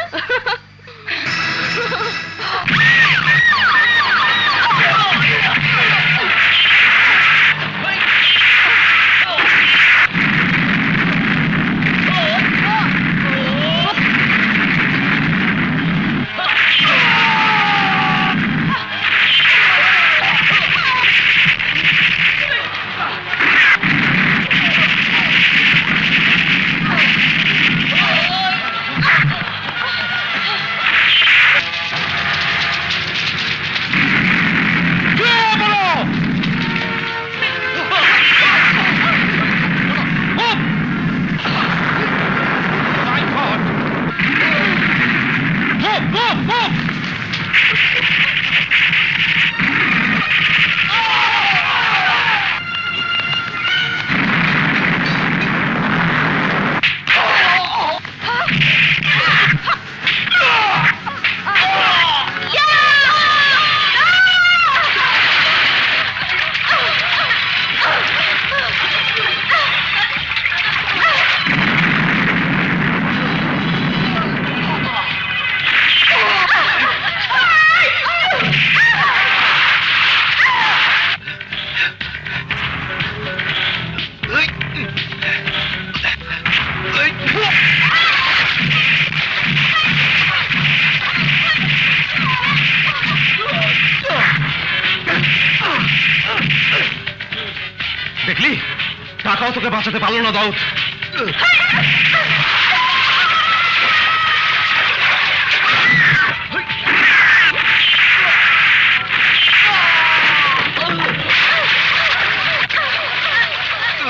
দেখলি, টাকাও তোকে বাঁচাতে পারলো না দাউদ।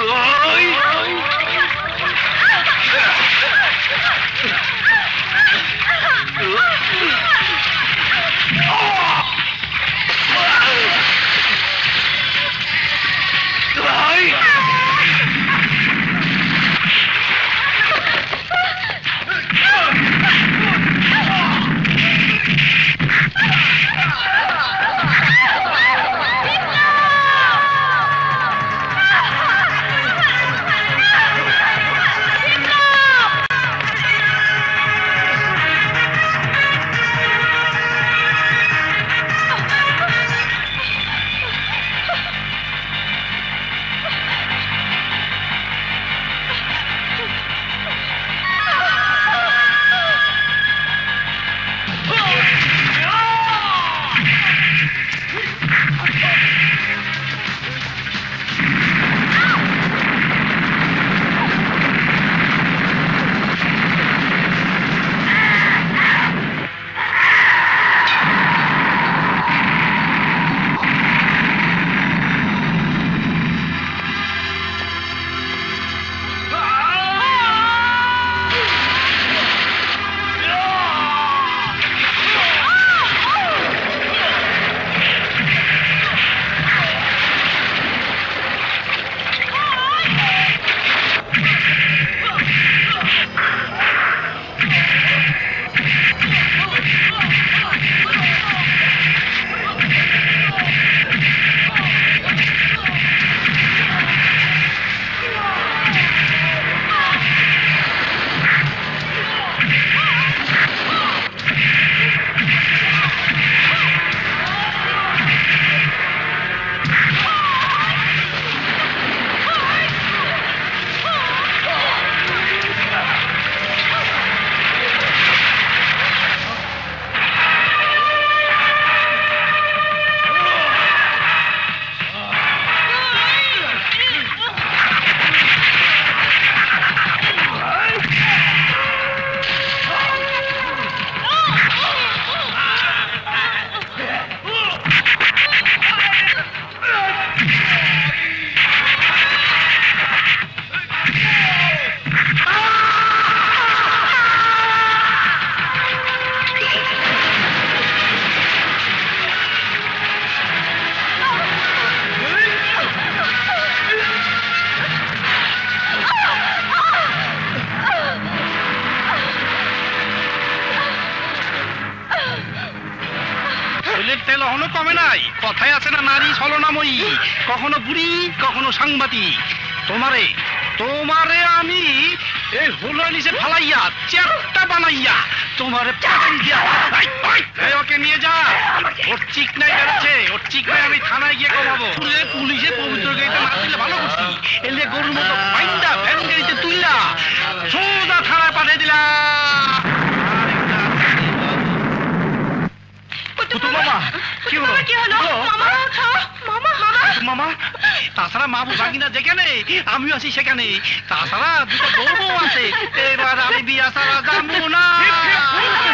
তেল এখনো কমে নাই। কথায় আছে না, নারী ছলনাময়ী, কখনো বুড়ি কখনো সাংবাদিক। তোমারে তোমারে আমি এই হুলো নিচে ফালাইয়া চ্যাপটা বানাইয়া তোমারে পাঠাই দিয়া এই ওকে নিয়ে যা। ওর চিক নাই বেড়েছে, ওর চিক নাই আমি থানায় গিয়ে কমাবো। পুলিশে পবিত্র গাড়িতে না দিলে ভালো করছি, এলে গরুর মতো বাইন্দা ভ্যান গাড়িতে তুইলা সোজা থানায় পাঠিয়ে দিলাম। মামা কি হলো? কি হলো মামা? মামা মামা তাছাড়া মামু ভাগিনা যেখানে আমিও আছি সেখানে, তাছাড়া দুটো বউ আছে। এবার আমি বিয়া ছাড়া যাবো না।